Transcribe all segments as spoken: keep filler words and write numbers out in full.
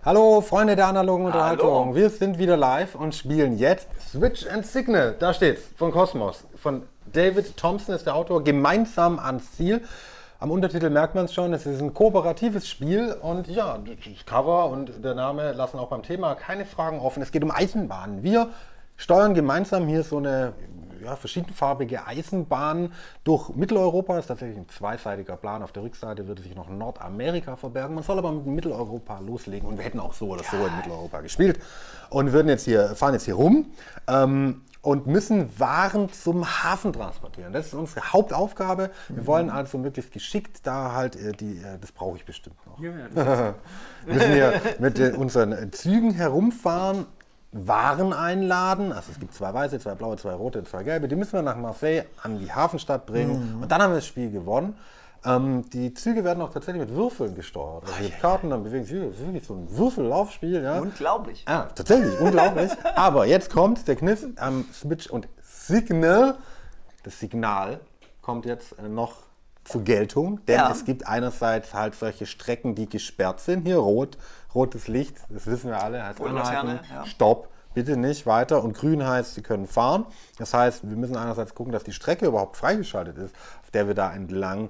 Hallo Freunde der analogen Unterhaltung, Hallo. wir sind wieder live und spielen jetzt Switch and Signal, da steht's, von Cosmos, von David Thompson ist der Autor, gemeinsam ans Ziel. Am Untertitel merkt man es schon, es ist ein kooperatives Spiel und ja, das Cover und der Name lassen auch beim Thema keine Fragen offen. Es geht um Eisenbahnen. Wir steuern gemeinsam hier so eine ja, verschiedenfarbige Eisenbahn durch Mitteleuropa. Das ist tatsächlich ein zweiseitiger Plan. Auf der Rückseite würde sich noch Nordamerika verbergen. Man soll aber mit Mitteleuropa loslegen und wir hätten auch so oder so in Mitteleuropa gespielt und würden jetzt hier, fahren jetzt hier rum. Ähm, und müssen Waren zum Hafen transportieren. Das ist unsere Hauptaufgabe. Wir wollen also möglichst geschickt da halt, äh, die, äh, das brauche ich bestimmt noch. Ja, ja, müssen hier mit äh, unseren Zügen herumfahren, Waren einladen. Also es gibt zwei weiße, zwei blaue, zwei rote, zwei gelbe. Die müssen wir nach Marseille an die Hafenstadt bringen. Mhm. Und dann haben wir das Spiel gewonnen. Ähm, die Züge werden auch tatsächlich mit Würfeln gesteuert. Also die Karten, dann bewegen sich. Das ist wirklich so ein Würfellaufspiel. Ja. Unglaublich. Ja, tatsächlich, unglaublich. Aber jetzt kommt der Kniff am Switch und Signal. Das Signal kommt jetzt äh, noch zur Geltung, denn Ja. es gibt einerseits halt solche Strecken, die gesperrt sind. Hier rot, rotes Licht, das wissen wir alle, heißt anhalten, ja. Stopp, bitte nicht weiter. Und grün heißt, Sie können fahren. Das heißt, wir müssen einerseits gucken, dass die Strecke überhaupt freigeschaltet ist, auf der wir da entlang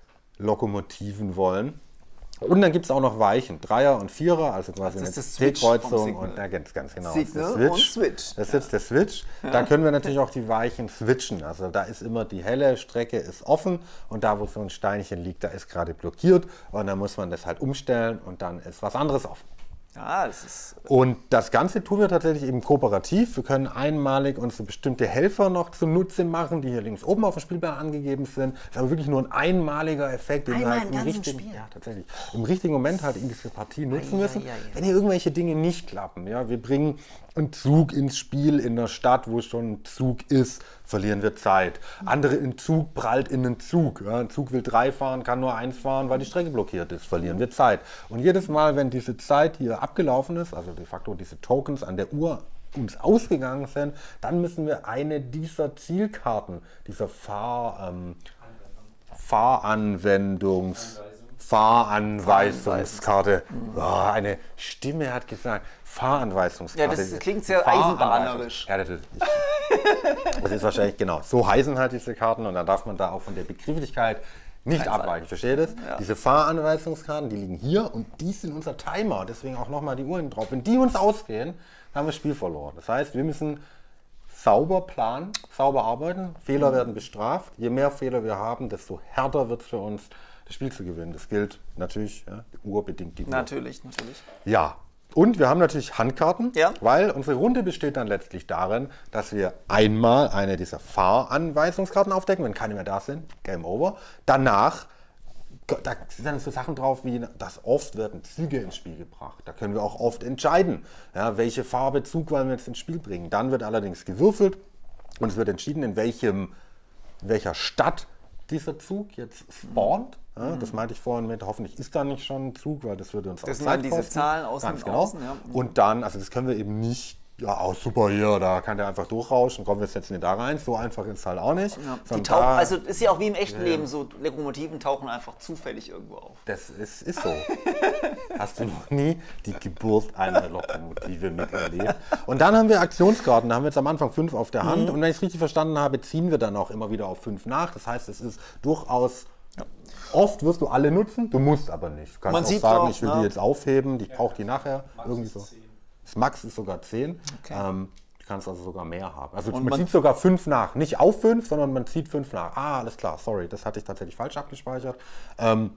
Lokomotiven wollen. Und dann gibt es auch noch Weichen, Dreier und Vierer, also quasi Das eine ist das Switch T-Kreuzung vom und ja, ganz, ganz genau. Signal das ist und Switch. Das ist jetzt der Switch. Da können wir natürlich auch die Weichen switchen. Also da ist immer die helle Strecke ist offen und da, wo so ein Steinchen liegt, da ist gerade blockiert und dann muss man das halt umstellen und dann ist was anderes offen. Ja, das ist. Und das Ganze tun wir tatsächlich eben kooperativ. Wir können einmalig uns so bestimmte Helfer noch zunutze machen, die hier links oben auf dem Spielplan angegeben sind. Das ist aber wirklich nur ein einmaliger Effekt, den wir Einmal halt im im ganzen richtigen, Spiel. ja, tatsächlich, im richtigen Moment halt in diese Partie nutzen Ei, müssen. ei, ei, ei. Wenn hier irgendwelche Dinge nicht klappen, ja, wir bringen einen Zug ins Spiel in der Stadt, wo schon ein Zug ist, verlieren wir Zeit. Andere in Zug prallt in einen Zug. Ja, ein Zug will drei fahren, kann nur eins fahren, weil die Strecke blockiert ist, verlieren wir Zeit. Und jedes Mal, wenn diese Zeit hier abgelaufen ist, also de facto diese Tokens an der Uhr uns ausgegangen sind, dann müssen wir eine dieser Zielkarten, dieser Fahr, ähm, Fahranwendungs... Fahranweisungskarte. Oh, eine Stimme hat gesagt, Fahranweisungskarte. Ja, das klingt sehr Fahranweisung- eisenbahnerisch. Ja, das ist, das ist wahrscheinlich genau. So heißen halt diese Karten und dann darf man da auch von der Begrifflichkeit nicht Kein abweichen. Versteht das? Ja. Diese Fahranweisungskarten, die liegen hier und die sind unser Timer. Deswegen auch nochmal die Uhren drauf. Wenn die uns ausgehen, haben wir das Spiel verloren. Das heißt, wir müssen sauber planen, sauber arbeiten. Fehler werden bestraft. Je mehr Fehler wir haben, desto härter wird es für uns, das Spiel zu gewinnen. Das gilt natürlich, ja, die Uhr bedingt die Uhr. Natürlich, natürlich. Ja, und wir haben natürlich Handkarten, Ja. weil unsere Runde besteht dann letztlich darin, dass wir einmal eine dieser Fahranweisungskarten aufdecken, wenn keine mehr da sind, Game Over. Danach, da sind dann so Sachen drauf wie, dass oft werden Züge ins Spiel gebracht. Da können wir auch oft entscheiden, ja, welche Farbe Zug wollen wir jetzt ins Spiel bringen. Dann wird allerdings gewürfelt und es wird entschieden, in welchem, in welcher Stadt dieser Zug jetzt spawnt. Ja, das meinte ich vorhin mit, hoffentlich ist da nicht schon ein Zug, weil das würde uns Das auch sind Zeit dann diese kosten. Zahlen außen- Ganz genau. außen, ja. Und dann, also das können wir eben nicht, ja, oh, super hier, da kann der einfach durchrauschen, kommen wir jetzt nicht da rein. So einfach ist es halt auch nicht. Ja. Die Sondern tauchen, da- also ist ja auch wie im echten Leben, so Lokomotiven tauchen einfach zufällig irgendwo auf. Das ist, ist so. Hast du noch nie die Geburt einer Lokomotive miterlebt? Und dann haben wir Aktionskarten. Da haben wir jetzt am Anfang fünf auf der Hand. Und wenn ich es richtig verstanden habe, ziehen wir dann auch immer wieder auf fünf nach. Das heißt, es ist durchaus... Oft wirst du alle nutzen, du musst aber nicht. Du kannst Man auch sieht sagen, doch, ich will ne? die jetzt aufheben, ich brauche die nachher. Irgendwie so. zehn. Das Max ist sogar zehn. Okay. Ähm, du kannst also sogar mehr haben. Also Und man, man- zieht sogar fünf nach. Nicht auf fünf, sondern man zieht fünf nach. Ah, alles klar, sorry, das hatte ich tatsächlich falsch abgespeichert. Ähm,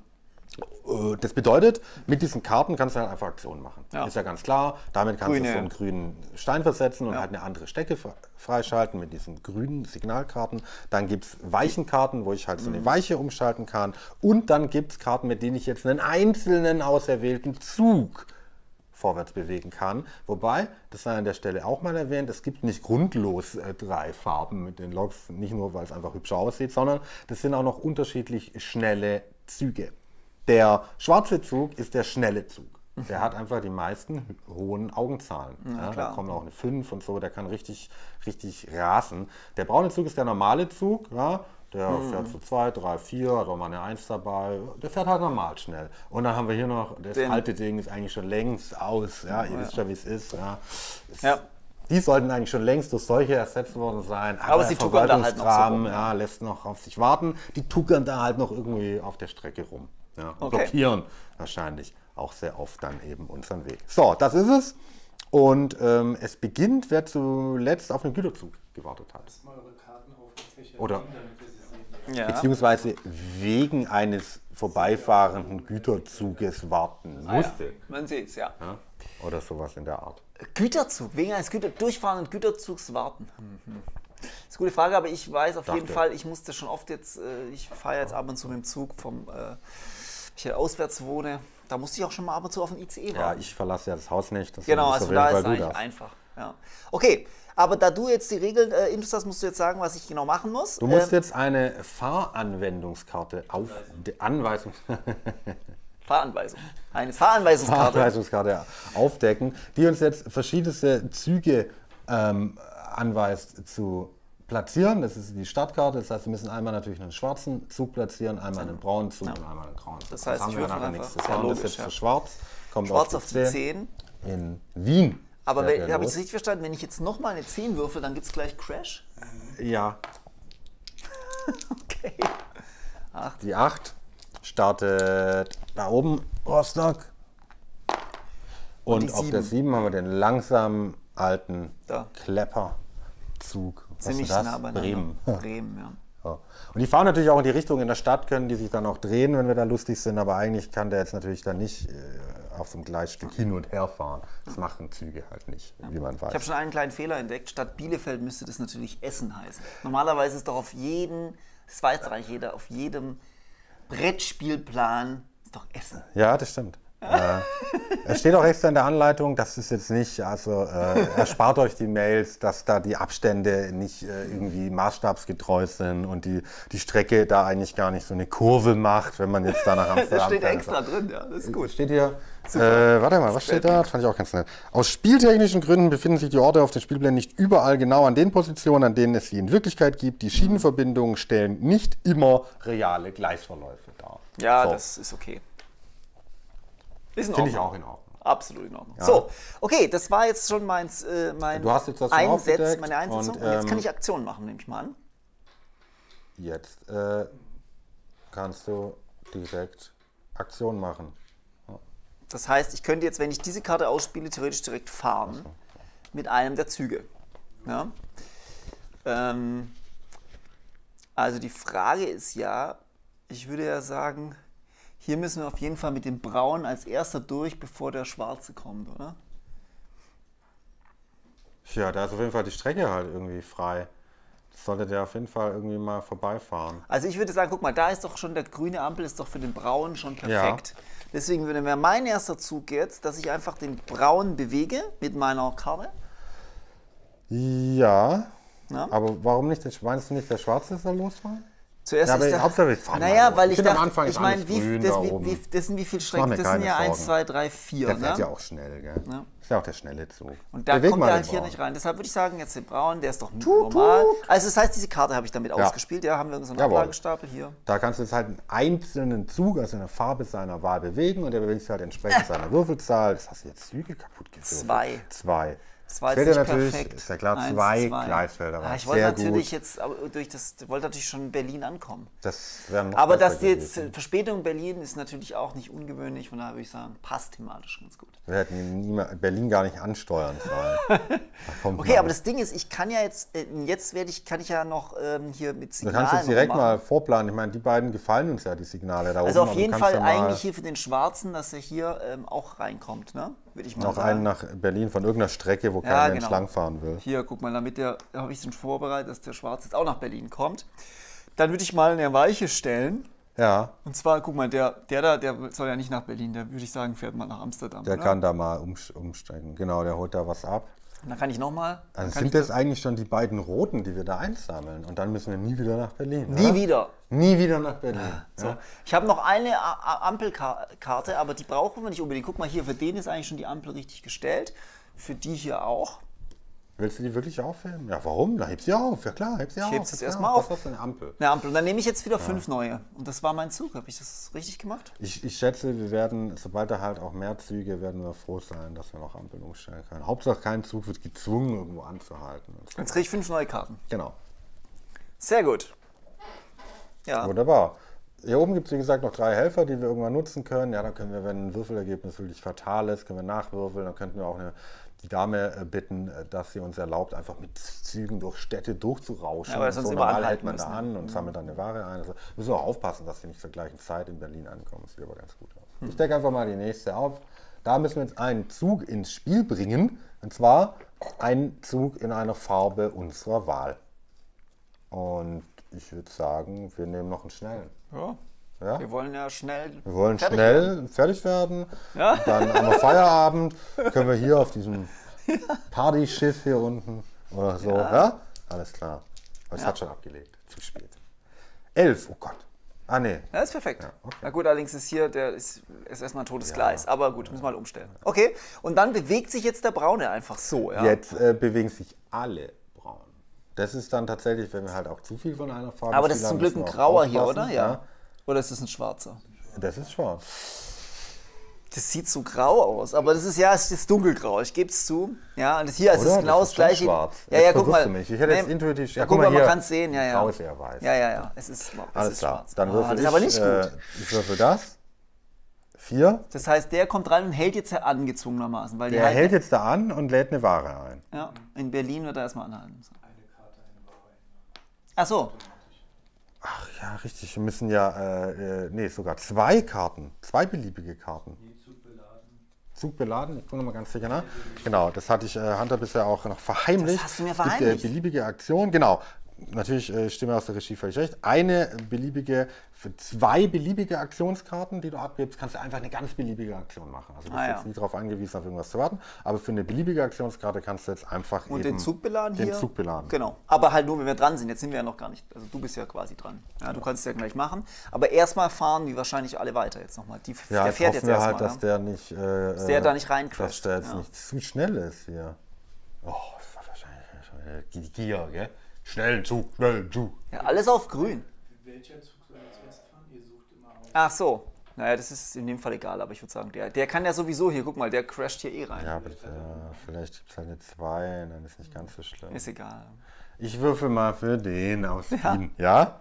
äh, das bedeutet, mit diesen Karten kannst du halt einfach Aktionen machen. Ja. Ist ja ganz klar. Damit kannst Grüne. du so einen grünen Stein versetzen und Ja. halt eine andere Strecke fre- freischalten mit diesen grünen Signalkarten. Dann gibt es Weichenkarten, wo ich halt so Mhm. eine Weiche umschalten kann. Und dann gibt es Karten, mit denen ich jetzt einen einzelnen auserwählten Zug vorwärts bewegen kann. Wobei, das sei an der Stelle auch mal erwähnt, es gibt nicht grundlos äh, drei Farben mit den Loks, nicht nur, weil es einfach hübscher aussieht, sondern das sind auch noch unterschiedlich schnelle Züge. Der schwarze Zug ist der schnelle Zug. Der hat einfach die meisten hohen Augenzahlen. Ja, da klar. kommt auch eine fünf und so, der kann richtig, richtig rasen. Der braune Zug ist der normale Zug, ja, Der mhm. fährt zu zwei, drei, vier, hat auch mal eine Eins dabei. Der fährt halt normal schnell. Und dann haben wir hier noch, das Den. alte Ding ist eigentlich schon längst aus. Ja, ihr ja. wisst ja, wie es ist. Ja. Es, ja. Die sollten eigentlich schon längst durch solche ersetzt worden sein. Aber, Aber sie tuckern da halt noch so rum. Ja, lässt noch auf sich warten. Die tuckern da halt noch irgendwie auf der Strecke rum. Ja, okay. Blockieren wahrscheinlich auch sehr oft dann eben unseren Weg. So, das ist es. Und ähm, es beginnt, wer zuletzt auf einen Güterzug gewartet hat. Oder ja. beziehungsweise wegen eines vorbeifahrenden Güterzuges warten musste. Ah, ja. Man sieht es, ja. ja. Oder sowas in der Art. Güterzug, wegen eines Güter durchfahrenden Güterzugs warten. Mhm. Das ist eine gute Frage, aber ich weiß auf Dachte. jeden Fall, ich musste schon oft jetzt, äh, ich fahre jetzt ab und zu mit dem Zug, vom, äh, ich hier auswärts wohne, da musste ich auch schon mal ab und zu auf den I C E warten. Ja, ich verlasse ja das Haus nicht. Das genau, also da ist es eigentlich einfach. Ja. Okay, aber da du jetzt die Regeln äh, Infos hast, musst du jetzt sagen, was ich genau machen muss. Du musst ähm, jetzt eine Fahranwendungskarte auf die Anweisung... Fahranweisung. Eine Fahranweisungskarte. Fahranweisungskarte aufdecken, die uns jetzt verschiedenste Züge ähm, anweist zu platzieren. Das ist die Startkarte. Das heißt, wir müssen einmal natürlich einen schwarzen Zug platzieren, einmal einen braunen Zug ja. und einmal einen grauen Zug. Das heißt, das ich würfel einfach. Das ja, logisch, ist jetzt ja. für schwarz. Kommt schwarz auf die zehn. In Wien. Aber habe ich es richtig verstanden? Wenn ich jetzt nochmal eine zehn würfel, dann gibt es gleich Crash? Ja. Okay. Acht. Die acht startet da oben, Rostock. Und, und auf der sieben haben wir den langsamen alten da. Klepperzug. Ziemlich nah beieinander. Bremen. Bremen, ja. Ja. Und die fahren natürlich auch in die Richtung in der Stadt, können die sich dann auch drehen, wenn wir da lustig sind, aber eigentlich kann der jetzt natürlich dann nicht äh, auf so einem Gleisstück hin und her fahren. Das machen Züge halt nicht, ja. wie man weiß. Ich habe schon einen kleinen Fehler entdeckt. Statt Bielefeld müsste das natürlich Essen heißen. Normalerweise ist doch auf jedem, das weiß doch jeder, auf jedem Brettspielplan ist doch Essen. Ja, das stimmt. äh, es steht auch extra in der Anleitung, das ist jetzt nicht, also äh, erspart euch die Mails, dass da die Abstände nicht äh, irgendwie maßstabsgetreu sind und die, die Strecke da eigentlich gar nicht so eine Kurve macht, wenn man jetzt da nach Amsterdam Das steht fährt. extra drin, ja, das ist gut. Steht hier, äh, warte mal, was steht da? Das fand ich auch ganz nett. Aus spieltechnischen Gründen befinden sich die Orte auf den Spielplänen nicht überall genau an den Positionen, an denen es sie in Wirklichkeit gibt. Die Schienenverbindungen stellen nicht immer reale Gleisverläufe dar. Ja, so. Das ist okay. Finde ich auch in Ordnung. Absolut in Ordnung. Ja. So, okay, das war jetzt schon mein, äh, mein du hast jetzt das Einsatz, meine Einsetzung. Und, ähm, und jetzt kann ähm, ich Aktionen machen, nehme ich mal an. Jetzt äh, kannst du direkt Aktion machen. Ja. Das heißt, ich könnte jetzt, wenn ich diese Karte ausspiele, theoretisch direkt fahren so. mit einem der Züge. Ja? Ähm, also die Frage ist ja, ich würde ja sagen, hier müssen wir auf jeden Fall mit dem Braunen als erster durch, bevor der Schwarze kommt, oder? Ja, da ist auf jeden Fall die Strecke halt irgendwie frei. Das sollte der auf jeden Fall irgendwie mal vorbeifahren. Also ich würde sagen, guck mal, da ist doch schon der grüne Ampel, ist doch für den Braunen schon perfekt. Ja. Deswegen würde mir mein erster Zug jetzt, dass ich einfach den Braunen bewege mit meiner Karte. Ja, ja. Aber warum nicht? Meinst du nicht, der Schwarze soll losfahren? Zuerst ja, ist der, Hauptsache, naja, weil ich, ich dachte, ich meine, wie, das, wie, wie, das sind wie viele Strecken? Das sind ja eins, zwei, drei, vier. Der fährt ne? ja auch schnell, gell? Ja. Ist ja auch der schnelle Zug. Und da Beweg kommt er halt hier nicht rein. Deshalb würde ich sagen, jetzt den Braun, der ist doch tut, normal. Tut. Also das heißt, diese Karte habe ich damit ja. ausgespielt. Ja, haben wir so einen Ablagestapel hier. Da kannst du jetzt halt einen einzelnen Zug, also eine Farbe seiner Wahl bewegen und der bewegt sich halt entsprechend seiner Würfelzahl. Das hast du jetzt Züge kaputt gewürfelt. Zwei. Zwei. Das war jetzt nicht natürlich, perfekt. Ist ja klar, zwei, Eins, zwei. Gleisfelder. Ja, ich wollte natürlich gut. jetzt durch das, wollte natürlich schon in Berlin ankommen. Das noch Aber dass jetzt Verspätung in Berlin ist natürlich auch nicht ungewöhnlich, von daher würde ich sagen, passt thematisch ganz gut. Wir hätten niemand, Berlin gar nicht ansteuern sollen. Okay, aber das Ding ist, ich kann ja jetzt, jetzt werde ich, kann ich ja noch ähm, hier mit Signalen. Du kannst jetzt direkt mal vorplanen. Ich meine, die beiden gefallen uns ja, die Signale da oben. Also auf jeden Fall ja eigentlich hier für den Schwarzen, dass er hier ähm, auch reinkommt, ne? Würde ich mal noch sagen. einen nach Berlin von irgendeiner Strecke, wo ja, kein genau. Mensch langfahren will. Hier, guck mal, damit der, da habe ich schon vorbereitet, dass der Schwarze jetzt auch nach Berlin kommt. Dann würde ich mal eine Weiche stellen. Ja. Und zwar, guck mal, der, der da, der soll ja nicht nach Berlin, der würde ich sagen, fährt mal nach Amsterdam. Der oder? kann da mal umsteigen. Genau, der holt da was ab. Und dann kann ich nochmal. Also sind das eigentlich schon die beiden roten, die wir da einsammeln? Und dann müssen wir nie wieder nach Berlin. Nie oder? wieder. Nie wieder nach Berlin. Ja. So. Ja. Ich habe noch eine Ampelkarte, aber die brauchen wir nicht unbedingt. Guck mal hier, für den ist eigentlich schon die Ampel richtig gestellt. Für die hier auch. Willst du die wirklich aufheben? Ja, warum? Da heb sie auf. Ja klar, heb sie auf. Ich heb's jetzt Ja, erstmal auf. Was ist das für eine Ampel? Eine Ampel. Und dann nehme ich jetzt wieder fünf neue. Und das war mein Zug. Habe ich das richtig gemacht? Ich, ich schätze, wir werden, sobald da halt auch mehr Züge, werden wir froh sein, dass wir noch Ampeln umstellen können. Hauptsache kein Zug wird gezwungen, irgendwo anzuhalten. Und so. Jetzt kriege ich fünf neue Karten. Genau. Sehr gut. Ja. Wunderbar. Hier oben gibt es, wie gesagt, noch drei Helfer, die wir irgendwann nutzen können. Ja, dann können wir, wenn ein Würfelergebnis wirklich fatal ist, können wir nachwürfeln. Dann könnten wir auch eine, die Dame bitten, dass sie uns erlaubt, einfach mit Zügen durch Städte durchzurauschen. Ja, aber sonst so immer normal anhalten hält man da müssen. an und sammelt dann eine Ware ein. Also müssen wir auch aufpassen, dass sie nicht zur gleichen Zeit in Berlin ankommen. Das sieht aber ganz gut aus. Hm. Ich decke einfach mal die nächste auf. Da müssen wir jetzt einen Zug ins Spiel bringen. Und zwar einen Zug in einer Farbe unserer Wahl. Und ich würde sagen, wir nehmen noch einen schnellen. Ja. Ja? Wir wollen ja schnell. Wir wollen fertig schnell werden. fertig werden. Ja. Dann haben wir Feierabend. Können wir hier auf diesem Partyschiff hier unten oder so. Ja, ja? Alles klar. Aber es Ja. hat schon abgelegt. Zu spät. Elf, oh Gott. Ah, nee. Ja, ist perfekt. Ja, okay. Na gut, allerdings ist hier der ist, ist erstmal ein totes Gleis. Aber gut, müssen wir mal umstellen. Okay, und dann bewegt sich jetzt der Braune einfach so. Ja? Jetzt äh, bewegen sich alle braun. Das ist dann tatsächlich, wenn wir halt auch zu viel von einer Farbe Aber das ist spielen, zum Glück müssen ein wir auch grauer hier, aufpassen, oder? Ja. Oder ist das ein schwarzer? Das ist schwarz. Das sieht so grau aus, aber das ist ja es ist dunkelgrau, ich gebe es zu. Ja, und das hier ist Oder? es genau Das das ist schon gleiche. schwarz. Ja, Jetzt ja, guck verwirrst mal. du mich. Ich hätte jetzt Nee, intuitiv- Ja, ja, guck guck mal, mal man hier. kann es sehen. Ja, ja. Grau ist eher weiß. Ja, ja, ja. Es ist, es Alles ist klar. schwarz. Dann Ah, würfel das ich. ist aber nicht äh, gut. Ich würfel das. Vier. Das heißt, der kommt rein und hält jetzt angezwungenermaßen. Weil die Der halt, hält jetzt da an und lädt eine Ware ein. Ja, in Berlin wird er erstmal anhalten. Ach so. Ach ja, richtig. Wir müssen ja, äh, äh, nee, sogar zwei Karten. Zwei beliebige Karten. Zug beladen, ich gucke nochmal ganz sicher nach. Genau, das hatte ich äh, Hunter bisher auch noch verheimlicht. Das hast du mir Es gibt, verheimlicht. äh, beliebige Aktion, genau. Natürlich äh, Stimme aus der Regie völlig recht. Eine beliebige, für zwei beliebige Aktionskarten, die du abgibst, kannst du einfach eine ganz beliebige Aktion machen. Also du bist Ah, ja. jetzt nie darauf angewiesen, auf irgendwas zu warten. Aber für eine beliebige Aktionskarte kannst du jetzt einfach Und eben den Zug beladen den hier? Zug beladen. Genau. Aber halt nur, wenn wir dran sind. Jetzt sind wir ja noch gar nicht. Also du bist ja quasi dran. Ja, du kannst es ja gleich machen. Aber erstmal fahren wie wahrscheinlich alle weiter jetzt nochmal. Die, Ja, der jetzt fährt hoffen jetzt wir erstmal. halt, dass ja. der nicht, äh, Dass der da nicht reincrasht. dass der jetzt Ja. nicht zu schnell ist hier. Oh, das war wahrscheinlich schon die Gier, gell? Schnell Zug, schnell Zug. Ja, alles auf grün. Welcher Zug soll jetzt erst fahren? Ihr sucht immer aus. Ach so. Naja, das ist in dem Fall egal, aber ich würde sagen, der, der kann ja sowieso hier, guck mal, der crasht hier eh rein. Ja, aber äh, vielleicht gibt es halt eine zwei, dann ist nicht ganz so schlimm. Ist egal. Ich würfel mal für den aus Wien, ja?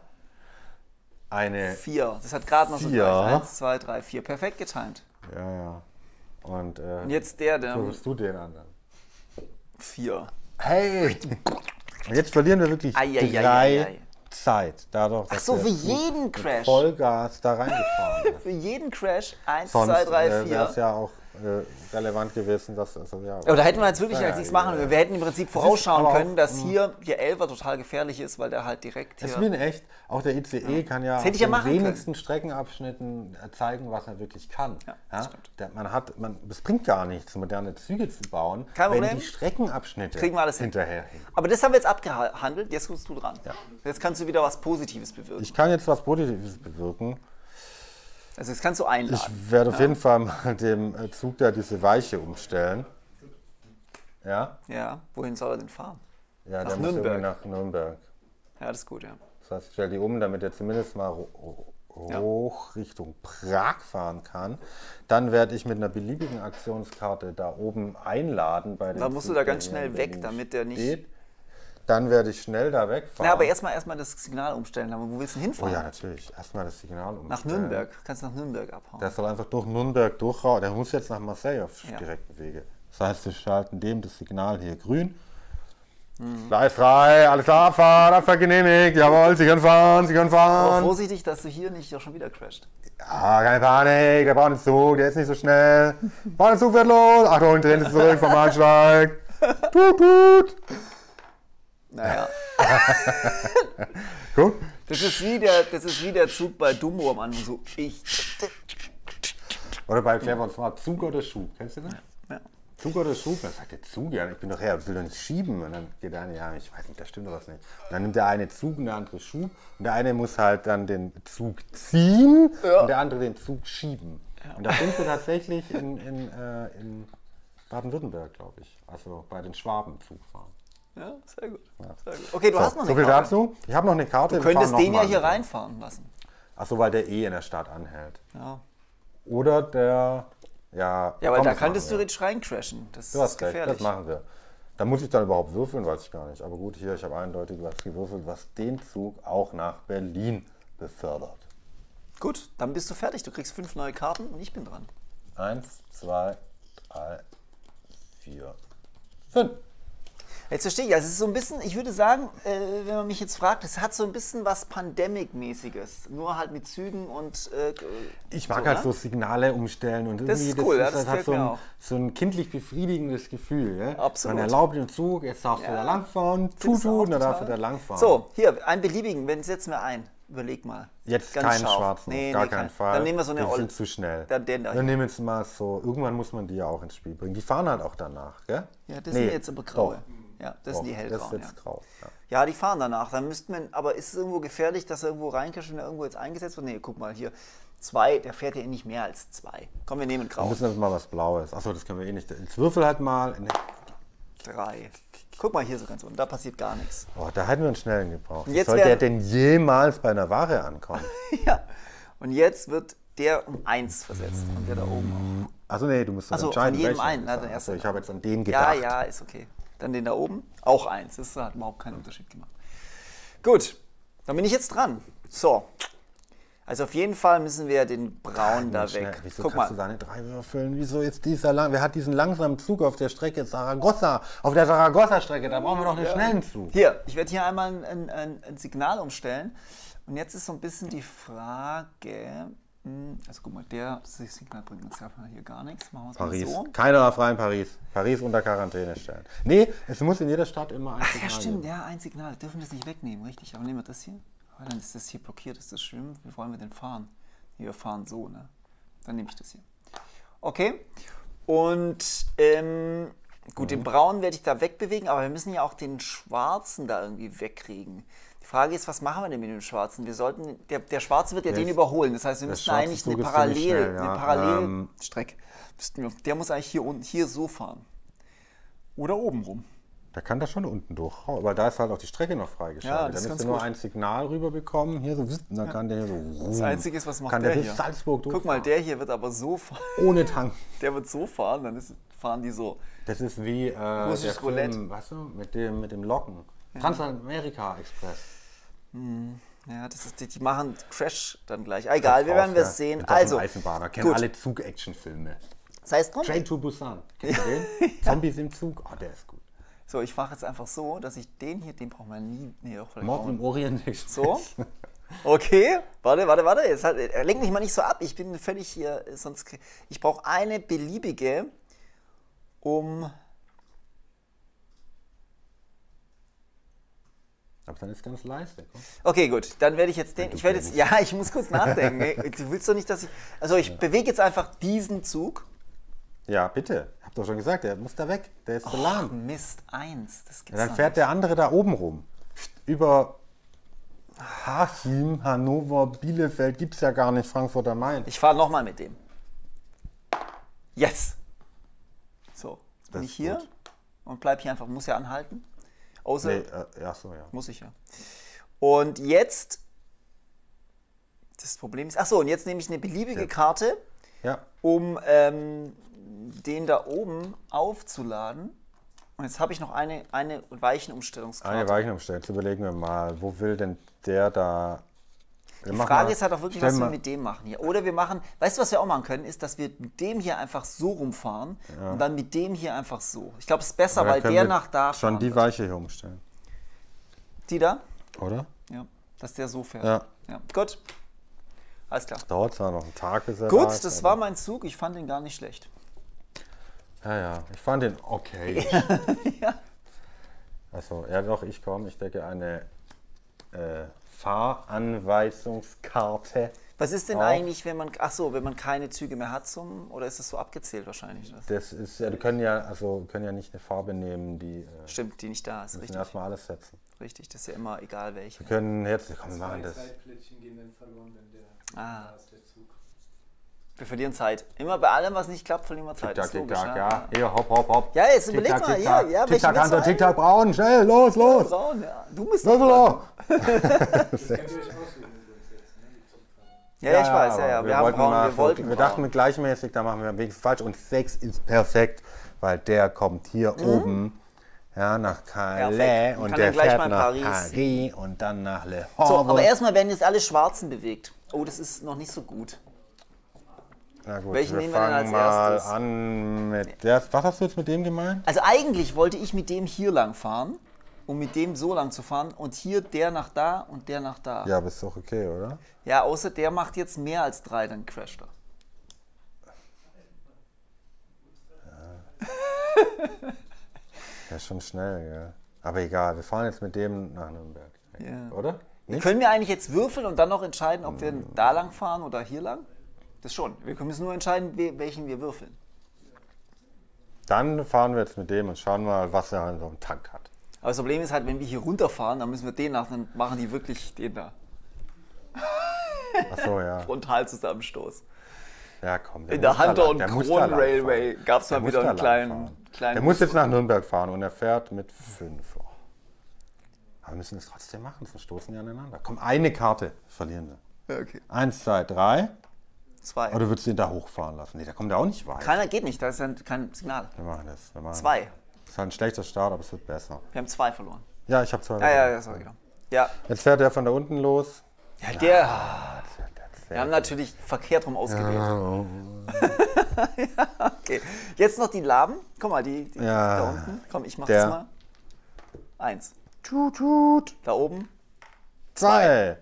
Eine, Vier. Das hat gerade noch so Vier. gereicht. Eins, zwei, drei, vier. Perfekt getimed. ja, ja. Und, äh, Und jetzt der, der würfelst du den anderen? vier. Hey! Und jetzt verlieren wir wirklich Ei, ei, ei, drei ei, ei. Zeit. Dadurch, Ach dass so, der für Zug jeden mit Crash. Vollgas da reingefahren ist. Für jeden Crash. Eins, Sonst zwei, drei, äh, wäre es vier. ja auch äh, relevant gewesen, dass... Also, ja, Aber da hätten wir jetzt wirklich ja, als nichts ja, machen. ja. Wir hätten im Prinzip vorausschauen aber auch- können, dass hier der Elfer total gefährlich ist, weil der halt direkt Es ist hier... wie in echt. Auch der I C E kann ja Das auf hätte ich ja den machen können. wenigsten Streckenabschnitten äh, zeigen, was er wirklich kann. Ja, das stimmt. Der, man hat, man, es bringt gar nichts, moderne Züge zu bauen, Kein wenn Problem. die Streckenabschnitte Kriegen wir alles hin. hinterherhängen. Aber das haben wir jetzt abgehandelt. Jetzt kommst du dran. Jetzt kannst du wieder was Positives bewirken. Ich kann jetzt was Positives bewirken. Also jetzt kannst du einladen. Ich werde auf jeden Fall mal dem äh, Zug da diese Weiche umstellen. Ja? Ja, wohin soll er denn fahren? Ja, Nach der muss Nürnberg. irgendwie nach Nürnberg. Ja, das ist gut, ja. Das heißt, ich stelle die um, damit er zumindest mal ho- ho- hoch Richtung Prag fahren kann. Dann werde ich mit einer beliebigen Aktionskarte da oben einladen. Bei dem Dann musst Zug, du da der ganz hier schnell in weg, Berlin damit der nicht... steht. Dann werde ich schnell da wegfahren. Ja, aber erstmal erstmal das Signal umstellen. Aber wo willst du denn Oh hinfahren? ja, natürlich. Erstmal das Signal umstellen. Nach Nürnberg. Kannst nach Nürnberg abhauen. Der soll einfach durch Nürnberg durchrauen. Der muss jetzt nach Marseille auf Ja. direkten Wege. Das heißt, wir schalten dem das Signal hier grün. Mhm. Gleis frei, alles klar, Abfahrt, Abfahrt genehmigt. Jawohl, Sie können fahren, Sie können Aber fahren. vorsichtig, dass du hier nicht auch schon wieder crasht. Ja, keine Panik, der braucht einen Zug, der ist nicht so schnell. Braucht einen Zug, wird los. Achtung, drehen Sie zurück vom Bahnsteig. Tut, tut. Naja. Guck. Das ist wie der, das ist wie der Zug bei Dumbo am Anfang. So, ich. Oder bei Clever und Smart, Zug oder Schub. Kennst du das? Ja. Zug oder Schub? Da sagt der Zug, ja, ich bin doch her, ich will doch nicht schieben. Und dann geht der eine, ja, ich weiß nicht, da stimmt doch was nicht. Und dann nimmt der eine Zug und der andere Schub. Und der eine muss halt dann den Zug ziehen Ja. und der andere den Zug schieben. Und da sind sie tatsächlich in, in, äh, in Baden-Württemberg, glaube ich. Also bei den Schwaben Zug fahren. Ja, sehr gut. Sehr gut. Okay, du So, hast noch eine so viel Karte. dazu. Ich habe noch eine Karte. Du wir könntest fahren noch den ja mal hier mit. reinfahren lassen. Achso, weil der eh in der Stadt anhält. Ja, Oder der, ja... ja aber komm, da das könntest du machen wir. theoretisch reincrashen. Das Du ist hast recht, gefährlich. das machen wir. Da muss ich dann überhaupt würfeln, weiß ich gar nicht. Aber gut, hier, ich habe eindeutig was gewürfelt, was den Zug auch nach Berlin befördert. Gut, dann bist du fertig. Du kriegst fünf neue Karten und ich bin dran. Eins, zwei, drei, vier, fünf. Jetzt verstehe ich, also es ist so ein bisschen, ich würde sagen, äh, wenn man mich jetzt fragt, es hat so ein bisschen was Pandemic-mäßiges. Nur halt mit Zügen und... Äh, Ich mag so, halt ne? so Signale umstellen und Das irgendwie ist cool, ja, das das ist halt gefällt so mir ein, auch. so ein kindlich befriedigendes Gefühl. Ja? Absolut. Man erlaubt den Zug, jetzt darfst du Ja. da langfahren, Findest du tut, auch und dann darf total? er da langfahren. So, hier, einen beliebigen, wenn setzen wir ein. Überleg mal. Jetzt Ganz keinen scharf. schwarzen, Nee, auf gar nee, keinen kein- Fall. Dann nehmen wir so eine Die Olle- sind zu schnell. Dann den da Dann hier. nehmen wir jetzt mal so, irgendwann muss man die ja auch ins Spiel bringen. Die fahren halt auch danach, gell? Ja, das Nee, sind jetzt aber graue. doch. Ja, das Doch, sind die Das hellgrauen. ist Ja. jetzt grau. Ja. ja, die fahren danach. Dann müssten wir, aber ist es irgendwo gefährlich, dass er irgendwo reinkascht, wenn er irgendwo jetzt eingesetzt wird? Nee, guck mal hier. Zwei, der fährt ja eh nicht mehr als zwei. Komm, wir nehmen Wir grau. müssen jetzt mal was Blaues. Achso, das können wir eh nicht. Jetzt würfel halt mal. In der, Drei. Guck mal hier so ganz unten, da passiert gar nichts. oh, da hätten wir einen schnellen gebraucht. Wie Jetzt soll wär- der denn jemals bei einer Ware ankommen? Ja. Und jetzt wird der um eins versetzt und der da oben auch. Achso, nee, du musst dann Ach so, entscheiden. von jedem welchen einen. du Na, sagst. dann erst Achso, den ich habe jetzt an den Ja, gedacht. ja, ist okay. Dann den da oben, auch eins. Das hat überhaupt keinen Unterschied gemacht. Gut, dann bin ich jetzt dran. So. Also auf jeden Fall müssen wir den Braun da Schnell. weg. Wieso Guck kannst mal. du da nicht drei würfeln? Wieso ist dieser lang? Wer hat diesen langsamen Zug auf der Strecke Saragossa? Auf der Saragossa-Strecke, da brauchen wir doch einen schnellen Zug. Hier, ich werde hier einmal ein, ein, ein, ein Signal umstellen. Und jetzt ist so ein bisschen die Frage. hm, Also guck mal, der das Signal bringt uns ja hier gar nichts. Machen wir es mal Paris. so. Keiner darf rein Paris. Paris unter Quarantäne stellen. Nee, es muss in jeder Stadt immer ein Ach Signal ja, stimmt, geben. ja, ein Signal. Dürfen wir das nicht wegnehmen, richtig. Aber nehmen wir das hier. Aber dann ist das hier blockiert, ist das schlimm. Wie wollen wir denn fahren? Nee, wir fahren so, ne? Dann nehme ich das hier. Okay. Und ähm, gut, den braunen werde ich da wegbewegen, aber wir müssen ja auch den schwarzen da irgendwie wegkriegen. Die Frage ist, was machen wir denn mit dem schwarzen? Wir sollten, der, der schwarze wird ja Der den ist- überholen. Das heißt, wir der müssen schwarze eigentlich Zug eine ist ziemlich Parallel, schnell, ja. eine Parallelstrecke. Ähm, müssten wir- Der muss eigentlich hier unten, hier so fahren. Oder oben rum. Da kann das schon unten durch, weil da ist halt auch die Strecke noch Ja, freigeschaltet. das ist da ganz müsst ihr nur gut. ein Signal rüber bekommen, hier so, und dann kann der hier so. Das Einzige ist, was macht kann der der hier? bis Salzburg Guck mal, durchfahren. der hier wird aber so fahren. Ohne Tank. Der wird so fahren, dann ist, fahren die so. Das ist wie äh, der Russisch Roulette. Film, weißt du, mit dem, mit dem Locken. Transamerika Express. Ja, das ist, die, die machen Crash dann gleich. Egal, wir werden ja. es sehen. Mit doch Also, einem Eisenbahner, kennen gut. alle Zug-Action-Filme. sei es drum. Train to Busan. Kennst du den? Zombies im Zug? Oh, der ist gut. So, ich mache jetzt einfach so, dass ich den hier, den braucht man nie. Nee, doch, vielleicht Mord brauchen im wir- Orient Express. So. Okay, warte, warte, warte. Jetzt hat, er lenkt mich mal nicht so ab. Ich bin völlig hier, sonst. krieg- Ich brauche eine beliebige, um. Aber dann ist ganz leise. Komm. Okay, gut. Dann werde ich jetzt den. du Ich werde jetzt. denkst. Ja, ich muss kurz nachdenken. Ey, Du willst doch nicht, dass ich. Also, ich bewege jetzt einfach diesen Zug. Ja, bitte. Ich hab doch schon gesagt, der muss da weg. Der ist zu Ach, lahm. Mist, eins. Das Ja, gibt's dann doch fährt nicht. der andere da oben rum. Über Hachim, Hannover, Bielefeld gibt es ja gar nicht, Frankfurt am Main. Ich fahre nochmal mit dem. Yes. So, jetzt bin Das ich ist hier gut. und bleib hier einfach. Muss ja anhalten. Außer. Nee, äh, ja, so, ja. Muss ich ja. Und jetzt. Das Problem ist. Achso, und jetzt nehme ich eine beliebige Ja. Karte, Ja, um ähm, den da oben aufzuladen. Und jetzt habe ich noch eine, eine Weichenumstellungskarte. eine Weichenumstellung. Jetzt überlegen wir mal, wo will denn der da... Die Frage ist halt auch wirklich, was wir mit dem machen hier. Oder wir machen, weißt du, was wir auch machen können, ist, dass wir mit dem hier einfach so rumfahren und dann mit dem hier einfach so. Ich glaube, es ist besser, weil der nach da schon fahren die wird. Weiche hier umstellen, Die da? oder? Ja, dass der so fährt. Ja. Ja. Gut. Alles klar. Dauert zwar noch einen Tag, bis er Gut, da ist, das aber- war mein Zug. Ich fand ihn gar nicht schlecht. Ja, ja, ich fand den okay. Ja. Also, ja doch, ich komme. Ich decke eine äh, Fahranweisungskarte. Was ist denn Auch. eigentlich, wenn man, ach so, wenn man keine Züge mehr hat zum, oder ist das so abgezählt wahrscheinlich? Das? Das ist ja, die können ja, also können ja nicht eine Farbe nehmen, die äh, Stimmt, die nicht da ist. müssen Richtig. erstmal alles setzen. Richtig, das ist ja immer egal welche. Wir können jetzt, komm, wir Zwei machen das. Zeitplättchen gehen dann verloren, wenn der Ah. da ist, der Zug. Wir verlieren Zeit. Immer bei allem, was nicht klappt, verlieren wir Zeit. Tick-Tack, Das ist logisch, Tick-Tack, ja. ja. Hier, hopp, hopp, hopp. Ja, jetzt überleg Tick-Tack, mal. Tick-Tack. Ja, ja, welchen Tick-Tack, willst du Hunter, ein? Tick-Tack, braun, schnell, los, los. Braun, ja. Du bist Los, doch los. Das könnt ihr euch aussuchen übrigens jetzt, ne? Die Zupffarbe. Ja, ja, ich weiß, ja, ja. aber Wir, haben wollten braun, mal wir so- wollten Wir braun. dachten mit gleichmäßig, da machen wir wenigstens falsch. Und sechs ist perfekt, weil der kommt hier oben ja, nach Calais Perfekt. Und und kann der dann gleich fährt mal in nach Paris. Paris und dann nach Le So, Havre. aber erstmal werden jetzt alle Schwarzen bewegt. Oh, das ist noch nicht so gut. Na gut, welchen wir nehmen wir denn fangen als mal erstes? an mit der. Was hast du jetzt mit dem gemeint? Also eigentlich wollte ich mit dem hier lang fahren, um mit dem so lang zu fahren und hier der nach da und der nach da. Ja, aber ist doch okay, oder? Ja, außer der macht jetzt mehr als drei, dann crasht er. Ja, schon schnell, ja. Aber egal, wir fahren jetzt mit dem nach Nürnberg. Ja. Oder? Nicht? Können wir eigentlich jetzt würfeln und dann noch entscheiden, ob wir da lang fahren oder hier lang? Das schon. Wir müssen nur entscheiden, we- welchen wir würfeln. Dann fahren wir jetzt mit dem und schauen mal, was er an so einem Tank hat. Aber das Problem ist halt, wenn wir hier runterfahren, dann müssen wir den nach, dann machen die wirklich den da. Ach so, ja. Frontalzusammenstoß. Ja, komm. Der In der muss da Hunter lang- und der muss Kron da lang Railway fahren. gab es Der mal muss wieder da einen lang kleinen, fahren. kleinen. Der muss jetzt nach Nürnberg fahren und er fährt mit fünf. Oh. Aber wir müssen es trotzdem machen, sonst stoßen die aneinander. Komm, eine Karte verlieren wir. Ja, okay. Eins, zwei, drei. Zwei. Oder würdest du ihn da hochfahren lassen? Nee, da kommt er auch nicht weit. Keiner geht nicht, da ist ja kein Signal. Wir machen das. Wir machen Zwei. Das. Das ist halt ein schlechter Start, aber es wird besser. Wir haben zwei verloren. Ja, ich habe zwei. Ja, ja, ja, sorry, genau. Ja, Jetzt fährt er von da unten los. ja der. Ah, das wird jetzt Wir haben natürlich verkehrt rum ausgewählt. ja. Okay. Jetzt noch die Laben. Guck mal, die, die Ja. da unten. Komm, ich mach Der. das mal. Eins. Tut, tut. Da oben. Zwei.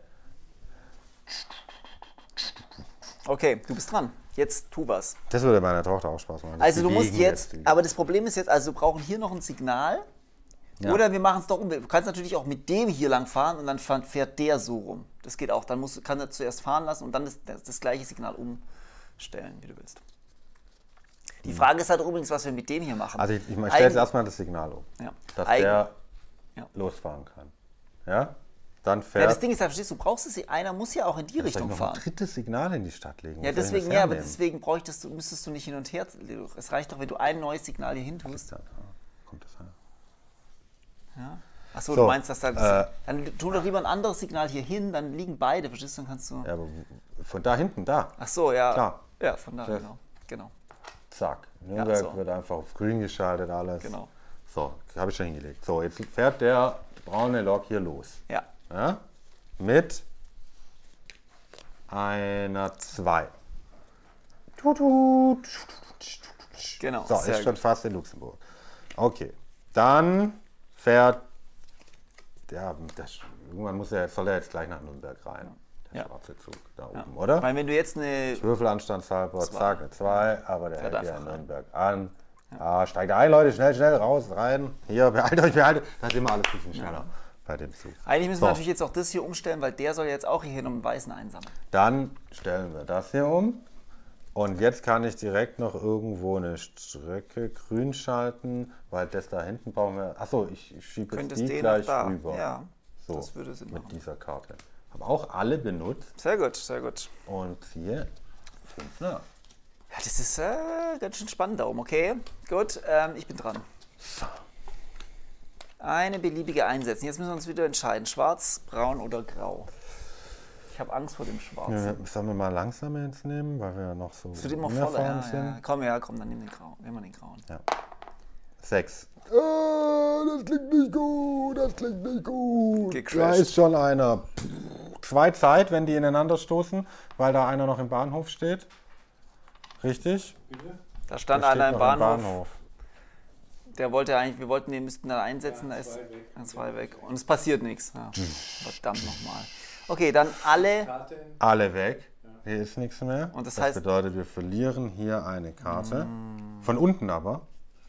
Okay, du bist dran. Jetzt tu was. Das würde meiner Tochter auch Spaß machen. Also du Die musst wiegen jetzt, die- aber das Problem ist jetzt, also wir brauchen hier noch ein Signal. Ja. Oder wir machen es doch um. Du kannst natürlich auch mit dem hier lang fahren und dann fahr- fährt der so rum. Das geht auch. Dann musst, kann er zuerst fahren lassen und dann das, das, das gleiche Signal umstellen, wie du willst. Die Frage ist halt übrigens, was wir mit dem hier machen. Also ich, ich stelle jetzt Eig- erstmal das Signal um, ja. dass Eig- der Ja. losfahren kann. Ja? Dann Ja, fährt das Ding ist, verstehst du, du brauchst es, einer muss ja auch in die soll ich Richtung noch fahren. ein drittes Signal in die Stadt legen. Ja, Wo soll ich deswegen, das ja, aber hernehmen? deswegen bräuchtest du, müsstest du nicht hin und her. Es reicht doch, wenn du ein neues Signal hier hin tust. Ja, kommt das her? Ja. Achso, So, du meinst, dass da. äh, dann tu doch lieber ein anderes Signal hier hin, dann liegen beide, verstehst du? Dann kannst du. Ja, aber von da hinten, da. Ach so, ja. Klar. Ja, von da, Chef. genau. Genau. Zack. Nürnberg so. wird einfach auf grün geschaltet, alles. Genau. So, habe ich schon hingelegt. So, jetzt fährt der braune Lok hier los. Ja. Ja? Mit einer zwei. Tut, tut. Genau. So, sehr ist schon gut. fast in Luxemburg. Okay. Dann fährt. Ja, das, irgendwann muss er, soll er jetzt gleich nach Nürnberg rein. Der Ja. schwarze Zug da Ja. oben, oder? Weil wenn du jetzt eine. Würfelanstandshalber, Zwei. zack, eine zwei, aber der Fährt hält ja in einfach rein. Nürnberg an. Ja. steigt ein, Leute, schnell, schnell, raus, rein. Hier, behaltet euch, behaltet. Da ist immer alles ein bisschen schneller bei dem Zug. Eigentlich müssen So. wir natürlich jetzt auch das hier umstellen, weil der soll jetzt auch hier hin um den Weißen einsammeln. Dann stellen wir das hier um. Und jetzt kann ich direkt noch irgendwo eine Strecke grün schalten, weil das da hinten brauchen wir. Achso, ich schiebe jetzt Könntest die den gleich nach da. rüber. Ja, so, das würde Sinn mit machen. dieser Karte. Habe auch alle benutzt Sehr gut, sehr gut. und ziehe fünf nach. Ja, das ist äh, ganz schön spannend da oben, okay? Gut, ähm, ich bin dran. Eine beliebige einsetzen. Jetzt müssen wir uns wieder entscheiden. Schwarz, braun oder grau. Ich habe Angst vor dem Schwarzen. Ja, sollen wir mal langsamer jetzt nehmen, weil wir ja noch so Es wird immer voller. unerfahren Ja, sind? ja. Komm, ja, komm, dann nimm den grauen. Nimm mal den grauen. Ja. Sechs. Ah, das klingt nicht gut, das klingt nicht gut. Gecrashed. Da ist schon einer. Pff, zwei Zeit, wenn die ineinander stoßen, weil da einer noch im Bahnhof steht. Richtig? Da stand Der steht einer im noch Bahnhof. Der wollte eigentlich, wir wollten den müssten da einsetzen, da Ja, ist zwei weg. ein zwei weg. Und es passiert nichts. Ja. Verdammt nochmal. Okay, dann alle. Karte in Alle weg. Hier ist nichts mehr. Und das das heißt- bedeutet, wir verlieren hier eine Karte. Von unten aber.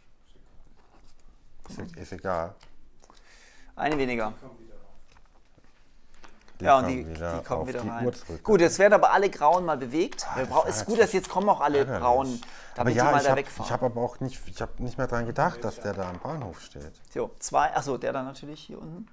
Ist, ist egal. Eine weniger. kommt wieder raus. Die Ja, und kommen die, wieder die kommen auf wieder die rein. Uhr zurück. Gut, jetzt werden aber alle Grauen mal bewegt. Wir das brauchen, war ist jetzt gut, dass jetzt kommen auch alle ärgerlich. Braunen, Aber damit ja, die mal ich da habe wegfahren. hab aber auch nicht, ich habe nicht mehr daran gedacht, dass der da am Bahnhof steht. So, zwei, achso, der da natürlich hier unten.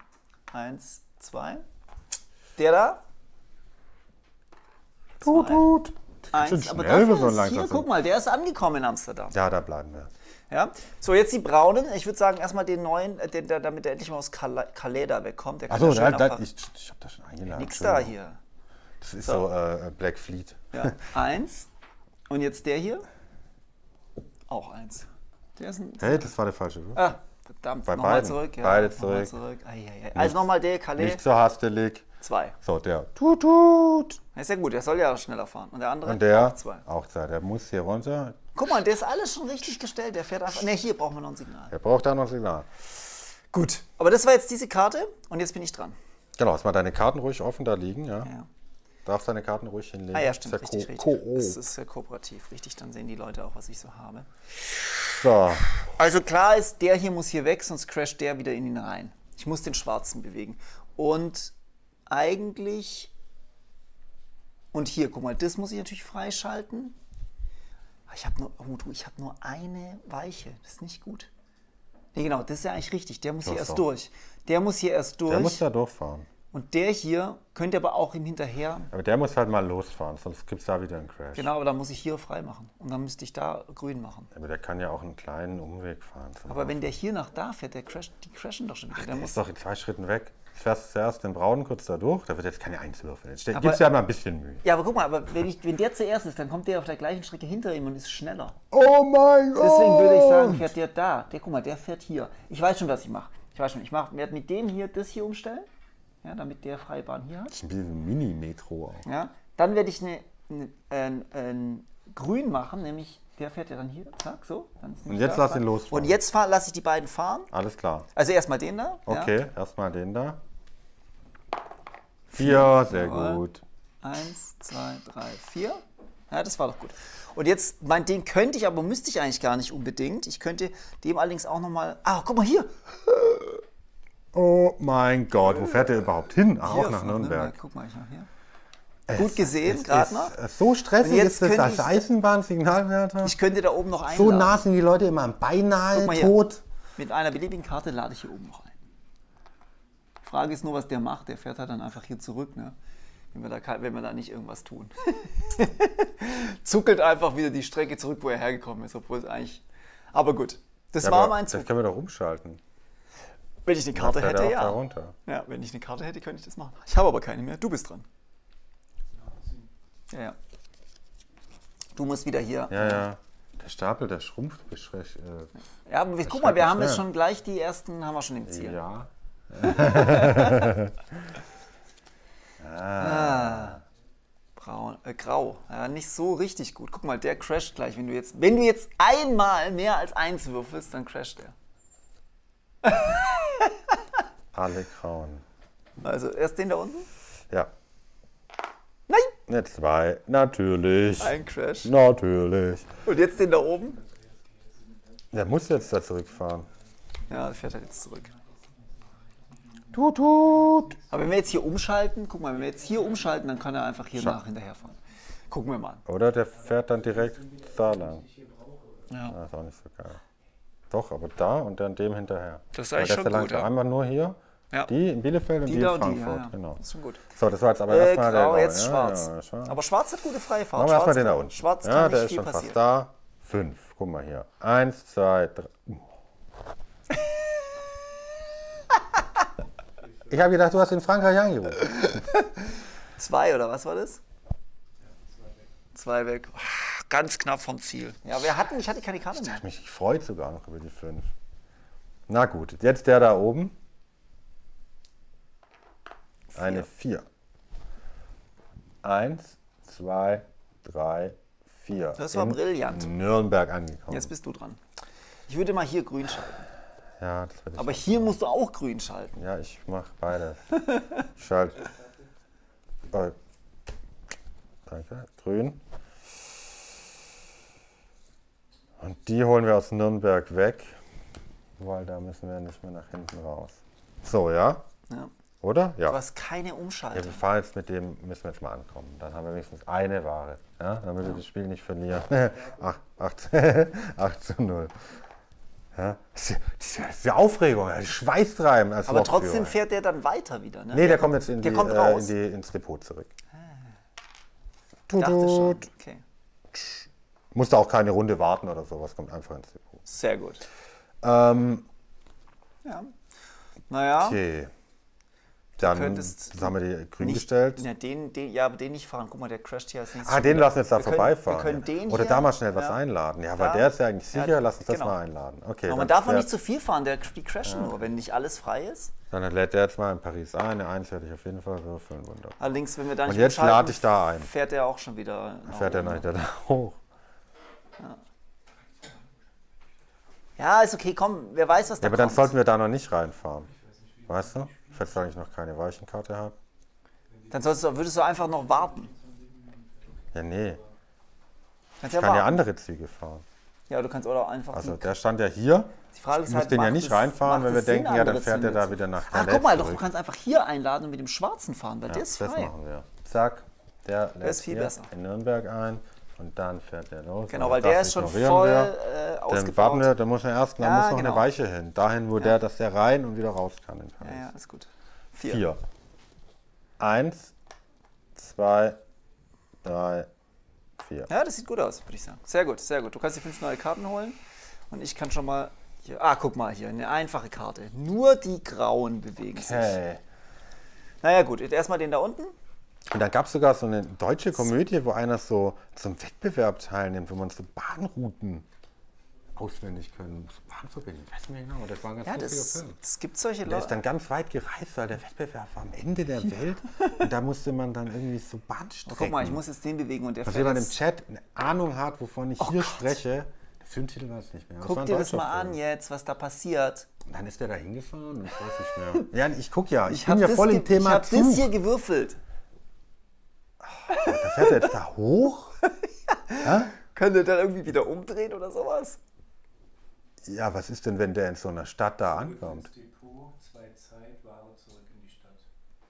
Eins, zwei. Der da. Tut, Zwei. tut. eins, aber schnell, dafür so ist langsam hier, so. guck mal, der ist angekommen in Amsterdam. Ja, da bleiben wir. Ja? So, jetzt die braunen. Ich würde sagen, erstmal den neuen, äh, den, der, damit der endlich mal aus Kala- Calais da wegkommt. Der kann Achso, ja schön da, da, einfach- ich, ich habe das schon eingeladen. Nix da Entschuldigung. hier. Das ist So. so, äh, Black Fleet. Ja, eins. Und jetzt der hier. Auch eins. Der ist ein. Hey, das war der falsche Würfel. Ah, verdammt. Bei Nochmal beiden. zurück. Ja, Beide nochmal zurück. zurück. Ei, ei, ei. Also nochmal der Calais. Nicht so hastelig. Zwei. So, der. Tut, tut. Das ist ja gut, der soll ja schneller fahren. Und der andere Und der auch zwei. auch zwei. Der muss hier runter. Guck mal, der ist alles schon richtig gestellt. Der fährt einfach. Ne, hier brauchen wir noch ein Signal. Der braucht da noch ein Signal. Gut. Aber das war jetzt diese Karte und jetzt bin ich dran. Genau, lass mal deine Karten ruhig offen da liegen. Ja. Ja. Darfst deine Karten ruhig hinlegen. Ah ja, stimmt, Das ist ja richtig, ko richtig. ko Das ist ja kooperativ, richtig. Dann sehen die Leute auch, was ich so habe. So. Also klar ist, der hier muss hier weg, sonst crasht der wieder in ihn rein. Ich muss den schwarzen bewegen. Und eigentlich... Und hier, guck mal, das muss ich natürlich freischalten. Ah, Ich habe nur, oh, du, ich hab nur eine Weiche. Das ist nicht gut. Nee, genau, das ist ja eigentlich richtig. Der muss Doch, hier erst doch. durch. Der muss hier erst durch. Der muss da durchfahren. Und der hier könnte aber auch ihm hinterher. Aber der muss halt mal losfahren, sonst gibt es da wieder einen Crash. Genau, aber dann muss ich hier frei machen. Und dann müsste ich da grün machen. Aber der kann ja auch einen kleinen Umweg fahren. zum Aber wenn der hier nach da fährt, der crasht, die crashen doch schon wieder. Der Der muss ist doch in zwei Schritten weg. Du fährst zuerst den Braunen kurz da durch, da wird jetzt keine Eins würfeln. Jetzt Aber- gibst du ja mal ein bisschen Mühe. ja, aber guck mal, aber wenn, ich, wenn der zuerst ist, dann kommt der auf der gleichen Strecke hinter ihm und ist schneller. Oh mein Gott! Deswegen würde ich sagen, fährt der da. Der, guck mal, der fährt hier. Ich weiß schon, was ich mache. Ich weiß schon, ich mach, werde mit dem hier das hier umstellen, ja, damit der Freibahn hier hat. Das ist ein bisschen Mini-Metro auch. Ja. Dann werde ich eine, eine, ein, ein Grün machen, nämlich der fährt ja dann hier, zack, so. Dann ist Und nicht jetzt da lass frei. ihn losfahren. Und jetzt fahr, lasse ich die beiden fahren. Alles klar. Also erstmal den da. Okay, erstmal den da. Vier, sehr Jawohl. gut. Ja. Eins, zwei, drei, vier. Ja, das war doch gut. Und jetzt, mein, den könnte ich, aber müsste ich eigentlich gar nicht unbedingt. Ich könnte dem allerdings auch nochmal. Ah, guck mal hier. Oh mein Gott, wo fährt der überhaupt hin? Ah, Hier auch nach von Nürnberg. Guck mal, ich mach hier. Es- Gut gesehen, es gerade ist, noch. äh, So stressig Und jetzt ist das könnte als ich- Eisenbahnsignalwärter. Ich könnte da oben noch einladen. So nah sind die Leute immer beinahe Guck mal hier. tot. Mit einer beliebigen Karte lade ich hier oben noch ein. Frage ist nur, was der macht. Der fährt halt dann einfach hier zurück, ne? Wenn wir da, kein- wenn wir da nicht irgendwas tun. Zuckelt einfach wieder die Strecke zurück, wo er hergekommen ist, obwohl es eigentlich. Aber gut, das Ja, war aber mein das Zug. können wir doch umschalten. Wenn ich eine Dann Karte fährt hätte, er auch da ja. runter. Ja, wenn ich eine Karte hätte, könnte ich das machen. Ich habe aber keine mehr. Du bist dran. Ja, ja. Du musst wieder hier. Ja, ja. Der Stapel, der schrumpft beschreck. Äh, Ja, aber wir, guck schreibt mal, wir man haben jetzt schnell. schon gleich die ersten, haben wir schon im Ziel. ja. Braun, äh, grau. Ja, nicht so richtig gut. Guck mal, der crasht gleich. Wenn du jetzt, wenn du jetzt einmal mehr als eins würfelst, dann crasht der. Alle grauen. Also erst den da unten. Ja. Nein! Ne, zwei. Natürlich. Ein Crash. Natürlich. Und jetzt den da oben. Der muss jetzt da zurückfahren. Ja, der fährt halt jetzt zurück. Tut, tut. Aber wenn wir jetzt hier umschalten, guck mal, wenn wir jetzt hier umschalten, dann kann er einfach hier Schau. nach hinterherfahren. Gucken wir mal an. Oder der fährt dann direkt da lang. Ja. Das ist auch nicht so geil. Doch, aber da und dann dem hinterher. Das ist Aber eigentlich der schon verlangt gut, ja. Einmal nur hier. Ja. Die in Bielefeld und die, Die da in und die, Frankfurt. ja, ja. Genau. Das ist schon gut. So, das war jetzt aber Äh, erstmal der grau, Blaue. jetzt ja, schwarz. Ja, schwarz. Aber schwarz hat gute Freifahrt. Machen wir erstmal Schwarz den da kann- unten. Schwarz kann ja, nicht der ist viel schon passieren. fast da. Fünf. Guck mal hier. Eins, zwei, drei. Ich habe gedacht, du hast in Frankreich angerufen. Zwei oder was war das? Zwei weg. Ah, Ganz knapp vom Ziel. Ja, wir hatten, ich hatte keine Karte mehr. Mich freut sogar noch über die fünf. Na gut, jetzt der da oben. Eine vier. Eins, zwei, drei, vier. Das war In brillant. Nürnberg angekommen. Jetzt bist du dran. Ich würde mal hier grün schalten. Ja, das werde ich. Aber hier musst du auch grün schalten. Ja, ich mache beides. Ich schalte. Oh. Danke. Grün. Und die holen wir aus Nürnberg weg, weil da müssen wir nicht mehr nach hinten raus. So, ja? Ja. Oder? Ja. Du hast keine Ja, Umschaltung. wir fahren jetzt mit dem, müssen wir jetzt mal ankommen. Dann haben wir wenigstens eine Ware. Ja? Damit wir das Spiel nicht verlieren. acht, acht, acht zu null. Ja? Diese, diese, diese Aufregung, die Schweißtreiben als Aber Lokführer. trotzdem fährt der dann weiter wieder, ne? Nee, der kommt jetzt in Der die, kommt äh, raus. in die, ins Depot zurück. Ich dachte schon. Okay. Musste auch keine Runde warten oder sowas, kommt einfach ins Depot. Sehr gut. Ähm, Ja. Naja. okay. Dann könntest haben wir die grün Nicht, gestellt. ja, den, den, ja, aber den nicht fahren. Guck mal, der crasht hier als nächstes. Ah, schon den wieder. lassen wir jetzt da Wir können- vorbeifahren. Wir können den Oder hier, da mal schnell was ja. einladen. Ja, weil Ja. der ist ja eigentlich sicher. Ja, Lass uns das genau. mal einladen. Okay, Aber dann man darf auch fährt- nicht zu viel fahren, der, die crashen nur, wenn nicht alles frei ist. Dann lädt der jetzt mal in Paris ein. Eine Eins werde ich auf jeden Fall würfeln. Wunderbar. Allerdings, wenn wir da nicht Und jetzt umschalten, lade ich da ein. fährt er auch schon wieder. nach Fährt er oben. noch da hoch. Ja, ist okay, komm, wer weiß, was da Ja, aber dann kommt. sollten wir da noch nicht reinfahren. Weißt du? Falls ich noch keine Weichenkarte habe. Dann sollst du, würdest du einfach noch warten. Ja, nee. Kannst Ich ja kann ja warten. andere Züge fahren. Ja, du kannst auch einfach. Also die, der stand ja hier. die Frage ist Ich muss halt, den ja macht nicht es- reinfahren, macht wenn wir es Sinn, denken, ja, dann andere fährt er Züge da zu- wieder nach Ah, Calais guck mal, doch, du zurück. kannst einfach hier einladen und mit dem Schwarzen fahren, weil Ja, der ist das frei. machen wir. Zack, der lädt ist viel hier besser. in Nürnberg ein und dann fährt der los. Genau, Aber weil der das ist schon ignorieren voll wir. äh, Dann ausgebaut. warten wir, dann muss er erst, da Ja, muss noch genau. eine Weiche hin. Dahin, wo der, dass der rein und wieder raus kann in Paris. Ja, ja, ist gut. Vier. Vier. Eins, zwei, drei, vier. Ja, das sieht gut aus, würde ich sagen. Sehr gut, sehr gut. Du kannst die fünf neue Karten holen und ich kann schon mal hier. Ah, guck mal hier, eine einfache Karte. Nur die Grauen bewegen sich. Okay. Naja, gut, jetzt erstmal den da unten. Und dann gab es sogar so eine deutsche Komödie, wo einer so zum Wettbewerb teilnimmt, wo man so Bahnrouten auswendig können. So Bahnverbindungen, ich weiß nicht mehr genau, das war ein ganz Ja, lustiger das, Film. das gibt solche Der ist Leute. dann ganz weit gereist, weil der Wettbewerb war am Ende der Welt. Und da musste man dann irgendwie so Bahnstrecken. Guck mal, ich muss jetzt den bewegen und der Falls fährt jemand im jetzt. Chat eine Ahnung hat, wovon ich hier Gott. spreche, der Filmtitel weiß ich nicht mehr. aber es war Guck ein dir das deutscher mal Film. an jetzt, was da passiert. Und dann ist der da hingefahren und ich weiß nicht mehr. Ja, ich guck ja, ich, Ich bin hab ja das voll ge- im Thema Ich habe das Zug. hier gewürfelt. Da fährt er jetzt da hoch? Könnt ihr dann irgendwie wieder umdrehen oder sowas? Ja, was ist denn, wenn der in so einer Stadt da ankommt? Ins Depot, zwei Zeit, Ware zurück in die Stadt.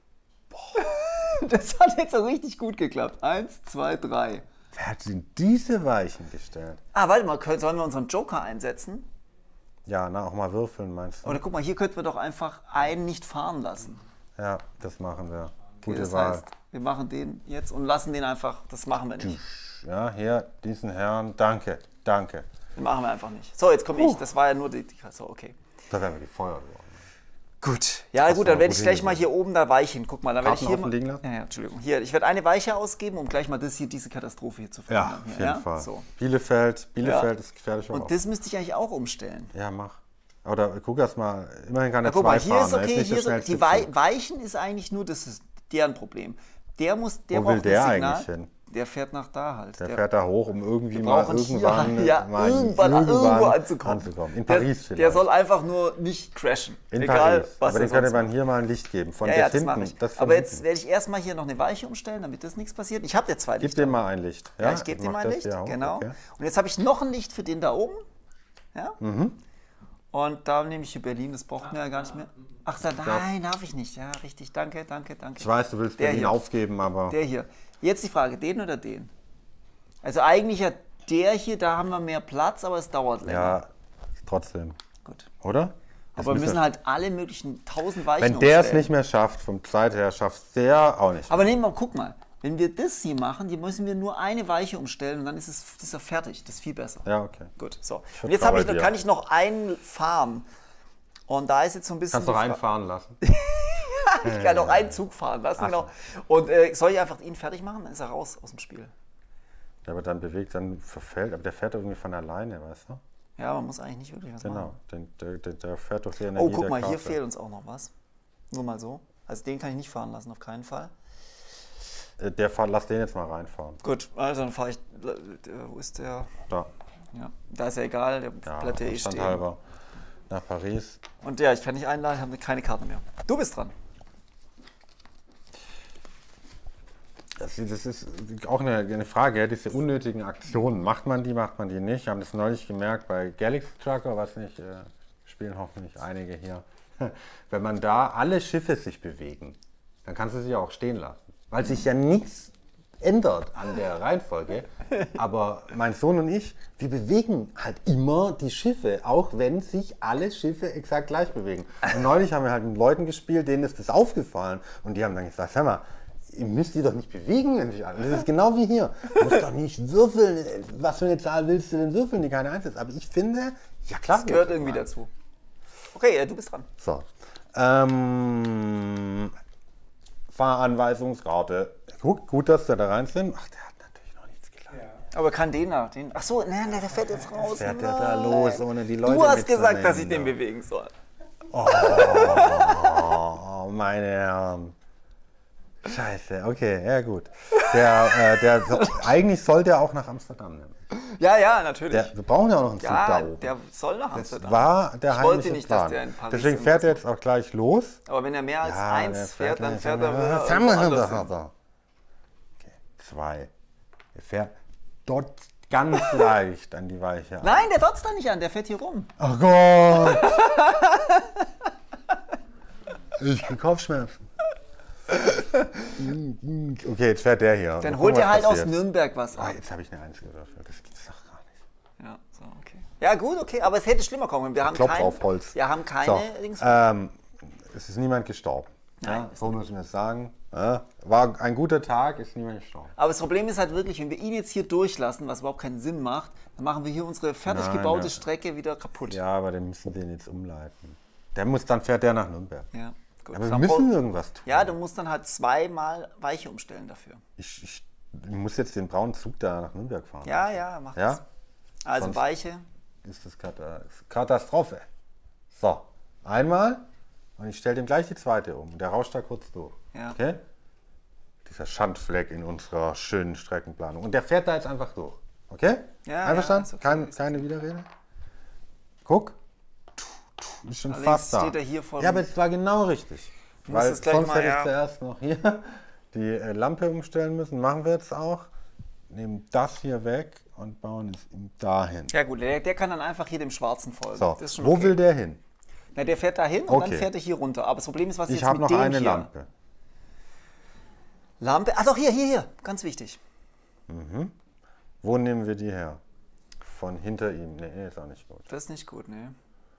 Das hat jetzt so richtig gut geklappt. Eins, zwei, drei. Wer hat denn diese Weichen gestellt? Ah, warte mal, können, sollen wir unseren Joker einsetzen? Ja, na, auch mal würfeln, meinst du? Oder guck mal, hier könnten wir doch einfach einen nicht fahren lassen. Ja, das machen wir. Okay, Gute das Wahl. heißt, wir machen den jetzt und lassen den einfach, das machen wir nicht. Ja, hier, diesen Herrn, danke, danke. Den machen wir einfach nicht. So, jetzt komme ich. Das war ja nur die, die so, okay. Da wären wir gefeuert worden. Gut. Ja, Hast gut, du dann mal werde gut ich gleich mal hingewiesen. hier oben da weichen. Guck mal, dann werde ich Karten hier offen mal, liegen lassen? ja, ja, Entschuldigung. Hier, ich werde eine Weiche ausgeben, um gleich mal das hier, diese Katastrophe hier zu Ja, verhindern. auf hier, jeden ja? Fall. So. Bielefeld, Bielefeld Ja. ist gefährlich. Und das müsste ich eigentlich auch umstellen. Ja, mach. Oder guck erst mal, immerhin kann Ja, er guck zwei mal, hier fahren. ist er okay, nicht hier der ist, schnellste die Wei Zug. Weichen ist eigentlich nur, das ist deren Problem. Der muss, der Wo will braucht der ein Signal. eigentlich hin? Der fährt nach da halt. Der fährt da hoch, um irgendwie Wir mal brauchen hier, irgendwann, ja, mal irgendwann, irgendwo anzukommen. anzukommen. In Der, Paris vielleicht. der soll einfach nur nicht crashen. In Egal, Paris. was Aber er den könnte sonst man hier mal ein Licht geben. Von Ja, das ja, das hinten. mache ich. Das von Aber jetzt hinten. werde ich erstmal hier noch eine Weiche umstellen, damit das nichts passiert. Ich habe ja zwei Gib Lichter. dem mal ein Licht. Ja, ich gebe dir mach mal ein das Licht. hier auch, Genau. okay. Und jetzt habe ich noch ein Licht für den da oben. Ja? Mhm. Und da nehme ich hier Berlin, das braucht mir ja gar nicht mehr. Ach, da, nein, darf ich nicht. Ja, richtig. Danke, danke, danke. Ich weiß, du willst Der Berlin hier. aufgeben, aber Der hier. Jetzt die Frage, den oder den? Also eigentlich ja der hier, da haben wir mehr Platz, aber es dauert länger. ja, trotzdem. Gut. Oder? Das Aber wir müssen wir- halt alle möglichen tausend Weichen Wenn der es umstellen. nicht mehr schafft, vom Zeit her, schafft der auch nicht. Aber nehmen wir, guck mal, wenn wir das hier machen, die müssen wir nur eine Weiche umstellen und dann ist es das ist ja fertig. Das ist viel besser. Ja, okay. Gut, so. Ich Und jetzt habe ich, vertraue dir. kann ich noch einen fahren. Und da ist jetzt so ein bisschen. Kannst du die Fra- reinfahren lassen. Ich kann noch einen Zug fahren lassen. Ach so. Genau. Und äh, soll ich einfach ihn fertig machen? Dann ist er raus aus dem Spiel. Ja, aber dann bewegt, dann verfällt, aber der fährt irgendwie von alleine, weißt du? Ja, man muss eigentlich nicht wirklich was Genau, machen. den, der, der, der fährt durch die Energie Oh, guck der mal, hier Karte. fehlt uns auch noch was. Nur mal so. Also den kann ich nicht fahren lassen, auf keinen Fall. Äh, Der fahr, lass den jetzt mal reinfahren. Gut, also dann fahre ich. äh, Wo ist der? Da, Ja, da ist ja egal, der ja, bleibt ja eh Verstand stehen. halber. Nach Paris. Und ja, ich kann nicht einladen, ich habe keine Karte mehr. Du bist dran. Das, das ist auch eine, eine Frage, ja, diese unnötigen Aktionen. Macht man die, macht man die nicht? Wir haben das neulich gemerkt bei Galaxy Trucker, was nicht, äh, spielen hoffentlich einige hier. Wenn man da alle Schiffe sich bewegen, dann kannst du sie auch stehen lassen. Weil sich ja nichts ändert an der Reihenfolge. Aber mein Sohn und ich, wir bewegen halt immer die Schiffe, auch wenn sich alle Schiffe exakt gleich bewegen. Und neulich haben wir halt mit Leuten gespielt, denen ist das aufgefallen. Und die haben dann gesagt, sag mal, ihr müsst die doch nicht bewegen, wenn sich an. Das ist genau wie hier. Du musst doch nicht würfeln. Was für eine Zahl willst du denn würfeln, die keine eins ist? Aber ich finde, ja klar. Das gehört irgendwie dazu. Okay, ja, du bist dran. So. Ähm, Fahranweisungskarte. Gut, gut, dass wir da rein sind. Ach, der hat natürlich noch nichts gelernt. Ja. Aber kann den nach den. Ach so, nein, der fährt jetzt raus. Fährt der Nein. da los, ohne die Leute Du hast gesagt, dass ich mitzunehmen, den ja. bewegen soll. Oh, meine Herren. Scheiße, okay, ja gut. Der, äh, der, eigentlich soll der auch nach Amsterdam nehmen. Ja, ja, natürlich. Der, wir brauchen ja auch noch einen Zug ja, da oben. der soll nach Das Amsterdam. war der Ich wollte heimliche nicht, Plan. dass der in Paris Deswegen fährt er jetzt auch gleich los. Aber wenn er mehr als Ja, eins der fährt, dann nicht. fährt er wieder Was irgendwo haben wir anders denn hin. da? Okay, zwei. Er fährt dort ganz leicht an die Weiche. Nein, der dotzt da nicht an, der fährt hier rum. Oh Gott! Ich krieg Kopfschmerzen. Okay, jetzt fährt der hier. Dann Mal holt gucken, er halt was aus passiert. Nürnberg was Ah, ab. jetzt habe ich eine Eins gewürfelt. Das gibt's doch gar nicht. Ja, so, okay. Ja, gut, okay, aber es hätte schlimmer kommen. Wir haben Klopf kein, auf Holz. Wir haben keine So, Dings. ähm, es ist niemand gestorben. Nein, Ja, so müssen wir es sagen. Ja, war ein guter Tag, ist niemand gestorben. Aber das Problem ist halt wirklich, wenn wir ihn jetzt hier durchlassen, was überhaupt keinen Sinn macht, dann machen wir hier unsere fertig Nein, gebaute ja. Strecke wieder kaputt. Ja, aber dann müssen wir den jetzt umleiten. Der muss, dann fährt der nach Nürnberg. Ja, gut. Aber wir Dann müssen brauch- irgendwas tun. Ja, du musst dann halt zweimal Weiche umstellen dafür. Ich, ich, ich muss jetzt den braunen Zug da nach Nürnberg fahren. Ja, ja, mach Ja? das. Also Sonst- Weiche. Ist das Kata- Katastrophe. So, einmal und ich stelle dem gleich die zweite um. Der rauscht da kurz durch. Ja. Okay? Dieser Schandfleck in unserer schönen Streckenplanung. Und der fährt da jetzt einfach durch. Okay? Ja, Einverstanden? ja, ist okay, Kein, ist keine Widerrede? Guck. Ist schon Allerdings fast da. steht er hier vor ja, dem- aber es war genau richtig. muss Weil es gleich sonst mal, hätte ich ja. zuerst noch hier die äh, Lampe umstellen müssen. Machen wir jetzt auch. Nehmen das hier weg und bauen es ihm dahin. Ja gut, der, der kann dann einfach hier dem Schwarzen folgen. So, Das ist schon wo okay. will der hin? Na, der fährt da hin und Okay. dann fährt er hier runter. Aber das Problem ist, was Ich jetzt habe mit noch dem eine hier? Lampe. Lampe. Ach doch, hier, hier, hier. Ganz wichtig. Wo nehmen wir die her? Von hinter ihm. Nee, ist auch nicht gut. Das ist nicht gut, ne?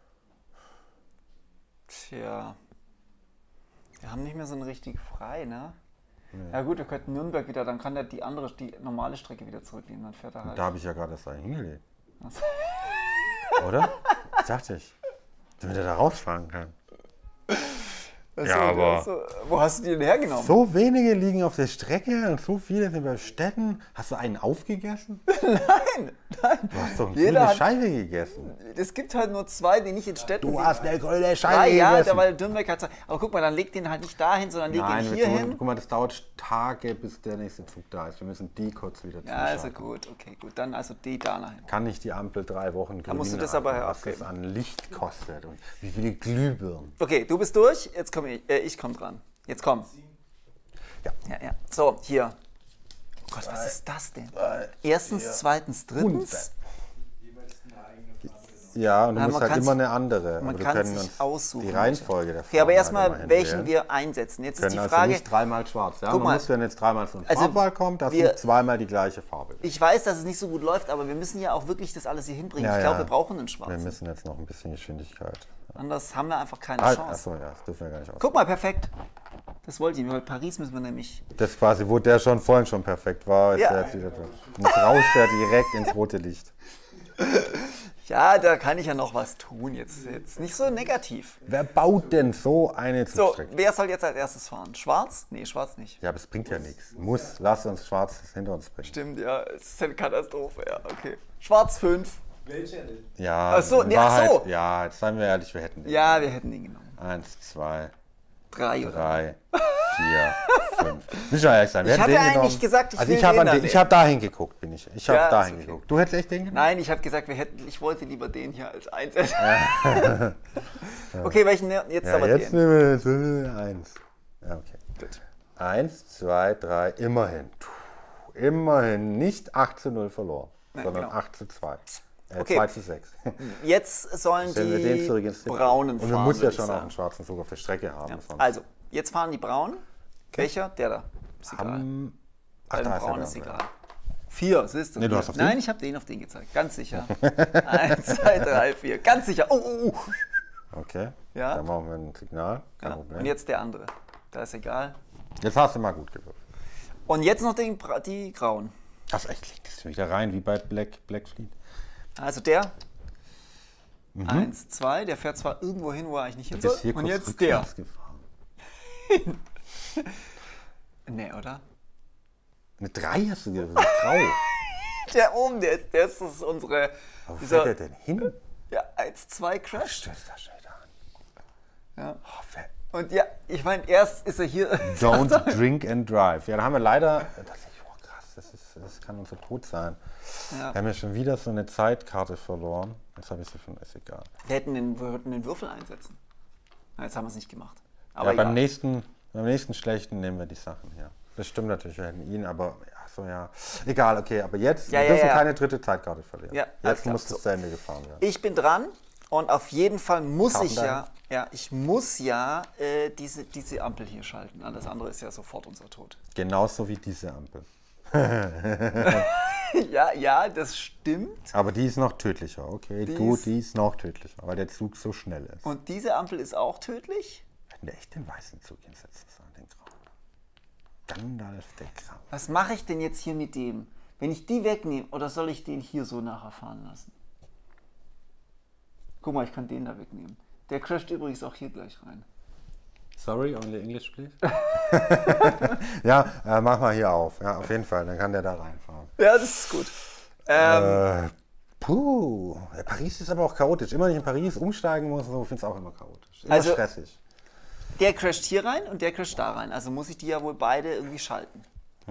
Tja. Wir haben nicht mehr so einen richtig frei, ne? Ja gut, wir könnten Nürnberg wieder, dann kann er die andere, die normale Strecke wieder zurücknehmen, dann fährt er halt. Da habe ich ja gerade das da hingelegt. Ach so. Oder? Das dachte ich. Damit er da rausfahren kann. Ach Ja, so, aber- ach so. Wo hast du die denn hergenommen? So wenige liegen auf der Strecke und so viele sind bei Städten. Hast du einen aufgegessen? Nein, nein. Du hast doch eine Jeder grüne hat- Scheibe gegessen. Es gibt halt nur zwei, die nicht in Städten Du liegen. hast eine grüne Scheibe Ah, ja, gegessen. da, weil Nürnberg hat. Aber guck mal, dann leg den halt nicht dahin, sondern leg Nein, ihn wir hier tun, hin. guck mal, das dauert Tage, bis der nächste Zug da ist. Wir müssen die kurz wieder Ja, also zuschalten. gut, okay, gut. Dann also die da nach hin. Kann nicht die Ampel drei Wochen grün musst du das halten, aber was das abgeben. an Licht kostet und wie viele Glühbirnen. Okay, du bist durch, jetzt komme ich, äh, ich komme dran. Jetzt komm. Ja. Ja, ja. So, hier. Oh Gott, was ist das denn? Erstens, zweitens, drittens. Jeweils eine eigene Farbe. Ja, und du Ja, musst man halt kann immer sich- eine andere. Man aber wir kann können sich uns aussuchen. die Reihenfolge der Okay, aber Farben erstmal, halt immer welchen hinwählen. wir einsetzen. Jetzt ist Können die also Frage, nicht dreimal schwarz. Ja? Guck Man mal. muss, wenn jetzt dreimal so ein Also, Farbwahl kommt, dass wir- nicht zweimal die gleiche Farbe ist. ich weiß, dass es nicht so gut läuft, aber wir müssen ja auch wirklich das alles hier hinbringen. Ja, ich glaube, ja. wir brauchen einen Wir schwarzen. müssen jetzt noch ein bisschen Geschwindigkeit. Anders haben wir einfach keine Ah, Chance. achso, ja, das dürfen wir gar nicht aus. Guck mal, perfekt. Das wollte ich, weil Paris müssen wir nämlich. Das quasi, wo der schon vorhin schon perfekt war, ist Ja. der jetzt wieder drin. Jetzt rauscht er direkt ins rote Licht. Ja, da kann ich ja noch was tun. Jetzt, jetzt nicht so negativ. Wer baut denn so eine So, Zugstrecke? wer soll jetzt als erstes fahren? Schwarz? Nee, schwarz nicht. Ja, aber es bringt ja nichts. Muss, lass uns schwarz hinter uns bringen. Stimmt, ja, es ist eine Katastrophe, ja, okay. Schwarz fünf. Welcher denn? Ja, Ach so, in nee, ach Wahrheit, so. ja, jetzt seien wir ehrlich, wir hätten den. Ja, wir hätten den genommen. Eins, zwei, Drei oder? drei, vier, fünf. Müssen wir ehrlich sein. Wir Ich hätten hatte den eigentlich genommen. gesagt, ich also will ich habe den an da den, ich nehmen. habe dahin geguckt, bin ich. Ich habe Ja, ist dahin okay. geguckt. Du hättest echt den genommen? Nein, ich habe gesagt, wir hätten, ich wollte lieber den hier als eins. Okay, welchen ne- jetzt Ja, aber jetzt den? nehmen wir jetzt nehmen wir eins. Ja, okay. Gut. Eins, zwei, drei, immerhin. Puh, immerhin nicht acht zu null verloren, Nein, sondern genau. acht zu zwei. Äh, Okay. zwei zu sechs. Jetzt sollen Stellen wir den zurück ins die Tipp. braunen Und fahren. wir müssen ja würde ich schon auch sagen. einen schwarzen Zug auf der Strecke haben. Ja. sonst Also, jetzt fahren die braunen. Welcher? Der da. Ist egal. haben. Bei Ach, dem da ist er braunen da. ist egal. Vier, siehst du? Nee, du Vier. hast auf den? Nein, ich habe den auf den gezeigt. Ganz sicher. Eins, zwei, drei, vier. Ganz sicher. Oh, oh, oh. Okay, Ja. dann machen wir ein Signal. Kein Ja. Problem. Und jetzt der andere. Da ist egal. Jetzt hast du mal gut gewürfelt. Und jetzt noch den, Bra- die grauen. Das echt liegt das wieder rein, wie bei Black, Black Fleet. Also der. Eins, zwei. Der fährt zwar irgendwo hin, wo er eigentlich nicht hin Du soll. bist hier Und kurz jetzt der. rückwärts gefahren. Nee, oder? Eine drei hast du gesagt, eine Grau. Der oben, der, der ist das ist unsere. Wo Dieser, fährt der denn hin? ja, eins, zwei Crash. Stößt da schon wieder an. Ja. Oh, wer- Und ja, ich meine, erst ist er hier. Don't drink and drive. Ja, da haben wir leider. Das ist, oh krass, das, ist, das kann unser Tod sein. Ja. Wir haben ja schon wieder so eine Zeitkarte verloren. Jetzt habe ich sie von, ist egal. Wir hätten den, wir hätten den Würfel einsetzen. Na, jetzt haben wir es nicht gemacht. Ja, Aber beim, ja. nächsten, beim nächsten schlechten nehmen wir die Sachen hier. Das stimmt natürlich, wir hätten ihn, aber ja, so ja. Egal, okay, aber jetzt, Ja, wir ja, dürfen ja. keine dritte Zeitkarte verlieren. Ja, alles jetzt klar. muss es So. zu Ende gefahren werden. Ich bin dran und auf jeden Fall muss Karten ich ja, ja, ich muss ja äh, diese, diese Ampel hier schalten. Alles andere ist ja sofort unser Tod. Genauso wie diese Ampel. Ja, ja, das stimmt. Aber die ist noch tödlicher, okay? Die Gut, ist- die ist noch tödlicher, weil der Zug so schnell ist. Und diese Ampel ist auch tödlich. Wenn der echt den weißen Zug hinsetzt, das an den grauen. Gandalf der Grau. Was mache ich denn jetzt hier mit dem? Wenn ich die wegnehme, oder soll ich den hier so nachher fahren lassen? Guck mal, ich kann den da wegnehmen. Der crasht übrigens auch hier gleich rein. Sorry, only English, please. Ja, äh, mach mal hier auf. Ja, auf jeden Fall, dann kann der da reinfahren. Ja, das ist gut. Ähm, Äh, puh, ja, Paris ist aber auch chaotisch. Immer wenn ich in Paris umsteigen muss, so finde ich es auch immer chaotisch. Immer Also- stressig. Der crasht hier rein und der crasht da rein. Also muss ich die ja wohl beide irgendwie schalten.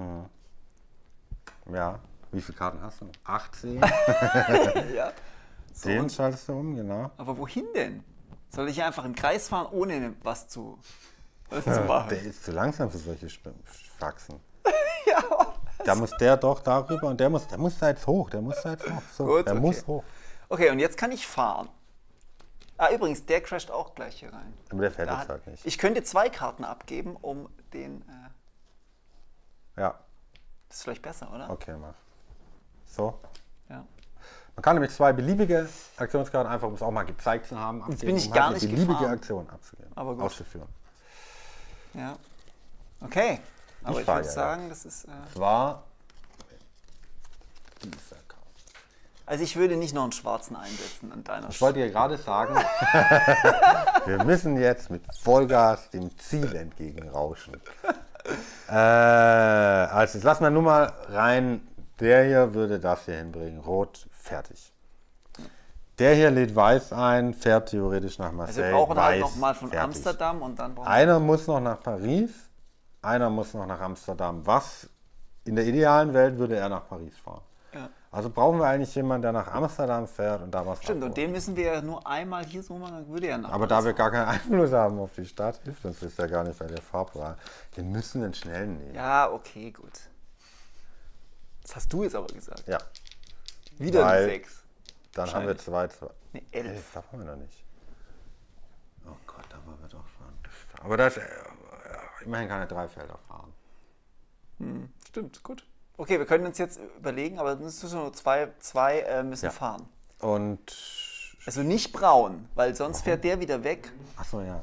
Ja, wie viele Karten hast du? achtzehn. Ja. So, Den und, schaltest du um, genau. aber wohin denn? Soll ich einfach im Kreis fahren, ohne was zu, was zu machen? Der ist zu langsam für solche Sp- Faxen. Ja, Da muss der doch darüber und der muss, der muss da jetzt hoch. Der muss da jetzt hoch. So, Gut, der okay. muss hoch. okay, und jetzt kann ich fahren. Ah, übrigens, der crasht auch gleich hier rein. Aber der fährt Da jetzt hat, halt nicht. ich könnte zwei Karten abgeben, um den. Äh, Ja, das ist vielleicht besser, oder? okay, mach. So. Ja. Man kann nämlich zwei beliebige Aktionskarten einfach, um es auch mal gezeigt zu haben, abgeben, bin ich um gar halt nicht eine beliebige gefahren. Aktion abzugeben, Aber gut. auszuführen. ja. Okay. Aber ich, fahr würde ja sagen, das ist. Äh, Es war dieser Karte. also ich würde nicht noch einen schwarzen einsetzen an deiner Ich wollte dir gerade sagen, wir müssen jetzt mit Vollgas dem Ziel entgegenrauschen. Äh, also jetzt lassen wir nur mal rein, der hier würde das hier hinbringen, rot, fertig. Der hier lädt weiß ein, fährt theoretisch nach Also Marseille, wir brauchen halt weiß, noch mal von fertig. Amsterdam und dann brauchen wir. Einer muss noch nach Paris, einer muss noch nach Amsterdam. Was in der idealen Welt würde er nach Paris fahren? Ja. Also brauchen wir eigentlich jemanden, der nach Amsterdam fährt und da was Stimmt, und abholt. den müssen wir ja nur einmal hier so machen, dann würde er nach. Aber da wir gar keinen Einfluss haben auf die Stadt, hilft uns das ja gar nicht bei der Farbwahl. Wir müssen den schnellen nehmen. Ja, okay, gut. Das hast du jetzt aber gesagt. Ja. Wieder Weil- eine sechs. Dann haben wir zwei, zwei. Ne, elf. Elf, das haben wir noch nicht. Oh Gott, da waren wir doch schon. Aber das, äh, immerhin keine drei Felder fahren. Stimmt, gut. Okay, wir können uns jetzt überlegen, aber es müssen nur zwei, zwei äh, müssen Ja. fahren. Und, Also nicht braun, weil sonst fährt der wieder weg. achso, ja.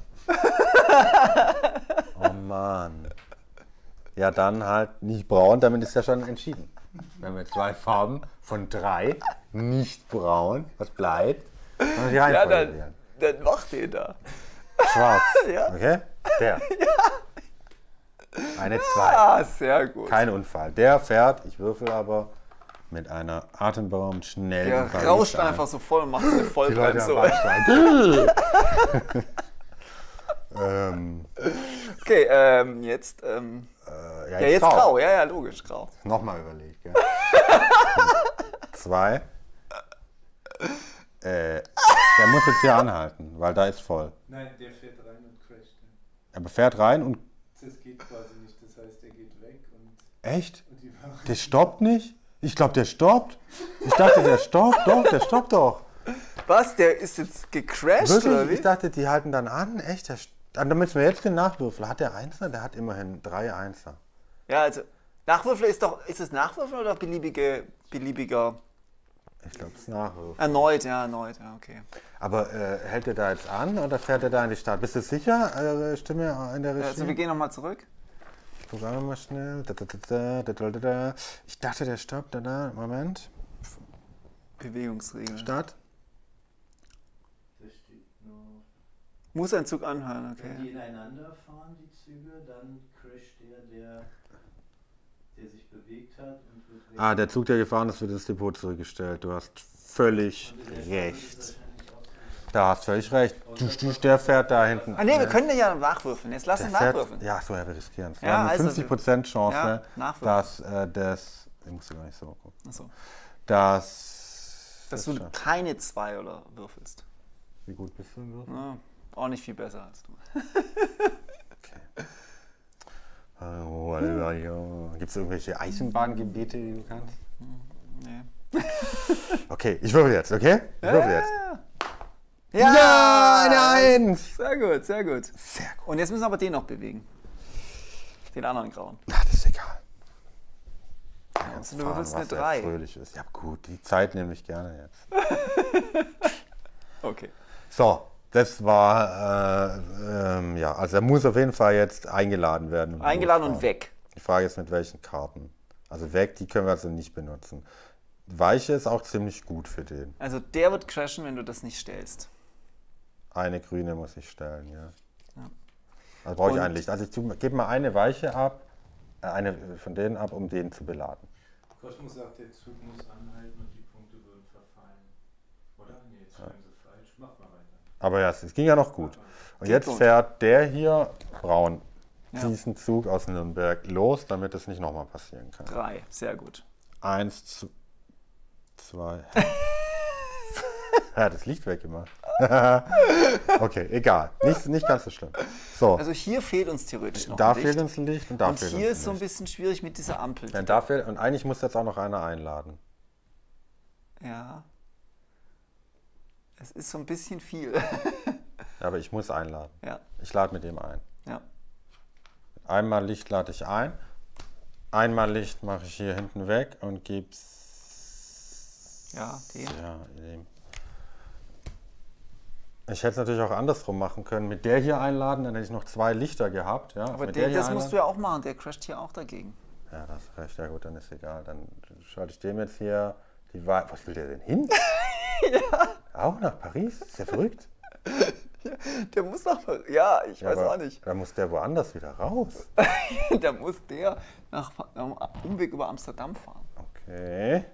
Oh Mann. Ja, dann halt nicht braun, damit ist ja schon entschieden. Wenn wir zwei Farben von drei nicht braun, was bleibt? Dann die Ja, Reihenfolge dann, wählen. dann mach den da. Schwarz. Ja. Okay? Der. Eine zwei. Ah, sehr gut. Kein Unfall. Der fährt, ich würfel aber, mit einer atemberaubend schnellen Der Paris rauscht ein. einfach so voll und macht so eine Die Leute am Vollbremse. Bahnsteig. ähm, Okay, ähm, jetzt, ähm, äh, ja, jetzt grau. Ja, ja, logisch, grau. Nochmal überlegt. Ja. Zwei. Äh, der muss jetzt hier anhalten, weil da ist voll. Nein, der fährt rein und crasht. Er fährt rein und. Das geht quasi nicht, das heißt, er geht weg und, Echt? und die machen. Der stoppt nicht? Ich glaube, der stoppt. Ich dachte, der stoppt. Doch, der stoppt doch. Was, der ist jetzt gecrashed oder Wirklich? wie? Ich dachte, die halten dann an. Echt? Der st- dann müssen wir jetzt den Nachwürfel. Hat der Einser? Der hat immerhin drei Einser. Ja, also, Nachwürfel ist doch, ist es Nachwürfel oder beliebige, beliebiger? Ich glaube, es ist Nachwürfel. Erneut, ja, erneut, ja, okay. Aber äh, hält er da jetzt an oder fährt er da in die Stadt? Bist du sicher? Äh, Stimme in der Regie? Also wir gehen nochmal zurück. Ich programme mal schnell. Da, da, da, da, da, da, da. Ich dachte, der stoppt. Da, da. Moment. Bewegungsregeln. Start. Da steht noch, Muss ein Zug anhalten, wenn die okay. ineinander fahren, die Züge, dann crasht der, der, der sich bewegt hat. Und wird weg. Ah, der Zug, der gefahren ist, wird ins Depot zurückgestellt. Du hast völlig Und der Start wird es recht. wahrscheinlich auch so. Da hast völlig recht. Du, du, der fährt da hinten. Ah ne, wir können den ja nachwürfeln. Jetzt lass Der uns fährt, nachwürfeln. ja, so, ja, wir riskieren es. Wir Ja, haben eine also, fünfzig Prozent Chance, ja, nachwürfeln. dass äh, das. Ich muss gar nicht so gucken. Achso. Dass. Dass das du schafft. keine zwei oder würfelst. Wie gut bist du im Würfeln? Ja, auch nicht viel besser als du. Gibt es irgendwelche Eisenbahngebete, die du kannst? Nee. Okay, ich würfel jetzt, okay? Ich würfel jetzt. Ja, Ja, eine Eins! Sehr gut, sehr gut. Sehr gut. Und jetzt müssen wir aber den noch bewegen. Den anderen grauen. Na, das ist egal. Also du würfelst eine was ja drei. fröhlich ist. Ja, gut, die Zeit nehme ich gerne jetzt. Okay. So, das war, äh, ähm, ja, also er muss auf jeden Fall jetzt eingeladen werden. Eingeladen und losfahren. weg. Die Frage ist, mit welchen Karten. Also weg, die können wir also nicht benutzen. Weiche ist auch ziemlich gut für den. Also der wird crashen, wenn du das nicht stellst. Eine grüne muss ich stellen, ja. Ja. Also brauche ich Und- ein Licht. Also ich tu- gebe mal eine Weiche ab, äh, eine von denen ab, um den zu beladen. Kosmos sagt, der Zug muss anhalten und die Punkte würden verfallen. Oder? Nee, jetzt schreiben sie falsch. Mach mal weiter. Aber ja, es ging ja noch gut. Und Geht jetzt gut. fährt der hier, braun, Ja. diesen Zug aus Nürnberg los, damit es nicht nochmal passieren kann. Drei. Sehr gut. Eins, zu, zwei. Er hat das Licht weggemacht. Okay, egal. Nicht, nicht ganz so schlimm. So, Also hier fehlt uns theoretisch noch da ein Licht. fehlt uns ein Licht und da Und fehlt hier uns ist ein so ein Licht. bisschen schwierig mit dieser Ampel. Ja, da fehlt, und eigentlich muss jetzt auch noch einer einladen. Ja. Es ist so ein bisschen viel. Ja, aber ich muss einladen. Ja, Ich lade mit dem ein. ja. Einmal Licht lade ich ein. Einmal Licht mache ich hier hinten weg und gebe es. Ja, den. Ja, dem. Ich hätte es natürlich auch andersrum machen können. Mit der hier einladen, dann hätte ich noch zwei Lichter gehabt. Ja, Aber mit der, hier das musst du einladen. ja auch machen. Der crasht hier auch dagegen. Ja, das ist recht. Ja, gut, dann ist egal. Dann schalte ich dem jetzt hier die Wahl. Was will der denn hin? Ja. Auch nach Paris? Ist der verrückt? Der muss nach. Ja, ich Ja, weiß aber auch nicht. Da muss der woanders wieder raus. Da muss der nach einem Umweg über Amsterdam fahren. Okay.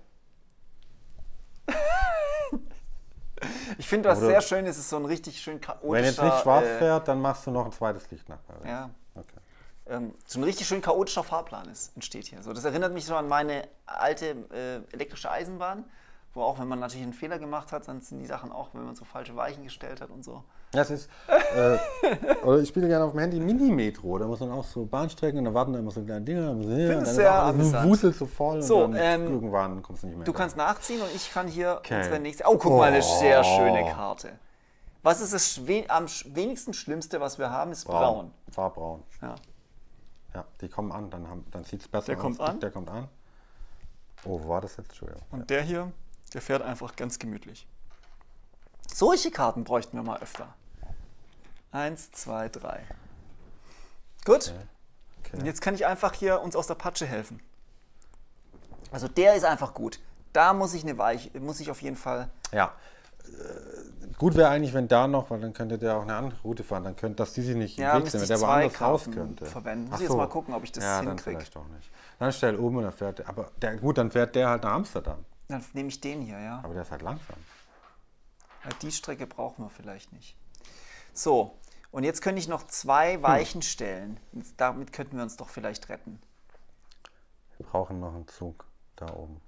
Ich finde, was Oder- sehr schön ist, ist so ein richtig schön chaotischer. Wenn jetzt nicht schwarz äh, fährt, dann machst du noch ein zweites Licht nach Paris. Ja, Okay. ähm, so ein richtig schön chaotischer Fahrplan ist, entsteht hier. So, das erinnert mich so an meine alte äh, elektrische Eisenbahn, wo auch, wenn man natürlich einen Fehler gemacht hat, dann sind die Sachen auch, wenn man so falsche Weichen gestellt hat und so. Ja, es ist. Äh, oder ich spiele gerne auf dem Handy Mini-Metro. Da muss man auch so Bahnstrecken und da warten da immer so kleine Dinger. Da muss man hier, Findest dann du ist ja auch alles amüsant. wuselt so voll So, und dann ähm, irgendwann kommst du nicht mehr. Du rein. kannst nachziehen und ich kann hier Okay. unsere nächste. Oh, guck mal, eine Oh. sehr schöne Karte. Was ist das schwe- am sch- wenigsten Schlimmste, was wir haben, ist braun. Farbbraun. Ja. Ja, die kommen an, dann, haben- dann sieht es besser Der aus. kommt an? Der kommt an. Oh, wo war das jetzt? Entschuldigung. Und der hier, der fährt einfach ganz gemütlich. Solche Karten bräuchten wir mal öfter. Eins, zwei, drei. Gut. Okay. Und jetzt kann ich einfach hier uns aus der Patsche helfen. Also der ist einfach gut. Da muss ich eine Weiche, muss ich auf jeden Fall. Ja. Äh, Gut wäre eigentlich, wenn da noch, weil dann könnte der auch eine andere Route fahren. Dann könnte, dass die sich nicht Ja, im Weg müsste sind, ich wenn der zwei woanders raus Karten könnte. verwenden. Muss Ach ich jetzt so. mal gucken, ob ich das ja, dann hinkriege. vielleicht auch nicht. Dann stell um und dann fährt der. Aber der, gut, dann fährt der halt nach Amsterdam. Dann nehme ich den hier, ja. Aber der ist halt langsam. Ja, die Strecke brauchen wir vielleicht nicht. So, und jetzt könnte ich noch Hm. zwei Weichen stellen. Jetzt, damit könnten wir uns doch vielleicht retten. Wir brauchen noch einen Zug da oben.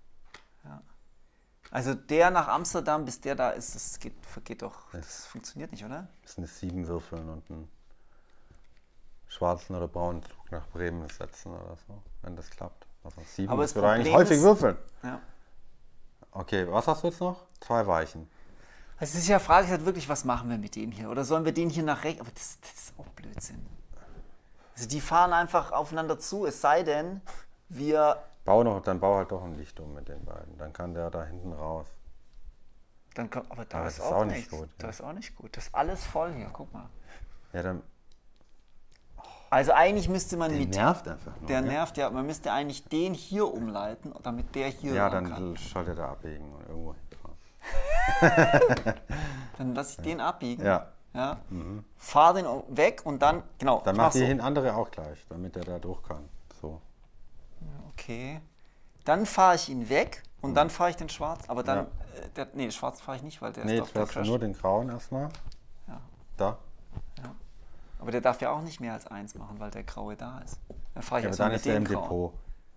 Also der nach Amsterdam, bis der da ist, das geht, geht doch, das funktioniert nicht, oder? Das sind sieben Würfeln und einen schwarzen oder braunen Zug nach Bremen setzen oder so, wenn das klappt. Also sieben Aber müssen das wir eigentlich Problem häufig ist- würfeln. Ja. Okay, was hast du jetzt noch? Zwei Weichen. Also es ist ja Frage halt wirklich, was machen wir mit dem hier? Oder sollen wir den hier nach rechts? Aber das, das ist auch Blödsinn. Also die fahren einfach aufeinander zu, es sei denn, wir, Bau noch, dann bau halt doch ein Licht um mit den beiden. Dann kann der da hinten raus. dann kommt, aber da Aber ist, das ist auch, auch nicht nichts. gut, Da ja. ist auch nicht gut. Das ist alles voll hier, guck mal. Ja, dann. Also eigentlich müsste man Der mit... nervt einfach nur. Der gell? nervt, ja. Man müsste eigentlich den hier umleiten, damit der hier Ja, lang dann kann. sollte er abbiegen und irgendwo hinfahren. Dann lasse ich den abbiegen. Ja. Ja. Fahr den weg und dann... Genau, Dann ich macht mach die so. hin andere auch gleich, damit er da durch kann. So. Okay. Dann fahre ich ihn weg und dann fahre ich den schwarz. Aber dann... Ja. Äh, der, nee, den schwarzen fahre ich nicht, weil der Nee, ist jetzt doch der fährst du Crash. nur den grauen erstmal. Ja. Da. Aber der darf ja auch nicht mehr als eins machen, weil der graue da ist. Dann fahre ich Ja, aber erstmal dann mit ist er dem im grauen. Depot.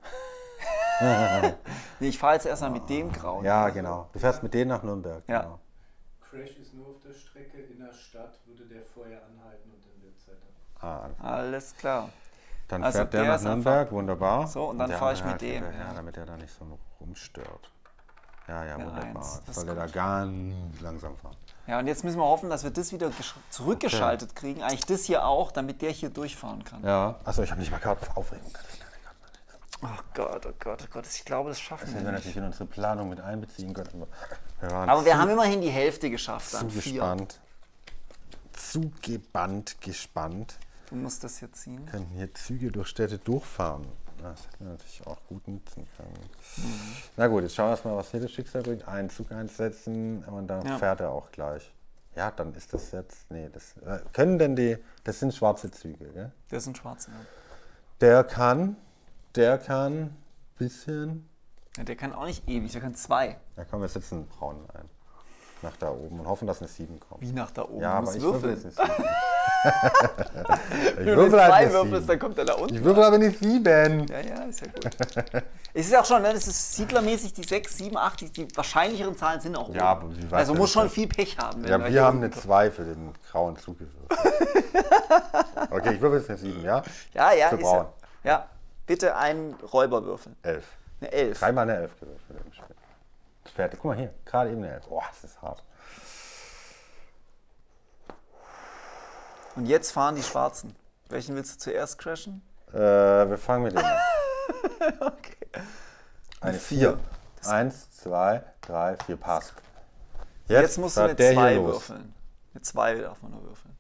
Nee, ich fahre jetzt erstmal mit dem grauen. Ja, genau. Du fährst mit denen nach Nürnberg. Ja. Genau. Crash ist nur auf der Strecke, in der Stadt würde der vorher anhalten und dann wird Zeit ab. Ah, alles. Alles klar. Dann Also fährt der, der nach ist Nürnberg, einfach- wunderbar. So, und dann der fahr ich andere mit halt dem, wieder- Ja, ja. damit er da nicht so rumstört. Ja, ja, Ja, wunderbar. eins, das Soll ist der da gut. ganz langsam fahren. Ja, und jetzt müssen wir hoffen, dass wir das wieder gesch- zurückgeschaltet kriegen. Eigentlich das hier auch, damit der hier durchfahren kann. Ja. Achso, ich habe nicht mal Karten für Aufregung. Oh Gott, oh Gott, oh Gott. Ich glaube, das schaffen Das wir hätten wir nicht. natürlich in unsere Planung mit einbeziehen können. Wir waren Aber wir zu, haben immerhin die Hälfte geschafft. Dann vier. zugespannt. Zugebannt, gespannt. Du musst das hier ziehen. Können hier Züge durch Städte durchfahren. Das hätten wir natürlich auch gut nutzen können. Mhm. Na gut, jetzt schauen wir uns mal, was hier das Schicksal bringt. Einen Zug einsetzen und dann Ja. fährt er auch gleich. Ja, dann ist das jetzt. Nee, das äh, können denn die. Das sind schwarze Züge, gell? Das ist ein schwarzer. Ja. Der kann. Der kann. Bisschen. Ja, der kann auch nicht ewig, der kann zwei. Da kommen wir jetzt einen braunen ein. Nach da oben und hoffen, dass eine sieben kommt. Wie nach da oben. Ja, du aber musst ich würfeln. würfel jetzt eine sieben. ich Wenn du würfel zwei halt eine würfelst, sieben. dann kommt er da unten. Ich würfel aber nicht sieben. Ja, ja, ist ja gut. Es ist auch schon, ne, das ist siedlermäßig, die sechs, sieben, acht, die, die wahrscheinlicheren Zahlen sind auch oben. Ja, aber wie weiß Also der muss das schon jetzt? viel Pech haben. wenn Ja, wir wir hier haben unten eine kommen. zwei für den grauen Zug gewürfelt. Okay, ich würfel jetzt eine sieben, ja? Ja, ja, Für ist braun. ja. Ja, bitte einen Räuber würfeln. Elf. Eine elf. Dreimal eine Elf gewürfelt im Spiel. Fertig. Guck mal hier, gerade eben eine Elf. Boah, das ist hart. Und jetzt fahren die Schwarzen. Welchen willst du zuerst crashen? Äh, wir fangen mit dem an. Okay. Eine vier. vier. Eins, zwei, drei, vier, passt. Jetzt, musst du fährt eine der zwei hier los. würfeln. Eine zwei darf man nur würfeln.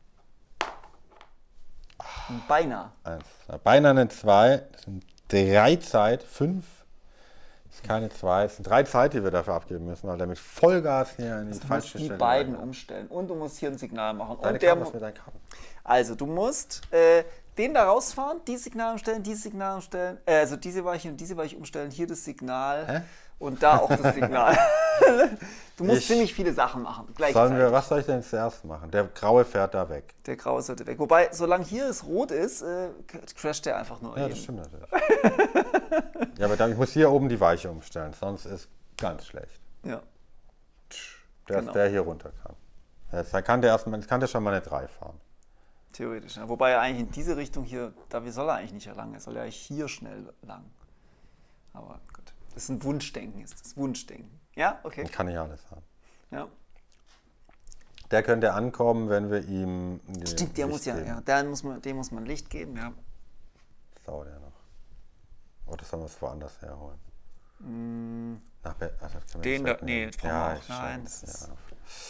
Und beinahe. Eins, zwei. Beinahe eine zwei. Das sind drei Zeit. Fünf. Das ist keine zwei. Es sind drei Zeit, die wir dafür abgeben müssen, weil der mit Vollgas hier in die Du musst falsche die Stelle beiden rein- umstellen. Und du musst hier ein Signal machen. Deine Und der, Karten, was mu- mit deinen Karten? also du musst äh, den da rausfahren, dieses Signal umstellen, dieses Signal umstellen, äh, also diese Weiche und diese Weiche umstellen, hier das Signal Hä? und da auch das Signal. Du musst Ich- ziemlich viele Sachen machen. Sollen Gleichzeitig. wir, was soll ich denn zuerst machen? Der Graue fährt da weg. Der Graue sollte weg. Wobei, solange hier es rot ist, äh, crasht der einfach nur Ja, eben. das stimmt natürlich. Ja, aber dann, ich muss hier oben die Weiche umstellen, sonst ist ganz schlecht. Ja. Der, Genau. der hier runter kann. Jetzt kann der erstmal, jetzt kann der schon mal eine drei fahren. Theoretisch. Ja. Wobei er eigentlich in diese Richtung hier, da soll er eigentlich nicht lang, er soll ja eigentlich hier schnell lang. Aber gut. Das ist ein Wunschdenken, ist das Wunschdenken. Ja, okay. Dann kann ich alles haben. Ja. Der könnte ankommen, wenn wir ihm. die Stimmt, der Licht muss ja, geben. ja, dem muss man, dem muss man Licht geben, ja. Das dauert ja noch. Oder sollen wir es woanders herholen? Nach Be also können wir Den das da- nee, wegnehmen. vom ja, auch. ich Nein, schau- das ist- ja.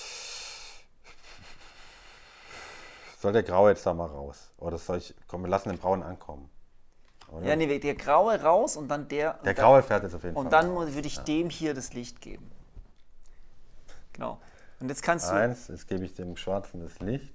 Soll der Graue jetzt da mal raus? Oder soll ich. Komm, wir lassen den Braunen ankommen. Oder? Ja, nee, der Graue raus und dann der. der und Graue fährt jetzt auf jeden dann, Fall. Und dann raus. mu- würde ich dem hier das Licht geben. Genau. Und jetzt kannst du. Eins, jetzt gebe ich dem Schwarzen das Licht.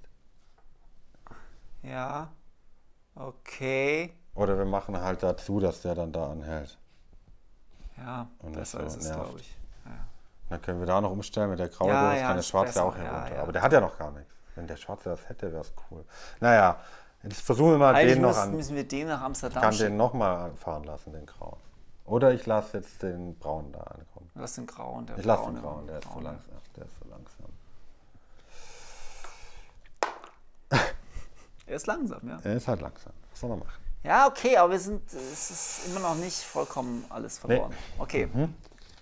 Ja. Okay. Oder wir machen halt dazu, dass der dann da anhält. Ja, Und besser das ist so es, nervt. glaube ich. Ja. Dann können wir da noch umstellen mit der Graue Ja, durch, ja, kann der ist Schwarze besser. auch hier Ja, runter. ja. Aber der hat ja noch gar nichts. Wenn der Schwarze das hätte, wäre es cool. Naja, jetzt versuchen wir mal Eigentlich den noch müssen, an. müssen wir den nach Amsterdam Ich kann schicken. den nochmal fahren lassen, den Grauen. Oder ich lasse jetzt den Braunen da ankommen. Lass den Grauen, der Ich lasse Braune. den Grauen, der ist so Braune. langsam. Der ist so langsam. Er ist langsam, ja. Er ist halt langsam. Was soll er machen? Ja, okay, aber wir sind, es ist immer noch nicht vollkommen alles verloren. Okay. Mhm.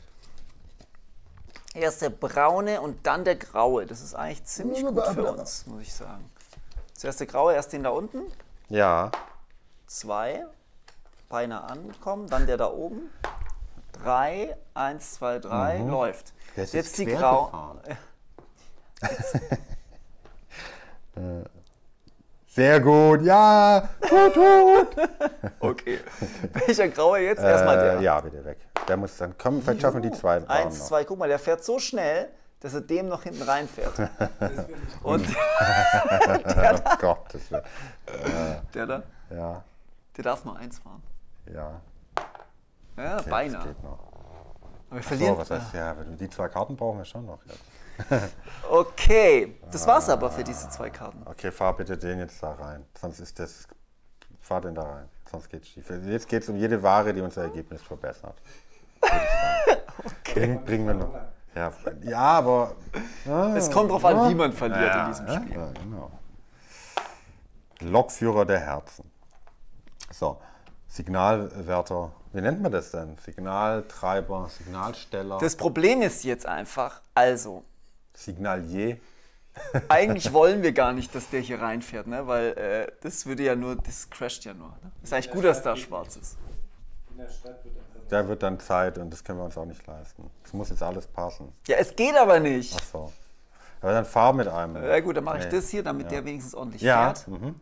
Erst der Braune und dann der Graue. Das ist eigentlich ziemlich gut für uns, muss ich sagen. Zuerst der Graue, erst den da unten. Ja. Zwei. Beinahe ankommen. Dann der da oben. Drei. Eins, zwei, drei. Läuft. Mhm. Der ist Jetzt jetzt die quer Grau. gefahren. Sehr gut, ja. Gut, gut. Okay. Welcher Graue jetzt? Erstmal der. Äh, ja, bitte weg. Der muss dann kommen. Vielleicht schaffen wir die zwei. Blauen Eins, noch. zwei, guck mal, der fährt so schnell, dass er dem noch hinten reinfährt. Und Oh Gott, das wird, der da, ja, der darf nur eins fahren. ja. Ja, Okay, beinahe. das geht noch. Aber wir So, verlieren. was heißt, ja, die zwei Karten brauchen wir schon noch jetzt. Okay, das war's aber für diese zwei Karten. Okay, fahr bitte den jetzt da rein. Sonst ist das. Fahr den da rein. Sonst geht's schief. Jetzt geht es um jede Ware, die unser Ergebnis verbessert. Okay. Bring, bringen wir noch. Ja, ja aber. Ah, Es kommt drauf an, ja. wie man verliert Ja, in diesem ja, Spiel. ja, genau. Lokführer der Herzen. So, Signalwärter. Wie nennt man das denn? Signaltreiber, Signalsteller, Das Problem ist jetzt einfach, also, Signalier. eigentlich wollen wir gar nicht, dass der hier reinfährt, ne? Weil äh, das würde ja nur, das crasht ja nur. Ne? Ist eigentlich gut, dass da schwarz ist. In der Stadt wird einfach Der wird dann Zeit und das können wir uns auch nicht leisten. Es muss jetzt alles passen. Ja, es geht aber nicht. Ach so. Aber dann fahr mit einem. Ja gut, dann mache ich Nee. das hier, damit Ja. der wenigstens ordentlich Ja. fährt. Mhm.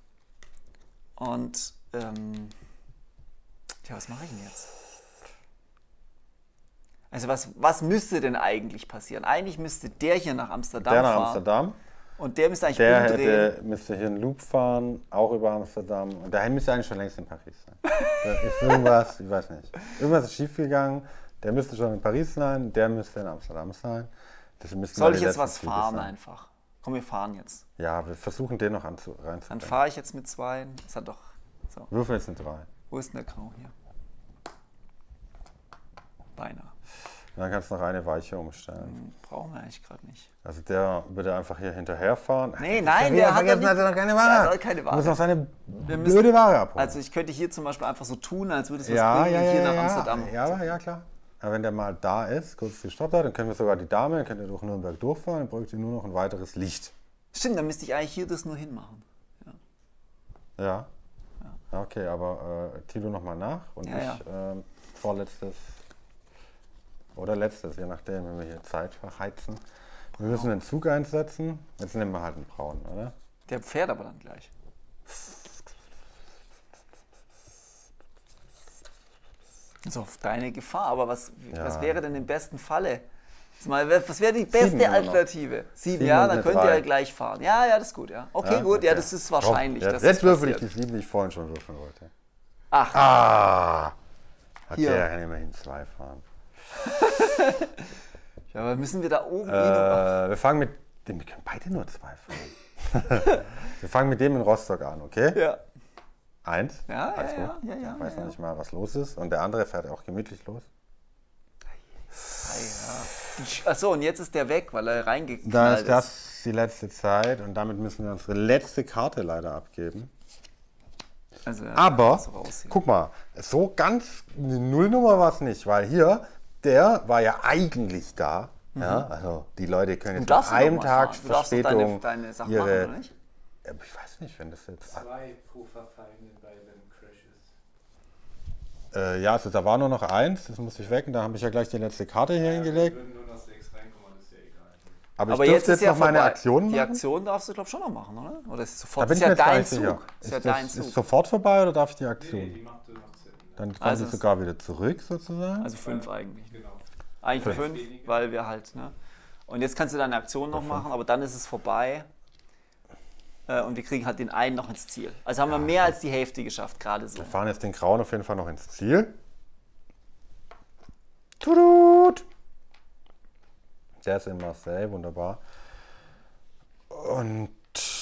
Und, ähm, ja, was mache ich denn jetzt? Also was, was müsste denn eigentlich passieren? Eigentlich müsste der hier nach Amsterdam Der nach fahren. Amsterdam. Und der müsste eigentlich Der umdrehen. hätte, müsste hier einen Loop fahren, auch über Amsterdam. Und der müsste eigentlich schon längst in Paris sein. Da ist irgendwas, ich weiß nicht. Irgendwas ist schiefgegangen. Der müsste schon in Paris sein, der müsste in Amsterdam sein. Das müssten Soll mal ich die jetzt letzten was Züge fahren sein. einfach? Komm, wir fahren jetzt. Ja, wir versuchen den noch anzu, Dann reinzubringen. fahre ich jetzt mit zwei. Das hat doch. So, Würfel jetzt eine drei. wo ist denn der Grau hier? Beinahe. Und dann kannst du noch eine Weiche umstellen. Hm, Brauchen wir eigentlich gerade nicht. Also der würde einfach hier hinterherfahren. Nee, Ach, nein, wieder der hat vergessen, doch hat er noch keine Ware. Der hat keine Du musst Ware. noch seine müssen- blöde Ware abholen. Also ich könnte hier zum Beispiel einfach so tun, als würde es was ja, bringen ja, und ja, hier ja, nach ja, Amsterdam. ja, ja, klar. Aber wenn der mal da ist, kurz gestoppt hat, dann können wir sogar die Dame, dann könnt ihr durch Nürnberg durchfahren, dann bräuchte ihr nur noch ein weiteres Licht. Stimmt, dann müsste ich eigentlich hier das nur hinmachen. Ja. Okay, aber äh, Tilo nochmal nach und Ja, ich ja. ähm, vorletztes oder letztes, je nachdem, wenn wir hier Zeit verheizen. Wir müssen den Zug einsetzen. Jetzt nehmen wir halt einen braunen, oder? Der fährt aber dann gleich. Das ist auf deine Gefahr, aber was, Ja. was wäre denn im besten Falle? Jetzt mal, was wäre die beste Sieben nur noch. Alternative? Sieben, Sieben ja, und dann eine könnt drei. ihr gleich fahren. Ja, ja, das ist gut, ja. Okay, Ja, gut, ja, okay. das ist wahrscheinlich. Komm, dass jetzt jetzt das würfel ich passiert. die sieben, die ich vorhin schon würfeln wollte. Ach, Ah! Okay, Hier. er kann immerhin zwei fahren. ja, aber müssen wir da oben Äh, hin? wir fangen mit dem, wir können beide nur zwei fahren. Wir fangen mit dem in Rostock an, okay? Ja. Eins. Ja, ja, Alles ja, gut. ja, ja, Ich weiß ja, noch ja. nicht mal, was los ist. Und der andere fährt auch gemütlich los. Achso, und jetzt ist der weg, weil er reingeknallt Da ist. ist das die letzte Zeit und damit müssen wir unsere letzte Karte leider abgeben. Also, ja, Aber, so raus hier. guck mal, so ganz eine Nullnummer war es nicht, weil hier, der war ja eigentlich da. Ja, also die Leute können Du jetzt darfst nach doch einem mal Tag fahren. Du darfst doch Verspätung deine, deine Sachen ihre... machen, oder nicht? Ja, ich weiß nicht, wenn das jetzt... zwei pro Verfallenen bei einem Crash ist. Äh, ja, also da war nur noch eins, das muss ich weg und da habe ich ja gleich die letzte Karte hier Wir hingelegt. würden nur noch sechs reinkommen, das ist ja egal. Aber ich Aber dürfte jetzt jetzt, ist ja noch meine vorbei. Aktion Die machen. Aktion darfst du, glaube ich, schon noch machen, oder? Oder ist es Da sofort? bin ist ich mir ja jetzt gar dein nicht Zug. sicher. Ist ja Ist dein das Zug. ist sofort vorbei oder darf ich die Nee, Aktion? die macht nur noch zehn. Dann kommt Also sie es- sogar wieder zurück sozusagen. Also fünf eigentlich. Genau. Eigentlich Fünf. fünf, weil wir halt, ne? Und jetzt kannst du deine Aktion noch machen, aber dann ist es vorbei. Äh, Und wir kriegen halt den einen noch ins Ziel. Also haben wir mehr als die Hälfte geschafft, gerade so. Wir fahren jetzt den Grauen auf jeden Fall noch ins Ziel. Tudut. Der ist in Marseille, wunderbar. Und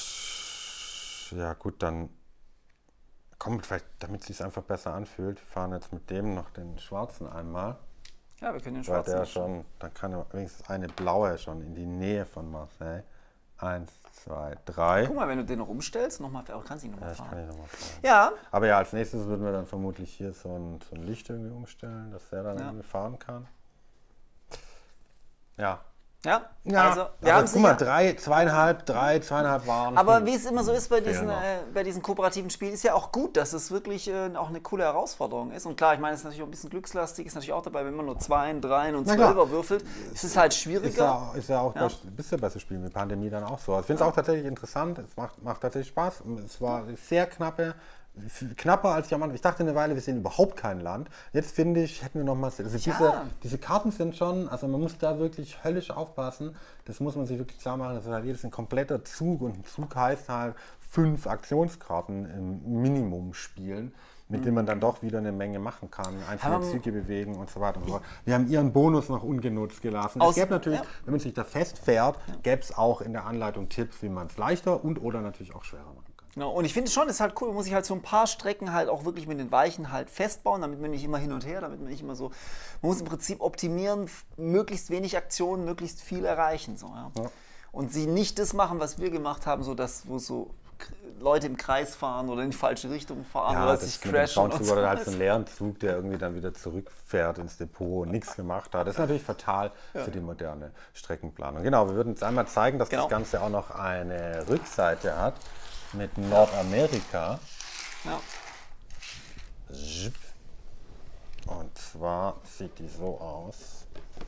ja gut, dann kommt vielleicht, damit es sich einfach besser anfühlt, wir fahren jetzt mit dem noch den Schwarzen einmal. Ja, wir können den Weil schwarzen. der noch- schon, dann kann er wenigstens eine blaue schon in die Nähe von Marseille. Eins, zwei, drei. Guck mal, wenn du den noch umstellst, nochmal, kannst du ihn nochmal Ja, ich kann fahren. ihn nochmal fahren. Ja, Aber ja, als nächstes würden wir dann vermutlich hier so ein, so ein Licht irgendwie umstellen, dass der dann Ja. irgendwie fahren kann. Ja, Ja, Ja, also wir aber haben guck mal, sicher. drei, zweieinhalb, drei, zweieinhalb waren. Aber hm, wie es immer so ist bei diesen, noch. äh, bei diesen kooperativen Spielen, ist ja auch gut, dass es wirklich äh, auch eine coole Herausforderung ist. Und klar, ich meine, es ist natürlich auch ein bisschen glückslastig, ist natürlich auch dabei, wenn man nur Zweien, Dreien und Na klar. Zwölfer würfelt, ist es halt Ist schwieriger. ja, ist ja auch Ja. bei, bisher bei so Spielen wie Pandemie dann auch so. Also ich finde es auch tatsächlich interessant, es macht, macht tatsächlich Spaß. Es war sehr knappe, f- knapper als ich am Anfang. Ich dachte eine Weile, wir sehen überhaupt kein Land. Jetzt finde ich, hätten wir noch mal. Also diese, Ja. diese Karten sind schon, also man muss da wirklich höllisch aufpassen. Das muss man sich wirklich klar machen. Das ist halt jedes ein kompletter Zug und ein Zug heißt halt fünf Aktionskarten im Minimum spielen, mit denen man dann doch wieder eine Menge machen kann, einzelne Haben wir- Züge bewegen und so weiter und so fort. Wir haben ihren Bonus noch ungenutzt gelassen. Aus- Es gäbe natürlich, ja. wenn man sich da festfährt, gäbe es auch in der Anleitung Tipps, wie man es leichter und oder natürlich auch schwerer machen kann. Genau. Und ich finde schon, es ist halt cool, man muss sich halt so ein paar Strecken halt auch wirklich mit den Weichen halt festbauen, damit man nicht immer hin und her, damit man nicht immer so, man muss im Prinzip optimieren, f- möglichst wenig Aktionen, möglichst viel erreichen. So, ja. Ja. Und sie nicht das machen, was wir gemacht haben, so dass, wo so K- Leute im Kreis fahren oder in die falsche Richtung fahren oder sich mit dem crashen und Soundzug oder halt so so. einen leeren Zug, der irgendwie dann wieder zurückfährt ins Depot und nichts gemacht hat. Das ist natürlich fatal für die moderne Streckenplanung. Genau, wir würden uns einmal zeigen, dass Genau. das Ganze auch noch eine Rückseite hat mit Nordamerika. Ja. Zip. Und zwar sieht die so aus.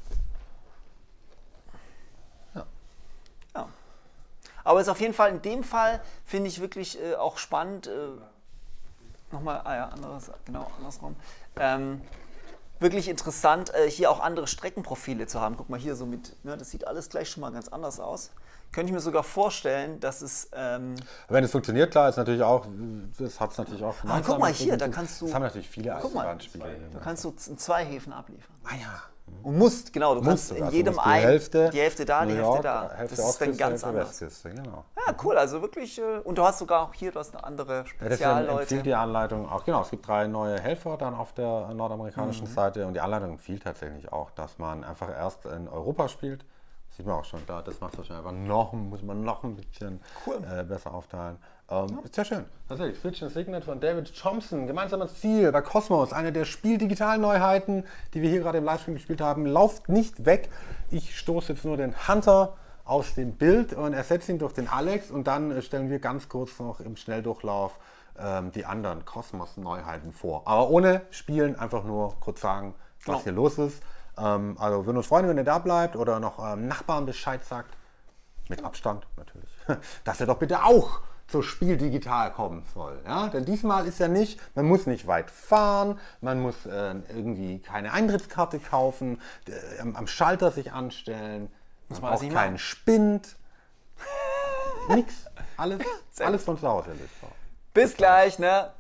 Ja. Aber es ist auf jeden Fall, in dem Fall finde ich wirklich äh, auch spannend, äh, nochmal, ah ja, anderes, genau, andersrum, ähm, wirklich interessant, äh, hier auch andere Streckenprofile zu haben. Guck mal hier so mit, ne, das sieht alles gleich schon mal ganz anders aus. Könnte ich mir sogar vorstellen, dass es, ähm, Wenn es funktioniert, klar, ist natürlich auch, das hat es natürlich auch. Ah, guck mal hier, da kannst du- Das haben natürlich viele guck mal, Eisenbahnspiele. du kannst so z- zwei Häfen abliefern. Ah ja. Und musst, genau, du Musst kannst du, in also jedem musst die ein, Hälfte, die Hälfte da, die New Hälfte York, da. Hälfte Das ist dann Ostküste, ganz Hälfte anders. Westküste, genau. Ja, cool, also wirklich, äh, und du hast sogar auch hier, du hast eine andere Ja, deswegen Spezialleute. empfiehlt die Anleitung auch, genau, es gibt drei neue Helfer dann auf der nordamerikanischen Mhm. Seite und die Anleitung empfiehlt tatsächlich auch, dass man einfach erst in Europa spielt. Sieht man auch schon da, das macht es wahrscheinlich einfach noch, muss man noch ein bisschen Cool. äh, besser aufteilen. Ähm, Ist sehr schön. Tatsächlich, Switch and Signet von David Thompson, gemeinsames Ziel bei Cosmos, eine der Spiel-Digital-Neuheiten, die wir hier gerade im Livestream gespielt haben. Lauft nicht weg. Ich stoße jetzt nur den Hunter aus dem Bild und ersetze ihn durch den Alex und dann äh, stellen wir ganz kurz noch im Schnelldurchlauf ähm, die anderen Cosmos-Neuheiten vor. Aber ohne Spielen, einfach nur kurz sagen, was Genau. hier los ist. Ähm, also wir würden uns freuen, wenn ihr da bleibt oder noch ähm, Nachbarn Bescheid sagt. Mit Abstand natürlich. Dass er doch bitte auch zur Spiel digital kommen soll. Ja? Denn diesmal ist ja nicht, man muss nicht weit fahren, man muss äh, irgendwie keine Eintrittskarte kaufen, äh, am, am Schalter sich anstellen, man man das braucht nicht keinen machen. Spind. Nix. Alles, Sehr alles von zu Hause lösbar. Bis gleich, ne?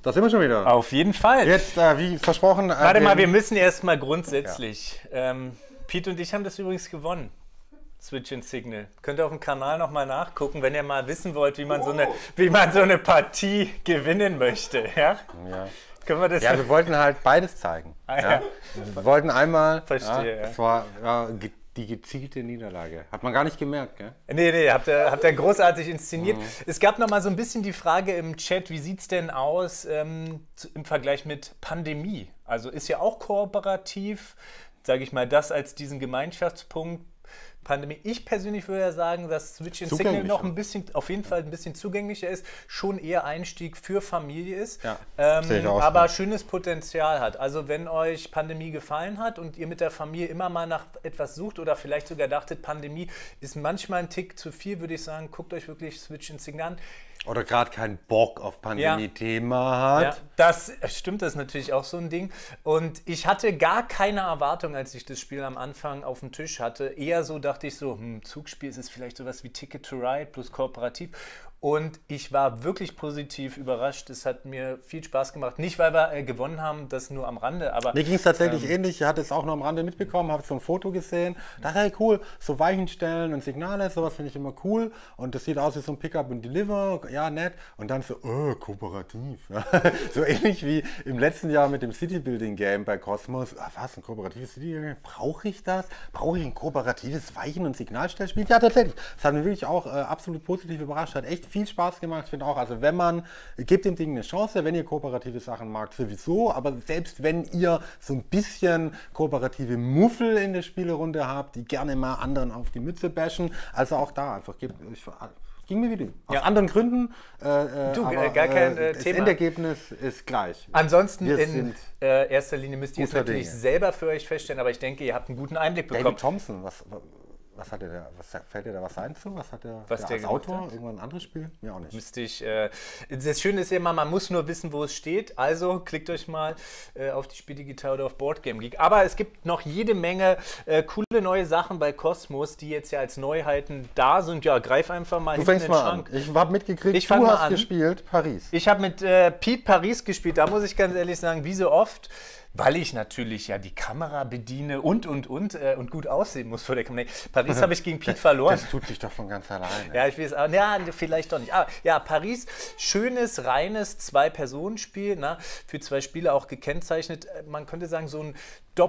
Da sind wir schon wieder. Auf jeden Fall. Jetzt, äh, wie versprochen. Äh, Warte mal, den- wir müssen erstmal grundsätzlich. Ja. Ähm, Pete und ich haben das übrigens gewonnen. Switch and Signal. Könnt ihr auf dem Kanal nochmal nachgucken, wenn ihr mal wissen wollt, wie man, so eine, wie man so eine Partie gewinnen möchte. Ja? Ja. Können wir das Ja, wir wollten halt beides zeigen. Ah, ja. ja. Wir wollten einmal. Verstehe, Ja, ja. es war ja, ge- die gezielte Niederlage. Hat man gar nicht gemerkt, gell? Nee, nee, habt ihr, habt ihr großartig inszeniert. Mhm. Es gab noch mal so ein bisschen die Frage im Chat, wie sieht es denn aus ähm, zu, im Vergleich mit Pandemie? Also ist ja auch kooperativ, sage ich mal, das als diesen Gemeinschaftspunkt. Pandemie. Ich persönlich würde ja sagen, dass Switch and Signal noch ein bisschen, auf jeden Fall ein bisschen zugänglicher ist, schon eher Einstieg für Familie ist, Ja, ähm, sehe ich auch aber so. schönes Potenzial hat. Also wenn euch Pandemie gefallen hat und ihr mit der Familie immer mal nach etwas sucht oder vielleicht sogar dachtet, Pandemie ist manchmal ein Tick zu viel, würde ich sagen, guckt euch wirklich Switch and Signal an. Oder gerade keinen Bock auf Pandemie-Thema hat. Ja, das stimmt, das ist natürlich auch so ein Ding. Und ich hatte gar keine Erwartung, als ich das Spiel am Anfang auf dem Tisch hatte. Eher so dachte ich so, hm, Zugspiel, ist es vielleicht sowas wie Ticket to Ride plus kooperativ. Und ich war wirklich positiv überrascht. Es hat mir viel Spaß gemacht. Nicht, weil wir äh, gewonnen haben, das nur am Rande, aber... Mir ging es tatsächlich ähnlich. Ich hatte es auch noch am Rande mitbekommen, habe so ein Foto gesehen. Dachte, hey, cool, so Weichenstellen und Signale, sowas finde ich immer cool. Und das sieht aus wie so ein Pick-up und Deliver. Ja, nett. Und dann so, oh, kooperativ. So ähnlich wie im letzten Jahr mit dem City-Building-Game bei Cosmos. Ah, was, ein kooperatives City-Building? Brauche ich das? Brauche ich ein kooperatives Weichen- und Signalstellspiel? Ja, tatsächlich. Das hat mich wirklich auch äh, absolut positiv überrascht. Hat echt viel Spaß gemacht. Ich finde auch, also wenn man, gebt dem Ding eine Chance, wenn ihr kooperative Sachen mag, sowieso, aber selbst wenn ihr so ein bisschen kooperative Muffel in der Spielerunde habt, die gerne mal anderen auf die Mütze bashen, also auch da einfach, gebt euch, ging mir wieder. Aus Ja. anderen Gründen, äh, Du, aber, gar kein, äh, das Thema. Endergebnis ist gleich. Ansonsten Wir in sind äh, erster Linie müsst ihr es guter natürlich Dinge. selber für euch feststellen, aber ich denke, ihr habt einen guten Einblick bekommen. David Thompson, was, was hat der, was fällt dir da was ein zu? Was hat der, Was der der als gemacht Autor? hat? Irgendwann ein anderes Spiel? Mir auch nicht. Müsste ich, äh, das Schöne ist ja immer, man muss nur wissen, wo es steht. Also klickt euch mal äh, auf die Spiel Digital oder auf Boardgame Geek. Aber es gibt noch jede Menge äh, coole neue Sachen bei Cosmos, die jetzt ja als Neuheiten da sind. Ja, greif einfach mal Du hinten fängst in den mal Schrank. an. Ich habe mitgekriegt, Ich fang du mal hast an. gespielt Paris. Ich habe mit äh, Pete Paris gespielt, da muss ich ganz ehrlich sagen, wie so oft, weil ich natürlich ja die Kamera bediene und, und, und äh, und gut aussehen muss vor der Kamera. Nee, Paris habe ich gegen Pete verloren. Das tut sich doch von ganz alleine. Ja, ich weiß auch, ja, vielleicht doch nicht. Aber ja, Paris, schönes, reines Zwei-Personen-Spiel, ne? Für zwei Spieler auch gekennzeichnet. Man könnte sagen, so ein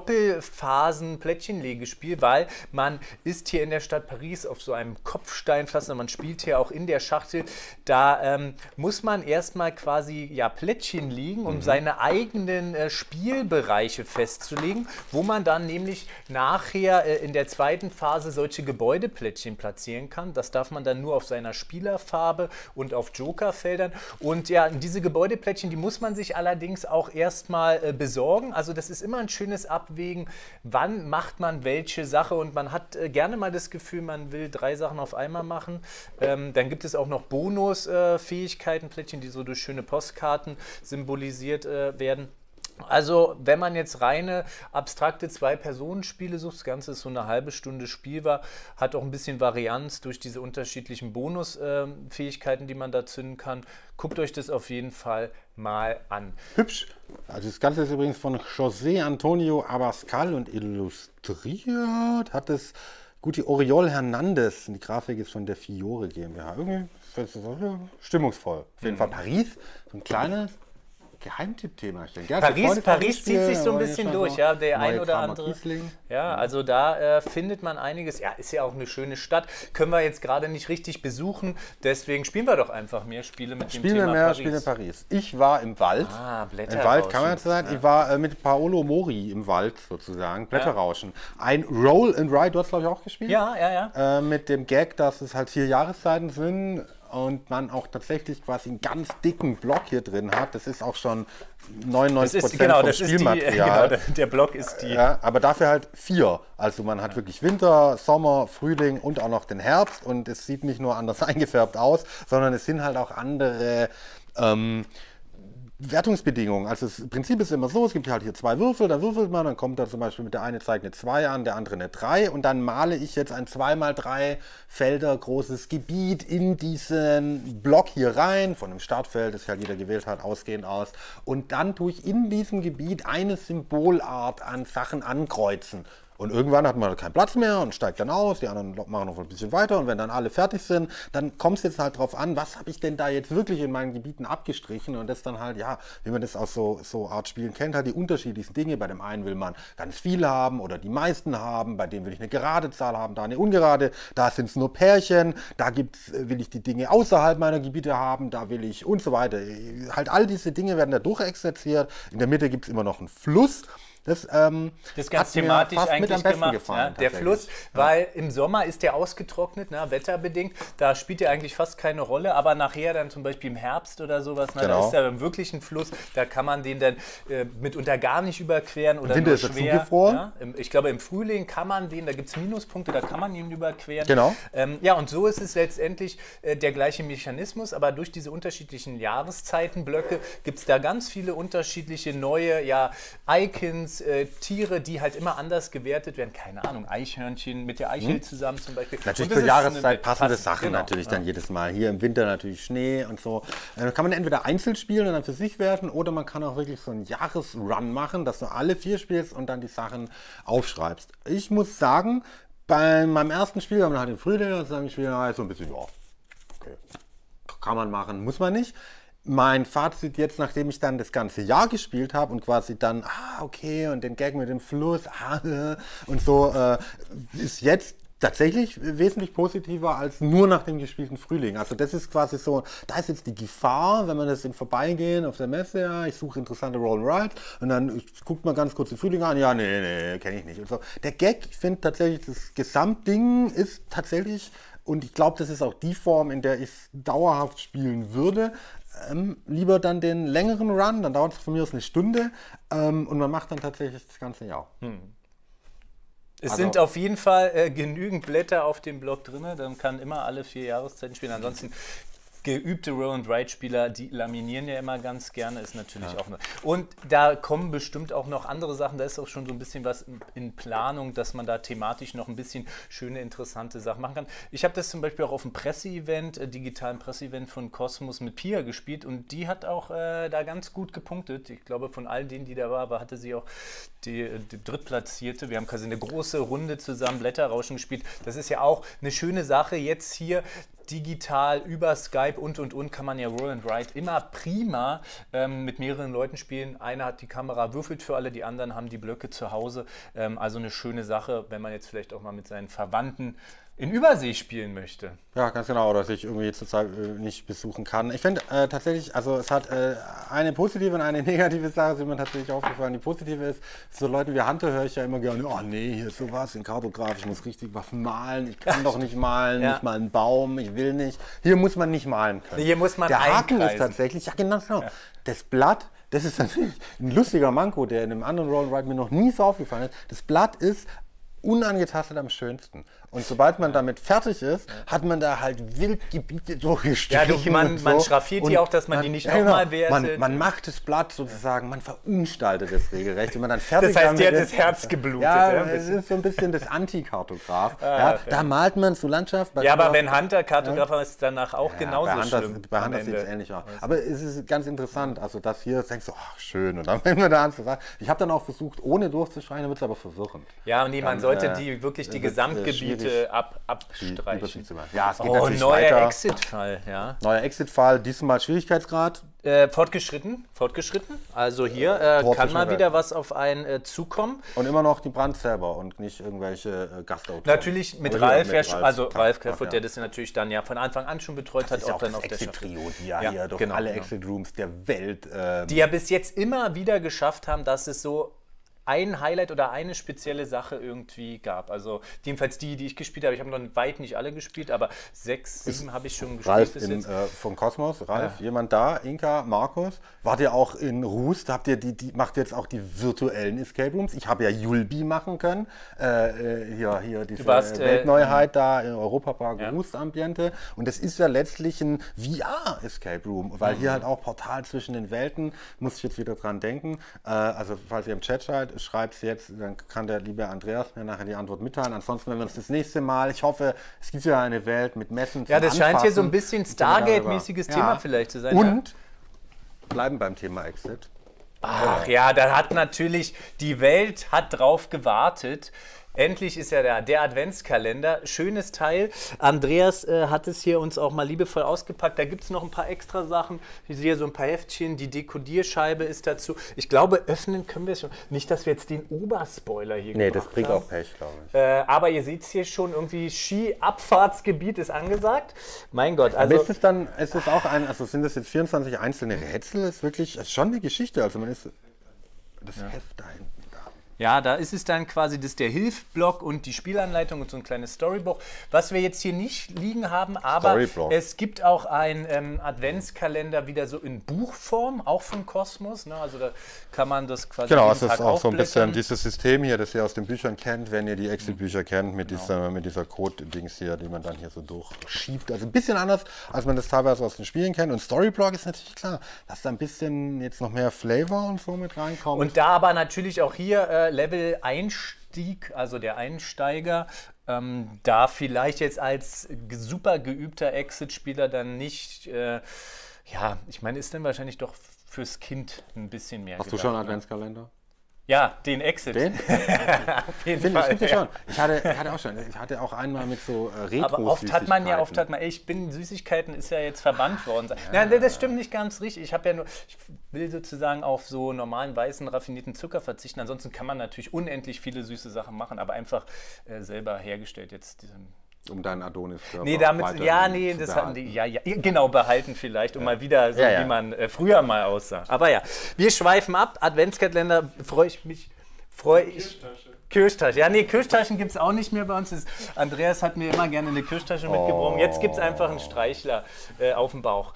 Doppelphasen-Plättchenlegespiel, weil man ist hier in der Stadt Paris auf so einem Kopfsteinpflaster, man spielt hier auch in der Schachtel. Da ähm, muss man erstmal quasi ja, Plättchen legen, um mhm. seine eigenen äh, Spielbereiche festzulegen, wo man dann nämlich nachher äh, in der zweiten Phase solche Gebäudeplättchen platzieren kann. Das darf man dann nur auf seiner Spielerfarbe und auf Jokerfeldern. Und ja, diese Gebäudeplättchen, die muss man sich allerdings auch erstmal äh, besorgen. Also das ist immer ein schönes Abwägen, wann macht man welche Sache, und man hat äh, gerne mal das Gefühl, man will drei Sachen auf einmal machen. Ähm, dann gibt es auch noch Bonusfähigkeiten, äh, Plättchen, die so durch schöne Postkarten symbolisiert äh, werden. Also, wenn man jetzt reine, abstrakte Zwei-Personen-Spiele sucht, das Ganze ist so eine halbe Stunde spielbar, hat auch ein bisschen Varianz durch diese unterschiedlichen Bonusfähigkeiten, die man da zünden kann. Guckt euch das auf jeden Fall mal an. Hübsch. Also das Ganze ist übrigens von José Antonio Abascal und illustriert hat es gut die Oriol Hernandez. Die Grafik ist von der Fiore GmbH. Irgendwie das ist stimmungsvoll. Auf jeden Mhm. Fall Paris, so ein kleines Geheimtipp-Thema. Ich denke, Paris, Paris zieht sich so ein bisschen durch, ja, der ein oder andere. Ja, also da äh, findet man einiges. Ja, ist ja auch eine schöne Stadt. Können wir jetzt gerade nicht richtig besuchen, deswegen spielen wir doch einfach mehr Spiele mit dem Spielen wir Thema mehr Paris. Spiele in Paris. Ich war im Wald. Ah, Blätter. Im Wald kann man jetzt sagen. Ich war äh, mit Paolo Mori im Wald sozusagen. Blätterrauschen. Ein Roll and Ride, du hast glaube ich auch gespielt? Ja, ja, ja. Äh, mit dem Gag, dass es halt vier Jahreszeiten sind und man auch tatsächlich quasi einen ganz dicken Block hier drin hat. Das ist auch schon neunundneunzig Prozent genau, vom das ist die, Spielmaterial. genau, der Block ist die. Ja, aber dafür halt vier. Also man hat wirklich Winter, Sommer, Frühling und auch noch den Herbst. Und es sieht nicht nur anders eingefärbt aus, sondern es sind halt auch andere ähm, Wertungsbedingungen. Also das Prinzip ist immer so, es gibt halt hier zwei Würfel, da würfelt man, dann kommt da zum Beispiel mit der eine zeigt eine zwei an, der andere eine drei und dann male ich jetzt ein zwei mal drei Felder großes Gebiet in diesen Block hier rein, von dem Startfeld, das halt jeder gewählt hat, ausgehend aus. Und dann tue ich in diesem Gebiet eine Symbolart an Sachen ankreuzen. Und irgendwann hat man keinen Platz mehr und steigt dann aus, die anderen machen noch ein bisschen weiter und wenn dann alle fertig sind, dann kommt es jetzt halt drauf an, was habe ich denn da jetzt wirklich in meinen Gebieten abgestrichen und das dann halt, ja, wie man das aus so, so Art Spielen kennt, halt die unterschiedlichsten Dinge. Bei dem einen will man ganz viele haben oder die meisten haben, bei dem will ich eine gerade Zahl haben, da eine ungerade, da sind es nur Pärchen, da gibt's, will ich die Dinge außerhalb meiner Gebiete haben, da will ich und so weiter. Halt all diese Dinge werden da durchexerziert, in der Mitte gibt es immer noch einen Fluss. Das, ähm, das ist ganz hat mir thematisch fast mit eigentlich am besten gemacht, gefallen, ja, der Fluss, ja. weil im Sommer ist der ausgetrocknet, ne, wetterbedingt, da spielt er eigentlich fast keine Rolle, aber nachher dann zum Beispiel im Herbst oder sowas, ne, Genau. da ist da wirklich ein Fluss, da kann man den dann äh, mitunter gar nicht überqueren oder Winter nur ist er schwer. zugefroren. Ja, im, ich glaube im Frühling kann man den, da gibt es Minuspunkte, da kann man ihn überqueren. Genau. Ähm, ja, und so ist es letztendlich äh, der gleiche Mechanismus, aber durch diese unterschiedlichen Jahreszeitenblöcke gibt es da ganz viele unterschiedliche neue ja, Icons, äh, Tiere, die halt immer anders gewertet werden. Keine Ahnung, Eichhörnchen mit der Eichel zusammen zum Beispiel. Natürlich Und das zur ist Jahreszeit eine- passende passend, Sachen genau. natürlich dann jedes Mal. Hier im Winter natürlich Schnee und so. Äh, kann man entweder einzeln spielen und dann für sich werfen oder man kann auch wirklich so einen Jahresrun machen, dass du alle vier spielst und dann die Sachen aufschreibst. Ich muss sagen, bei meinem ersten Spiel, wir haben halt im Frühling, das sagen Spiel, ja, so ein bisschen, ja, okay, kann man machen, muss man nicht. Mein Fazit jetzt, nachdem ich dann das ganze Jahr gespielt habe und quasi dann, ah, okay, und den Gag mit dem Fluss, ah, äh, und so, äh, ist jetzt tatsächlich wesentlich positiver als nur nach dem gespielten Frühling. Also das ist quasi so, da ist jetzt die Gefahr, wenn man das im Vorbeigehen auf der Messe, ja, ich suche interessante Roll and Rides und dann guckt man ganz kurz den Frühling an, ja, nee, nee, kenne ich nicht. Und so. Der Gag, ich finde tatsächlich, das Gesamtding ist tatsächlich, und ich glaube, das ist auch die Form, in der ich es dauerhaft spielen würde, Ähm, lieber dann den längeren Run, dann dauert es von mir aus eine Stunde ähm, und man macht dann tatsächlich das ganze Jahr. Hm. Es Also- sind auf jeden Fall äh, genügend Blätter auf dem Block drin, dann kann immer alle vier Jahreszeiten spielen. Ansonsten geübte Roll-and-Ride-Spieler, die laminieren ja immer ganz gerne, ist natürlich Ja. auch noch. Und da kommen bestimmt auch noch andere Sachen, da ist auch schon so ein bisschen was in, in Planung, dass man da thematisch noch ein bisschen schöne, interessante Sachen machen kann. Ich habe das zum Beispiel auch auf dem Presse-Event, äh, digitalen Presse-Event von Cosmos mit Pia gespielt und die hat auch äh, da ganz gut gepunktet. Ich glaube, von all denen, die da war, aber hatte sie auch die, die Drittplatzierte. Wir haben quasi eine große Runde zusammen Blätterrauschen gespielt. Das ist ja auch eine schöne Sache. Jetzt hier digital über Skype und und und kann man ja Roll and Ride immer prima ähm, mit mehreren Leuten spielen. Einer hat die Kamera, würfelt für alle, die anderen haben die Blöcke zu Hause. Ähm, also eine schöne Sache, wenn man jetzt vielleicht auch mal mit seinen Verwandten in Übersee spielen möchte. Ja, ganz genau, dass ich irgendwie zurzeit äh, nicht besuchen kann. Ich finde äh, tatsächlich, also es hat äh, eine positive und eine negative Sache, ist mir tatsächlich aufgefallen. Die positive ist, so Leute wie Hunter höre ich ja immer gerne, oh nee, hier ist sowas, in Kartograf, ich muss richtig was malen, ich kann doch nicht malen, Ja. nicht mal einen Baum, ich will nicht. Hier muss man nicht malen können. Hier muss man Der Haken ist einkreisen. tatsächlich, ja genau, genau. Das Blatt, das ist natürlich ein lustiger Manko, der in einem anderen Roll and Ride mir noch nie so aufgefallen ist. Das Blatt ist unangetastet am schönsten. Und sobald man damit fertig ist, hat man da halt Wildgebiete durchgestrichen. Ja, du, man- und so. man schraffiert die Und auch, dass man die nicht ja, noch mal genau. wertet. Man, man macht das Blatt sozusagen, man verunstaltet es regelrecht. Wenn man dann fertig Das heißt, damit dir hat ist- das Herz geblutet, Ja, ja, ein es ist so ein bisschen das Anti-Kartograf. Ah, ja, okay. da malt man so Landschaft. bei Ja, aber Kartograf- wenn Hunter Kartograf ist es danach auch ja, genauso bei Hunter, schlimm. Bei am Hunter sieht es Ende. ähnlich aus. Aber es ist ganz interessant, also das hier, denkst du, ach schön, und dann fängt man da an zu sagen. Ich habe dann auch versucht, ohne durchzuschreien, dann wird es aber verwirrend. Ja, nee, man Dann, sollte äh, die wirklich die wird's, äh, Gesamtgebiete schwierig, ab, die abstreichen. Übersicht zu machen. Ja, es geht Oh, natürlich neuer weiter. Exit-Fall, ja. Neuer Exit-Fall, diesmal Schwierigkeitsgrad. Äh, fortgeschritten, fortgeschritten. Also hier äh, kann mal Torfischner wieder was auf einen äh, zukommen. Und immer noch die Brand selber und nicht irgendwelche äh, Gastautoren. Natürlich mit Aber hier Ralf, mit ja, also Kraft, Ralf Kraft, Kerfurt, ja. der das ja natürlich dann ja von Anfang an schon betreut Das hat, ist ja auch auch dann das auf der Staffel. Exit-Trio, die ja, Ja, hier durch genau, alle genau. Exit-Rooms der Welt. ähm, Die ja bis jetzt immer wieder geschafft haben, dass es so ein Highlight oder eine spezielle Sache irgendwie gab. Also jedenfalls die, die ich gespielt habe. Ich habe noch weit nicht alle gespielt, aber sechs, sieben habe ich schon gespielt. Ralf bis in, jetzt. äh, von Kosmos, Ralf, Ja. jemand da, Inka, Markus, wart ihr auch in Rust, habt ihr die, die, macht ihr jetzt auch die virtuellen Escape Rooms? Ich habe ja Julbi machen können, äh, äh, hier, hier diese warst, äh, Weltneuheit da im Europapark Ja. Rust Ambiente und das ist ja letztlich ein V R-Escape Room, weil Mhm. hier halt auch Portal zwischen den Welten, muss ich jetzt wieder dran denken, äh, also falls ihr im Chat seid, schreibt es jetzt, dann kann der liebe Andreas mir nachher die Antwort mitteilen, ansonsten wenn wir uns das nächste Mal, ich hoffe, es gibt ja eine Welt mit Messen Ja, zum das scheint hier so ein Anfassen. bisschen Und darüber- Stargate-mäßiges Thema vielleicht zu sein. Und bleiben beim Thema Exit. Ach ja, da hat natürlich, die Welt hat drauf gewartet. Endlich ist ja der, der Adventskalender. Schönes Teil. Andreas äh, hat es hier uns auch mal liebevoll ausgepackt. Da gibt es noch ein paar extra Sachen. Ich sehe so ein paar Heftchen. Die Dekodierscheibe ist dazu. Ich glaube, öffnen können wir es schon. Nicht, dass wir jetzt den Oberspoiler hier Nee, das gebracht bringt haben. auch Pech, glaube ich. Äh, aber ihr seht es hier schon, irgendwie Skiabfahrtsgebiet ist angesagt. Mein Gott, Aber also ist es dann, ist es auch ein, also sind das jetzt vierundzwanzig einzelne Rätsel? Das ist wirklich, das ist schon eine Geschichte. Also man ist, das Heft da hinten da. ja, da ist es dann quasi das der Hilfblock und die Spielanleitung und so ein kleines Storybook, was wir jetzt hier nicht liegen haben, aber Storyblock. es gibt auch einen ähm, Adventskalender wieder so in Buchform, auch von Kosmos, ne? Also da kann man das quasi Genau, jeden es ist Tag auch so ein bisschen aufblättern. dieses System hier, das ihr aus den Büchern kennt, wenn ihr die Exit-Bücher kennt, mit dieser, mit dieser Code-Dings hier, die man dann hier so durchschiebt. Also ein bisschen anders, als man das teilweise aus den Spielen kennt. Und Storyblock ist natürlich klar, dass da ein bisschen jetzt noch mehr Flavor und so mit reinkommt. Und da aber natürlich auch hier äh, Level-Einstieg, also der Einsteiger, ähm, da vielleicht jetzt als ge- super geübter Exit-Spieler dann nicht, äh, ja, ich meine, ist dann wahrscheinlich doch fürs Kind ein bisschen mehr Hast du gedacht, schon einen ne? Adventskalender? Ja, den Exit. Den? Auf jeden Finde ich, Fall. finde ich ja. schon. Ich hatte, ich hatte auch schon. Ich hatte auch einmal mit so äh, retro Aber oft hat man ja, oft hat man, ey, ich bin, Süßigkeiten ist ja jetzt verbannt worden. Nein, das stimmt nicht ganz richtig. Ich habe ja nur, ich will sozusagen auf so normalen, weißen, raffinierten Zucker verzichten. Ansonsten kann man natürlich unendlich viele süße Sachen machen, aber einfach äh, selber hergestellt jetzt. Diesen, um deinen Adonis nee, damit, weiter ja, zu nee, das hatten behalten. die, ja, ja, genau, behalten vielleicht, um mal wieder so, Ja, ja. wie man äh, früher mal aussah. Aber ja, wir schweifen ab. Adventskalender, freue ich mich, freue ich. Kirschtasche. Ja, nee, Kirschtaschen gibt es auch nicht mehr bei uns. Das, Andreas hat mir immer gerne eine Kirschtasche mitgebracht. Jetzt gibt es einfach einen Streichler äh, auf dem Bauch.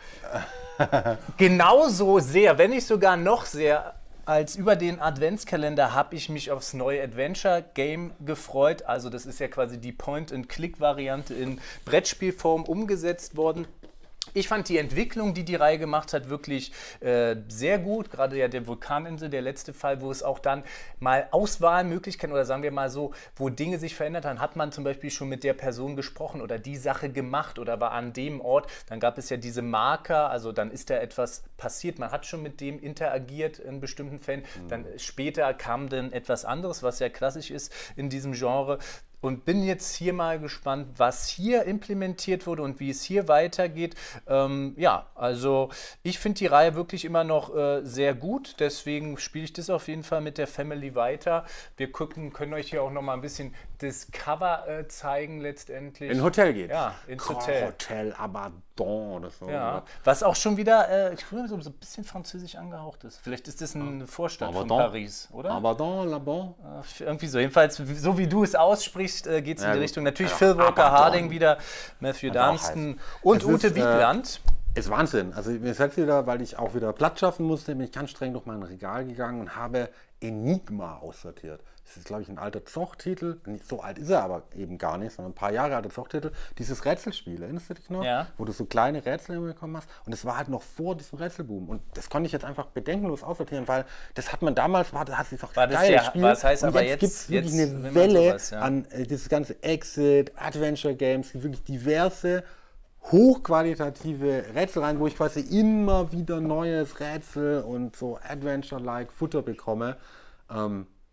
Genauso sehr, wenn nicht sogar noch sehr, als über den Adventskalender habe ich mich aufs neue Adventure-Game gefreut. Also das ist ja quasi die Point-and-Click-Variante in Brettspielform umgesetzt worden. Ich fand die Entwicklung, die die Reihe gemacht hat, wirklich äh, sehr gut. Gerade ja der Vulkaninsel, der letzte Fall, wo es auch dann mal Auswahlmöglichkeiten oder sagen wir mal so, wo Dinge sich verändert haben, hat man zum Beispiel schon mit der Person gesprochen oder die Sache gemacht oder war an dem Ort. Dann gab es ja diese Marker, also dann ist da etwas passiert. Man hat schon mit dem interagiert in bestimmten Fällen. Dann später kam dann etwas anderes, was ja klassisch ist in diesem Genre. Und bin jetzt hier mal gespannt, was hier implementiert wurde und wie es hier weitergeht. Ähm, ja, also ich finde die Reihe wirklich immer noch äh, sehr gut. Deswegen spiele ich das auf jeden Fall mit der Family weiter. Wir gucken, können euch hier auch noch mal ein bisschen das Cover äh, zeigen letztendlich. In ein Hotel geht. Ja, ins Hotel. Hotel Abaddon oder so. Ja, was auch schon wieder, äh, ich glaube, so ein bisschen französisch angehaucht ist. Vielleicht ist das eine Vorstadt von Abaddon. Paris, oder? Abaddon, Labon. Äh, Irgendwie so. Jedenfalls, so wie du es aussprichst, äh, geht es in Ja, die gut. Richtung. Natürlich Ja, Phil Walker Abaddon. Harding wieder, Matthew Also auch Dunstan heiß. und Es Ute ist, äh, Wiegland. Ist Wahnsinn. Also mir ist jetzt wieder, weil ich auch wieder Platz schaffen musste, bin ich ganz streng durch mein Regal gegangen und habe Enigma aussortiert. Das ist, glaube ich, ein alter Zochtitel. Nicht so alt ist er aber eben gar nicht, sondern ein paar Jahre alter Zochtitel. Dieses Rätselspiel, erinnerst du dich noch? Ja. Wo du so kleine Rätsel immer bekommen hast. Und das war halt noch vor diesem Rätselboom. Und das konnte ich jetzt einfach bedenkenlos aussortieren, weil das hat man damals, war, das hat sich doch War das geil ja- Spiel. was heißt und aber jetzt, jetzt- gibt es wirklich jetzt eine will man Welle sowas, ja. an äh, dieses ganze Exit, Adventure Games, wirklich diverse hochqualitative Rätsel rein, wo ich quasi immer wieder neues Rätsel und so Adventure-like Futter bekomme. Ähm,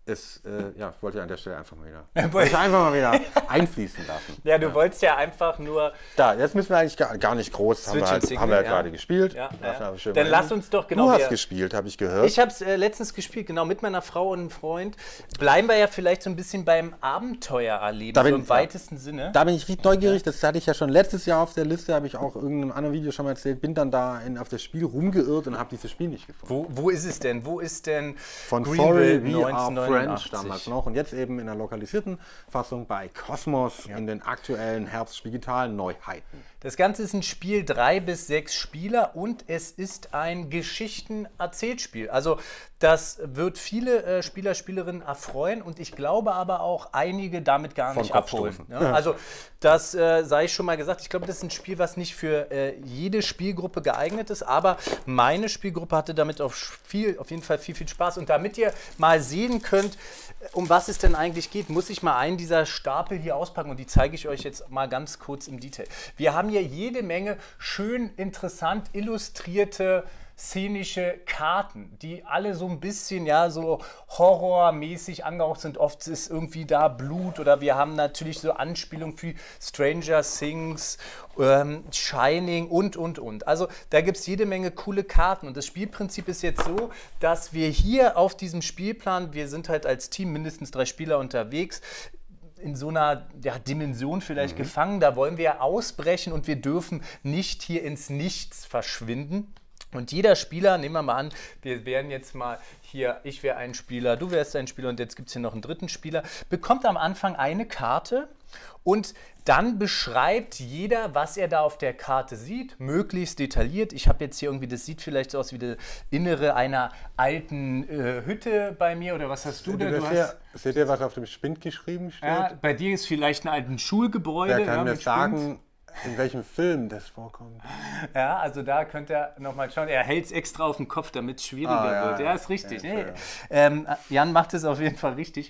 ist, äh, ja, ich wollte an der Stelle einfach mal wieder, wollte ich einfach mal wieder einfließen lassen. Ja, du wolltest ja einfach nur... Da, jetzt müssen wir eigentlich gar, gar nicht groß, haben wir halt, Signal, haben wir halt ja. gerade gespielt. Ja, Das ja. war schön. Dann lass uns doch genau... Du hast wir- gespielt, habe ich gehört. Ich habe es äh, letztens gespielt, genau, mit meiner Frau und einem Freund. Bleiben wir ja vielleicht so ein bisschen beim Abenteuer erleben, Da so bin- im weitesten Sinne. Da bin ich richtig neugierig, das hatte ich ja schon letztes Jahr auf der Liste, habe ich auch in irgendeinem anderen Video schon mal erzählt, bin dann da in, auf das Spiel rumgeirrt und habe dieses Spiel nicht gefunden. Wo, wo ist es denn? Wo ist denn Von Greenville Sorry We Are French neunzehnhundertneunundachtzig? damals noch und jetzt eben in der lokalisierten Fassung bei Cosmos in den aktuellen Herbst-digitalen Neuheiten. Das Ganze ist ein Spiel drei bis sechs Spieler und es ist ein Geschichten-Erzählspiel. Also das wird viele äh, Spieler, Spielerinnen erfreuen und ich glaube aber auch einige damit gar Vom nicht Kopf abholen. stoßen. Ja, also das äh, sei ich schon mal gesagt. Ich glaube, das ist ein Spiel, was nicht für äh, jede Spielgruppe geeignet ist, aber meine Spielgruppe hatte damit auf, viel, auf jeden Fall viel, viel Spaß. Und damit ihr mal sehen könnt, um was es denn eigentlich geht, muss ich mal einen dieser Stapel hier auspacken und die zeige ich euch jetzt mal ganz kurz im Detail. Wir haben hier jede Menge schön, interessant illustrierte szenische Karten, die alle so ein bisschen ja so horrormäßig angehaucht sind. Oft ist irgendwie da Blut oder wir haben natürlich so Anspielungen wie Stranger Things, ähm, Shining und, und, und. Also da gibt es jede Menge coole Karten und das Spielprinzip ist jetzt so, dass wir hier auf diesem Spielplan, wir sind halt als Team mindestens drei Spieler unterwegs, in so einer ja, Dimension vielleicht mhm. gefangen, da wollen wir ausbrechen und wir dürfen nicht hier ins Nichts verschwinden. Und jeder Spieler, nehmen wir mal an, wir wären jetzt mal hier, ich wäre ein Spieler, du wärst ein Spieler und jetzt gibt es hier noch einen dritten Spieler, bekommt am Anfang eine Karte und dann beschreibt jeder, was er da auf der Karte sieht, möglichst detailliert. Ich habe jetzt hier irgendwie, das sieht vielleicht so aus wie das Innere einer alten äh, Hütte bei mir oder was hast du da? Du hast, Seht, seht ihr, was auf dem Spind geschrieben steht? ja, bei dir ist vielleicht ein altes Schulgebäude. Wer kann ja, mir mit sagen, Spind. in welchem Film das vorkommt? Ja, also da könnt ihr nochmal schauen. Er hält es extra auf den Kopf, damit es schwieriger Ah, ja, wird. Ja, ja. ist richtig. Ja, Nee. ja. Ähm, Jan macht es auf jeden Fall richtig.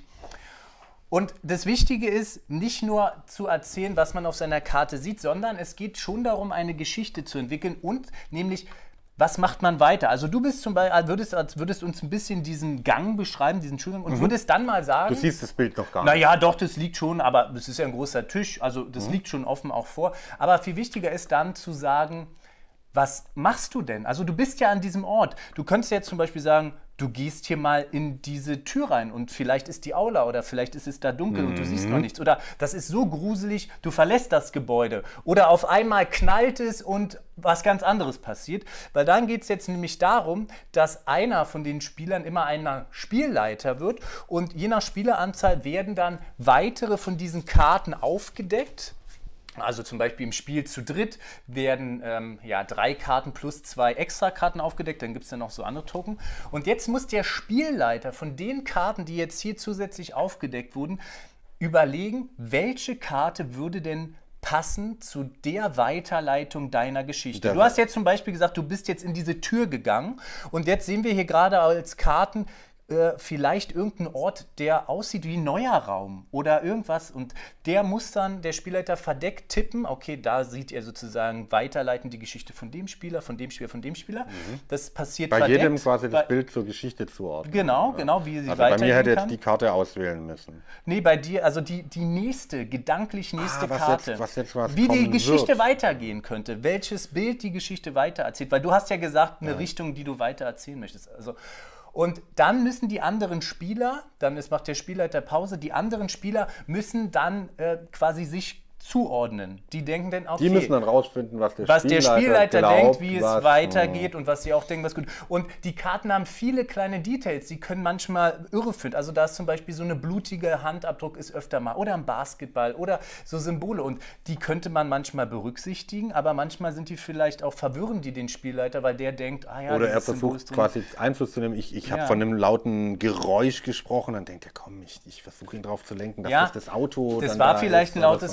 Und das Wichtige ist, nicht nur zu erzählen, was man auf seiner Karte sieht, sondern es geht schon darum, eine Geschichte zu entwickeln und nämlich, was macht man weiter? Also du bist zum Beispiel, würdest, als würdest uns ein bisschen diesen Gang beschreiben, diesen Schulgang und würdest dann mal sagen... Du siehst das Bild noch gar nicht. Naja, doch, das liegt schon, aber das ist ja ein großer Tisch, also das liegt schon offen auch vor. Aber viel wichtiger ist dann zu sagen, was machst du denn? Also du bist ja an diesem Ort. Du könntest jetzt zum Beispiel sagen, du gehst hier mal in diese Tür rein und vielleicht ist die Aula oder vielleicht ist es da dunkel und du siehst noch nichts. Oder das ist so gruselig, du verlässt das Gebäude. Oder auf einmal knallt es und was ganz anderes passiert. Weil dann geht es jetzt nämlich darum, dass einer von den Spielern immer einer Spielleiter wird und je nach Spieleranzahl werden dann weitere von diesen Karten aufgedeckt. Also zum Beispiel im Spiel zu dritt werden ähm, ja, drei Karten plus zwei Extrakarten aufgedeckt, dann gibt es dann noch so andere Token. Und jetzt muss der Spielleiter von den Karten, die jetzt hier zusätzlich aufgedeckt wurden, überlegen, welche Karte würde denn passen zu der Weiterleitung deiner Geschichte. Du hast jetzt zum Beispiel gesagt, du bist jetzt in diese Tür gegangen und jetzt sehen wir hier gerade als Karten äh, vielleicht irgendeinen Ort, der aussieht wie ein neuer Raum oder irgendwas und der muss dann der Spielleiter verdeckt tippen, okay, da sieht er sozusagen weiterleitend die Geschichte von dem Spieler, von dem Spieler, von dem Spieler. Mhm. Das passiert Bei verdeckt. jedem quasi das Bei- Bild zur Geschichte zuordnen. Genau, genau, wie sie Also bei weitergehen mir hätte kann. jetzt die Karte auswählen müssen. Nee, bei dir, also die, die nächste, gedanklich nächste Ah, was Karte. jetzt- was jetzt was wie die kommen Geschichte wird. weitergehen könnte. Welches Bild die Geschichte weitererzählt. Weil du hast ja gesagt, eine Richtung, die du weitererzählen möchtest. Also, und dann müssen die anderen Spieler, dann ist, macht der Spielleiter Pause, die anderen Spieler müssen dann äh, quasi sich zuordnen. Die denken dann, okay, Die müssen dann rausfinden, was der was der Spielleiter, Spielleiter glaubt, denkt, wie es was, weitergeht und was sie auch denken, was gut. Und die Karten haben viele kleine Details, die können manchmal irreführend. Also da ist zum Beispiel so eine blutige Handabdruck ist öfter mal oder ein Basketball oder so Symbole und die könnte man manchmal berücksichtigen, aber manchmal sind die vielleicht auch verwirrend, die den Spielleiter, weil der denkt, ah ja, Oder er dieses Symbol versucht ist drin. quasi Einfluss zu nehmen. Ich, ich habe Ja. von einem lauten Geräusch gesprochen, dann denkt er, komm, ich, ich versuche ihn drauf zu lenken, dass Ja, das das Auto Das dann war da vielleicht ist ein oder lautes so. Geräusch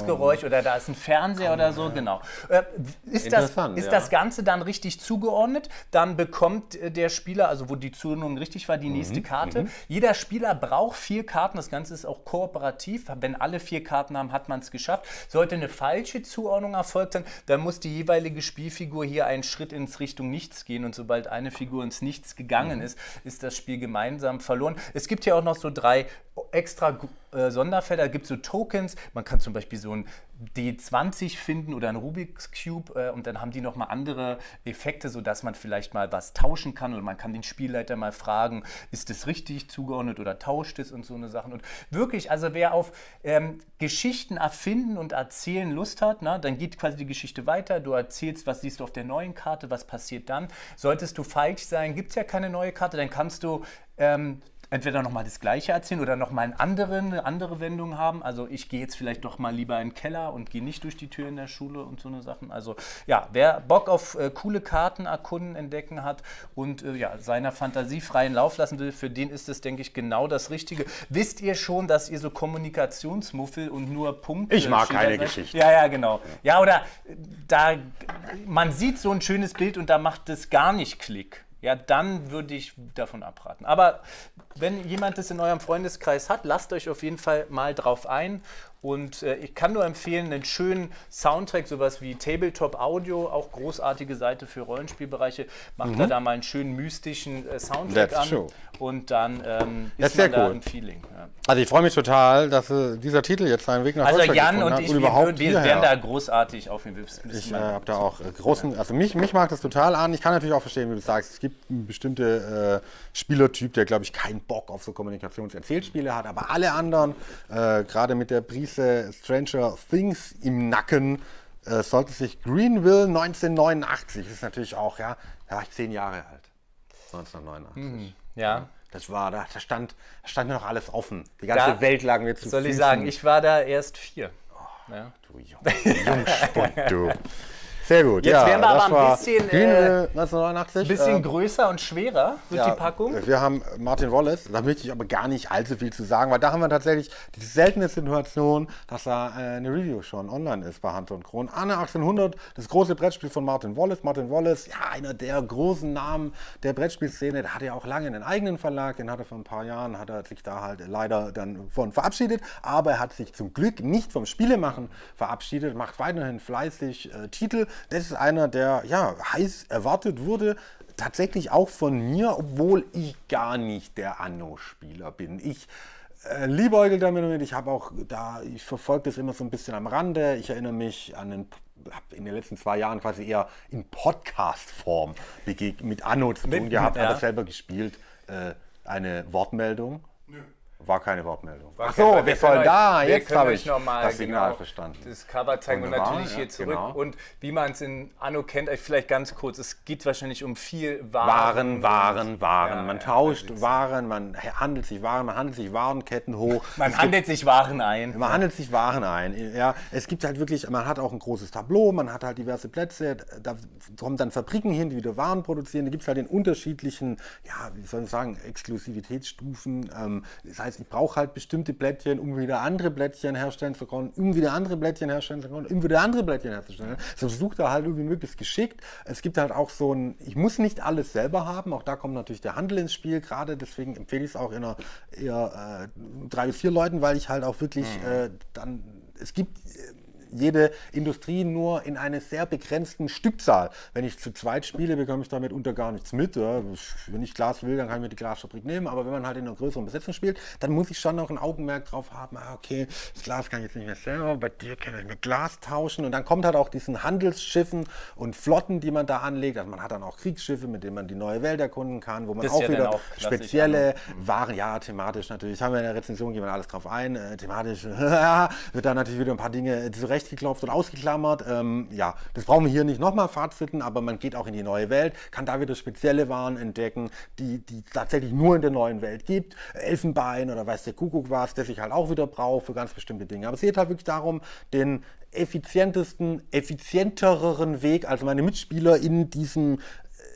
euch oder da ist ein Fernseher oder so, genau. Äh, ist das, ist ja. das Ganze dann richtig zugeordnet, dann bekommt äh, der Spieler, also wo die Zuordnung richtig war, die nächste Mhm. Karte. Jeder Spieler braucht vier Karten, das Ganze ist auch kooperativ. Wenn alle vier Karten haben, hat man es geschafft. Sollte eine falsche Zuordnung erfolgt sein, dann muss die jeweilige Spielfigur hier einen Schritt ins Richtung Nichts gehen und sobald eine Figur ins Nichts gegangen ist, ist das Spiel gemeinsam verloren. Es gibt hier auch noch so drei extra äh, Sonderfelder, da gibt es so Tokens, man kann zum Beispiel so ein D zwanzig finden oder ein Rubik's Cube äh, und dann haben die nochmal andere Effekte, sodass man vielleicht mal was tauschen kann oder man kann den Spielleiter mal fragen, ist es richtig zugeordnet oder tauscht es und so eine Sachen. Und wirklich, also wer auf ähm, Geschichten erfinden und erzählen Lust hat, na, dann geht quasi die Geschichte weiter, du erzählst, was siehst du auf der neuen Karte, was passiert dann. Solltest du falsch sein, gibt es ja keine neue Karte, dann kannst du ähm, entweder nochmal das Gleiche erzählen oder nochmal eine andere, eine andere Wendung haben. Also ich gehe jetzt vielleicht doch mal lieber in den Keller und gehe nicht durch die Tür in der Schule und so eine Sachen. Also ja, wer Bock auf äh, coole Karten erkunden, entdecken hat und äh, ja, seiner Fantasie freien Lauf lassen will, für den ist es, denke ich, genau das Richtige. Wisst ihr schon, dass ihr so Kommunikationsmuffel und nur Punkte... Ich mag keine seid? Geschichte. Ja, ja, genau. Ja, oder äh, da, man sieht so ein schönes Bild und da macht es gar nicht Klick. Ja, dann würde ich davon abraten. Aber wenn jemand das in eurem Freundeskreis hat, lasst euch auf jeden Fall mal drauf ein. Und äh, ich kann nur empfehlen, einen schönen Soundtrack, sowas wie Tabletop Audio, auch großartige Seite für Rollenspielbereiche, macht da da mal einen schönen mystischen äh, Soundtrack That's an. true. Und dann ähm, Das ist ist sehr man da cool. im Feeling. Ja. Also ich freue mich total, dass äh, dieser Titel jetzt seinen Weg nach Also Deutschland Jan gefunden und hat ich, und wir, überhaupt wir hierher. werden da großartig aufnehmen. Ich äh, habe da auch äh, großen, also mich, mich macht das total an. Ich kann natürlich auch verstehen, wie du sagst, es gibt einen bestimmten äh, Spielertyp, der, glaube ich, keinen Bock auf so Kommunikations-Erzählspiele hat, aber alle anderen, äh, gerade mit der Prise Stranger Things im Nacken, äh, sollten sich Greenville neunzehnhundertneunundachtzig, das ist natürlich auch, ja, da war ich zehn Jahre alt, neunzehnhundertneunundachtzig. Ja. Das war, da, da, stand, da stand mir noch alles offen. Die ganze Da Welt lag mir zu Soll ich Füßen. sagen, ich war da erst vier. Ja. Du Jung- Jungspund, du. Sehr gut. Jetzt ja, wären wir das aber ein war bisschen, Greenville neunzehnhundertneunundachtzig. Bisschen ähm, größer und schwerer wird ja, die Packung. Wir haben Martin Wallace, da möchte ich aber gar nicht allzu viel zu sagen, weil da haben wir tatsächlich die seltene Situation, dass da äh, eine Review schon online ist bei Hunter und Kron. Anno achtzehnhundert, das große Brettspiel von Martin Wallace. Martin Wallace, ja, einer der großen Namen der Brettspielszene, der hatte ja auch lange einen eigenen Verlag, den hat er vor ein paar Jahren, hat er sich da halt leider dann von verabschiedet, aber er hat sich zum Glück nicht vom Spielemachen verabschiedet, macht weiterhin fleißig äh, Titel. Das ist einer, der ja heiß erwartet wurde, tatsächlich auch von mir, obwohl ich gar nicht der Anno-Spieler bin. Ich äh, liebäugel damit, ich habe auch da, ich verfolge das immer so ein bisschen am Rande. Ich erinnere mich an den, habe in den letzten zwei Jahren quasi eher in Podcast-Form mit Anno zu tun Mit- gehabt, ja. habe selber gespielt. Äh, eine Wortmeldung? Nö. War keine Wortmeldung. War Ach so, kein- wir sollen können da, euch- wir jetzt können habe euch ich noch mal das Signal genau verstanden. Das Cover zeigen und Wunderbar, natürlich ja, hier zurück. genau. Und wie man es in Anno kennt, euch vielleicht ganz kurz, es geht wahrscheinlich um viel Waren. Waren, Waren, Waren. Ja, man ja, tauscht das ist- Waren, man handelt sich Waren, man handelt sich Warenketten hoch. Man Es handelt sich Waren ein. Man handelt sich Waren ein. Ja, es gibt halt wirklich, man hat auch ein großes Tableau, man hat halt diverse Plätze, da kommen dann Fabriken hin, die wieder Waren produzieren. Da gibt es halt in unterschiedlichen, ja, wie soll ich sagen, Exklusivitätsstufen. Ähm, das heißt, ich brauche halt bestimmte Plättchen, um wieder andere Plättchen herstellen zu können, um wieder andere Plättchen herstellen zu können, um wieder andere Plättchen herzustellen. So versucht er halt irgendwie möglichst geschickt. Es gibt halt auch so ein, ich muss nicht alles selber haben, auch da kommt natürlich der Handel ins Spiel, gerade deswegen empfehle ich es auch in einer eher äh, drei bis vier Leuten, weil ich halt auch wirklich äh, dann, es gibt äh, jede Industrie nur in einer sehr begrenzten Stückzahl. Wenn ich zu zweit spiele, bekomme ich damit unter gar nichts mit. Ja. Wenn ich Glas will, dann kann ich mir die Glasfabrik nehmen, aber wenn man halt in einer größeren Besetzung spielt, dann muss ich schon noch ein Augenmerk drauf haben, ah, okay, das Glas kann ich jetzt nicht mehr selber, bei dir kann ich mit Glas tauschen und dann kommt halt auch diesen Handelsschiffen und Flotten, die man da anlegt. Also man hat dann auch Kriegsschiffe, mit denen man die neue Welt erkunden kann, wo man Das ist auch ja dann wieder auch klassisch, spezielle Waren, ja, thematisch natürlich, haben wir in der Rezension, gehen wir alles drauf ein, äh, thematisch wird dann natürlich wieder ein paar Dinge zurechtgeklopft und ausgeklammert. Ähm, ja, das brauchen wir hier nicht nochmal faziten, aber man geht auch in die neue Welt, kann da wieder spezielle Waren entdecken, die die tatsächlich nur in der neuen Welt gibt. Elfenbein oder weiß der Kuckuck was, das ich halt auch wieder brauche für ganz bestimmte Dinge. Aber es geht halt wirklich darum, den effizientesten, effizientereren Weg, also meine Mitspieler in diesem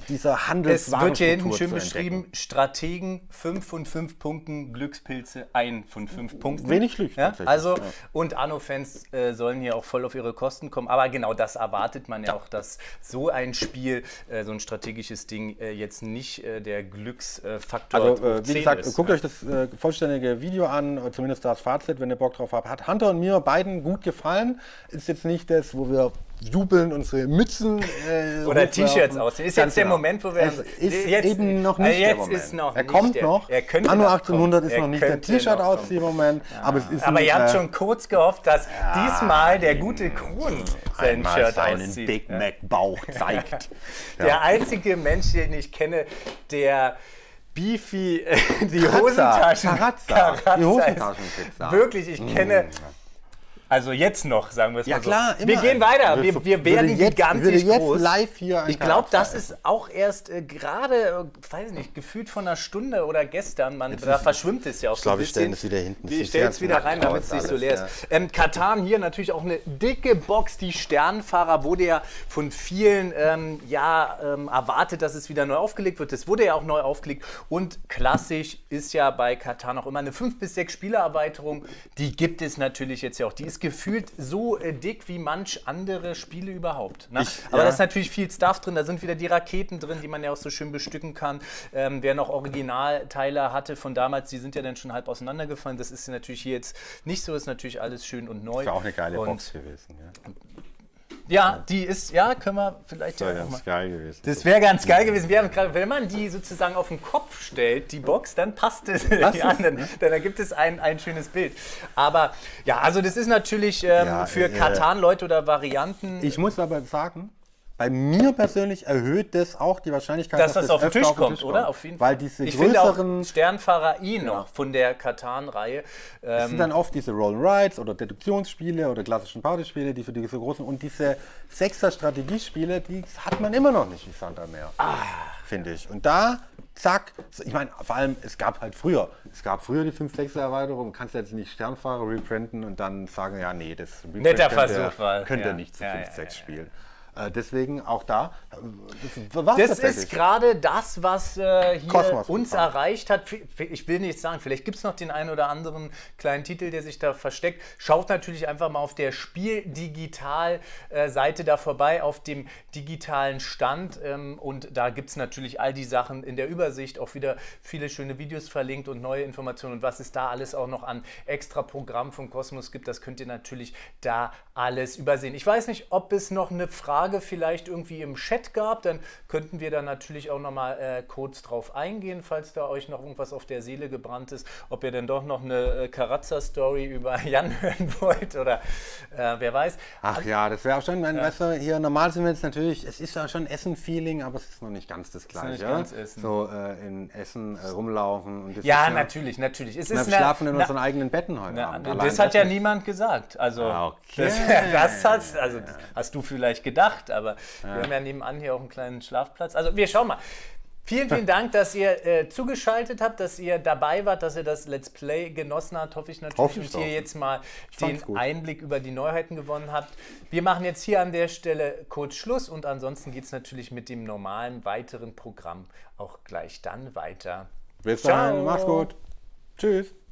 dieser Es Handelswarenstruktur wird hier hinten zu schön entdecken. beschrieben, Strategen fünf von fünf Punkten, Glückspilze ein von fünf Punkten. Wenig Glück Ja? tatsächlich, Also, ja. und Anno-Fans äh, sollen hier auch voll auf ihre Kosten kommen. Aber genau das erwartet man ja, auch, dass so ein Spiel, äh, so ein strategisches Ding, äh, jetzt nicht äh, der Glücksfaktor Also, äh, wie zehn gesagt, ist. guckt ja. euch das äh, vollständige Video an, oder zumindest das Fazit, wenn ihr Bock drauf habt. Hat Hunter und mir beiden gut gefallen. Ist jetzt nicht das, wo wir jubeln, unsere Mützen äh, Oder T-Shirts hochwerfen. ausziehen. Ist Ganz jetzt der genau. Moment, wo wir... Es ist jetzt, eben noch nicht äh, jetzt der Moment. Ist noch er nicht kommt der, noch. Er könnte Anno noch achtzehnhundert kommen. ist Er noch nicht der könnte noch kommen. T-Shirt-Auszieh-Moment. Aber es ist Aber ein, ihr habt äh, schon kurz gehofft, dass diesmal der gute Kron sein einmal Shirt seinen auszieht. Big Mac Bauch zeigt. Der einzige Mensch, den ich kenne, der Beefy äh, die Karazza, Hosentaschen... Karazza, Karazza die ist- Hosentaschenpizza. Wirklich, ich kenne... Also jetzt noch, sagen wir es Ja mal so. klar, immer. Wir gehen weiter, Würde- wir, wir würde werden jetzt, würde gigantisch jetzt groß. live hier ein Ich glaube, Karazza das essen. ist auch erst äh, gerade, äh, weiß nicht, gefühlt von einer Stunde oder gestern, man, da verschwimmt es ja auch Ich so ein glaube, wir bisschen. stellen das wieder hinten. Ich Das stelle ist es wieder ganz rein, nackt damit es nicht aus so leer alles, ist. Ähm, Katan hier natürlich auch eine dicke Box. Die Sternfahrer wurde ja von vielen ähm, ja, ähm, erwartet, dass es wieder neu aufgelegt wird. Es wurde ja auch neu aufgelegt. Und klassisch ist ja bei Katan auch immer eine fünf bis sechs Spielererweiterung. Die gibt es natürlich jetzt ja auch. Die ist gefühlt so äh, dick wie manch andere Spiele überhaupt. Ne? Ich- Aber ja. da ist natürlich viel Stuff drin. Da sind wieder die Raketen drin, die man ja auch so schön bestücken kann. Ähm, wer noch Originalteile hatte von damals, die sind ja dann schon halb auseinandergefallen. Das ist natürlich hier jetzt nicht so. Ist natürlich alles schön und neu. Das wäre auch eine geile und, Box gewesen. Ja. Ja, die ist, ja, können wir vielleicht Das ja wäre auch mal. ganz geil gewesen. Das wäre ganz geil gewesen. Wir haben gerade, wenn man die sozusagen auf den Kopf stellt, die Box, dann passt es. Ja, dann, dann ergibt es ein, ein schönes Bild. Aber ja, also das ist natürlich ähm, Ja, für äh, Katan-Leute oder Varianten. Ich muss aber sagen, bei mir persönlich erhöht das auch die Wahrscheinlichkeit, dass das auf den öfter Tisch kommt, oder? Auf jeden Fall. Weil diese ich finde auch größeren, Sternfahrer I noch von der Katan-Reihe. es Ähm, sind dann oft diese Roll-and-Rides oder Deduktionsspiele oder klassischen Partyspiele, die für diese großen, und diese Sechser-Strategiespiele, die hat man immer noch nicht wie Sand am Meer, Ah. finde ich. Und da, zack, ich meine, vor allem, es gab halt früher, es gab früher die fünf sechser Erweiterung, kannst du jetzt nicht Sternfahrer reprinten und dann sagen, ja, nee, das Reprint Netter könnt ihr- Versuch war, könnt ihr ja. nicht zu Ja, fünf ja, sechs ja, ja. spielen. Äh, deswegen auch da, äh, das war's Das tatsächlich. ist gerade das, was äh, hier Kosmos uns gefahren. erreicht hat. Ich will nicht sagen, vielleicht gibt es noch den einen oder anderen kleinen Titel, der sich da versteckt. Schaut natürlich einfach mal auf der Spiel-Digital-Seite da vorbei, auf dem digitalen Stand. Ähm, und da gibt es natürlich all die Sachen in der Übersicht, auch wieder viele schöne Videos verlinkt und neue Informationen. Und was es da alles auch noch an extra Programm von Kosmos gibt, das könnt ihr natürlich da alles übersehen. Ich weiß nicht, ob es noch eine Frage vielleicht irgendwie im Chat gab, dann könnten wir da natürlich auch nochmal äh, kurz drauf eingehen, falls da euch noch irgendwas auf der Seele gebrannt ist, ob ihr denn doch noch eine äh, Karazza-Story über Jan hören wollt oder äh, wer weiß. Ach ja, das wäre auch schon, mein, weißt du, hier normal sind wir jetzt natürlich, es ist ja schon Essen-Feeling, aber es ist noch nicht ganz das Gleiche. nicht ganz Essen. So äh, in Essen äh, rumlaufen. Und das Ja, ist natürlich, natürlich. Es Na, ist wir eine- schlafen in na- unseren eigenen Betten heute Na, Abend. das Allein hat ja ist- niemand gesagt. Also, Ah, okay. das, das hast, also, hast du vielleicht gedacht, aber wir haben ja nebenan hier auch einen kleinen Schlafplatz. Also wir schauen mal. Vielen, vielen Dank, dass ihr äh, zugeschaltet habt, dass ihr dabei wart, dass ihr das Let's Play genossen habt. Hoffe ich natürlich Hoffe ich und hier doch. jetzt mal fand's den gut. Einblick über die Neuheiten gewonnen habt. Wir machen jetzt hier an der Stelle kurz Schluss und ansonsten geht es natürlich mit dem normalen weiteren Programm auch gleich dann weiter. Bis Ciao. dann, mach's gut. Tschüss.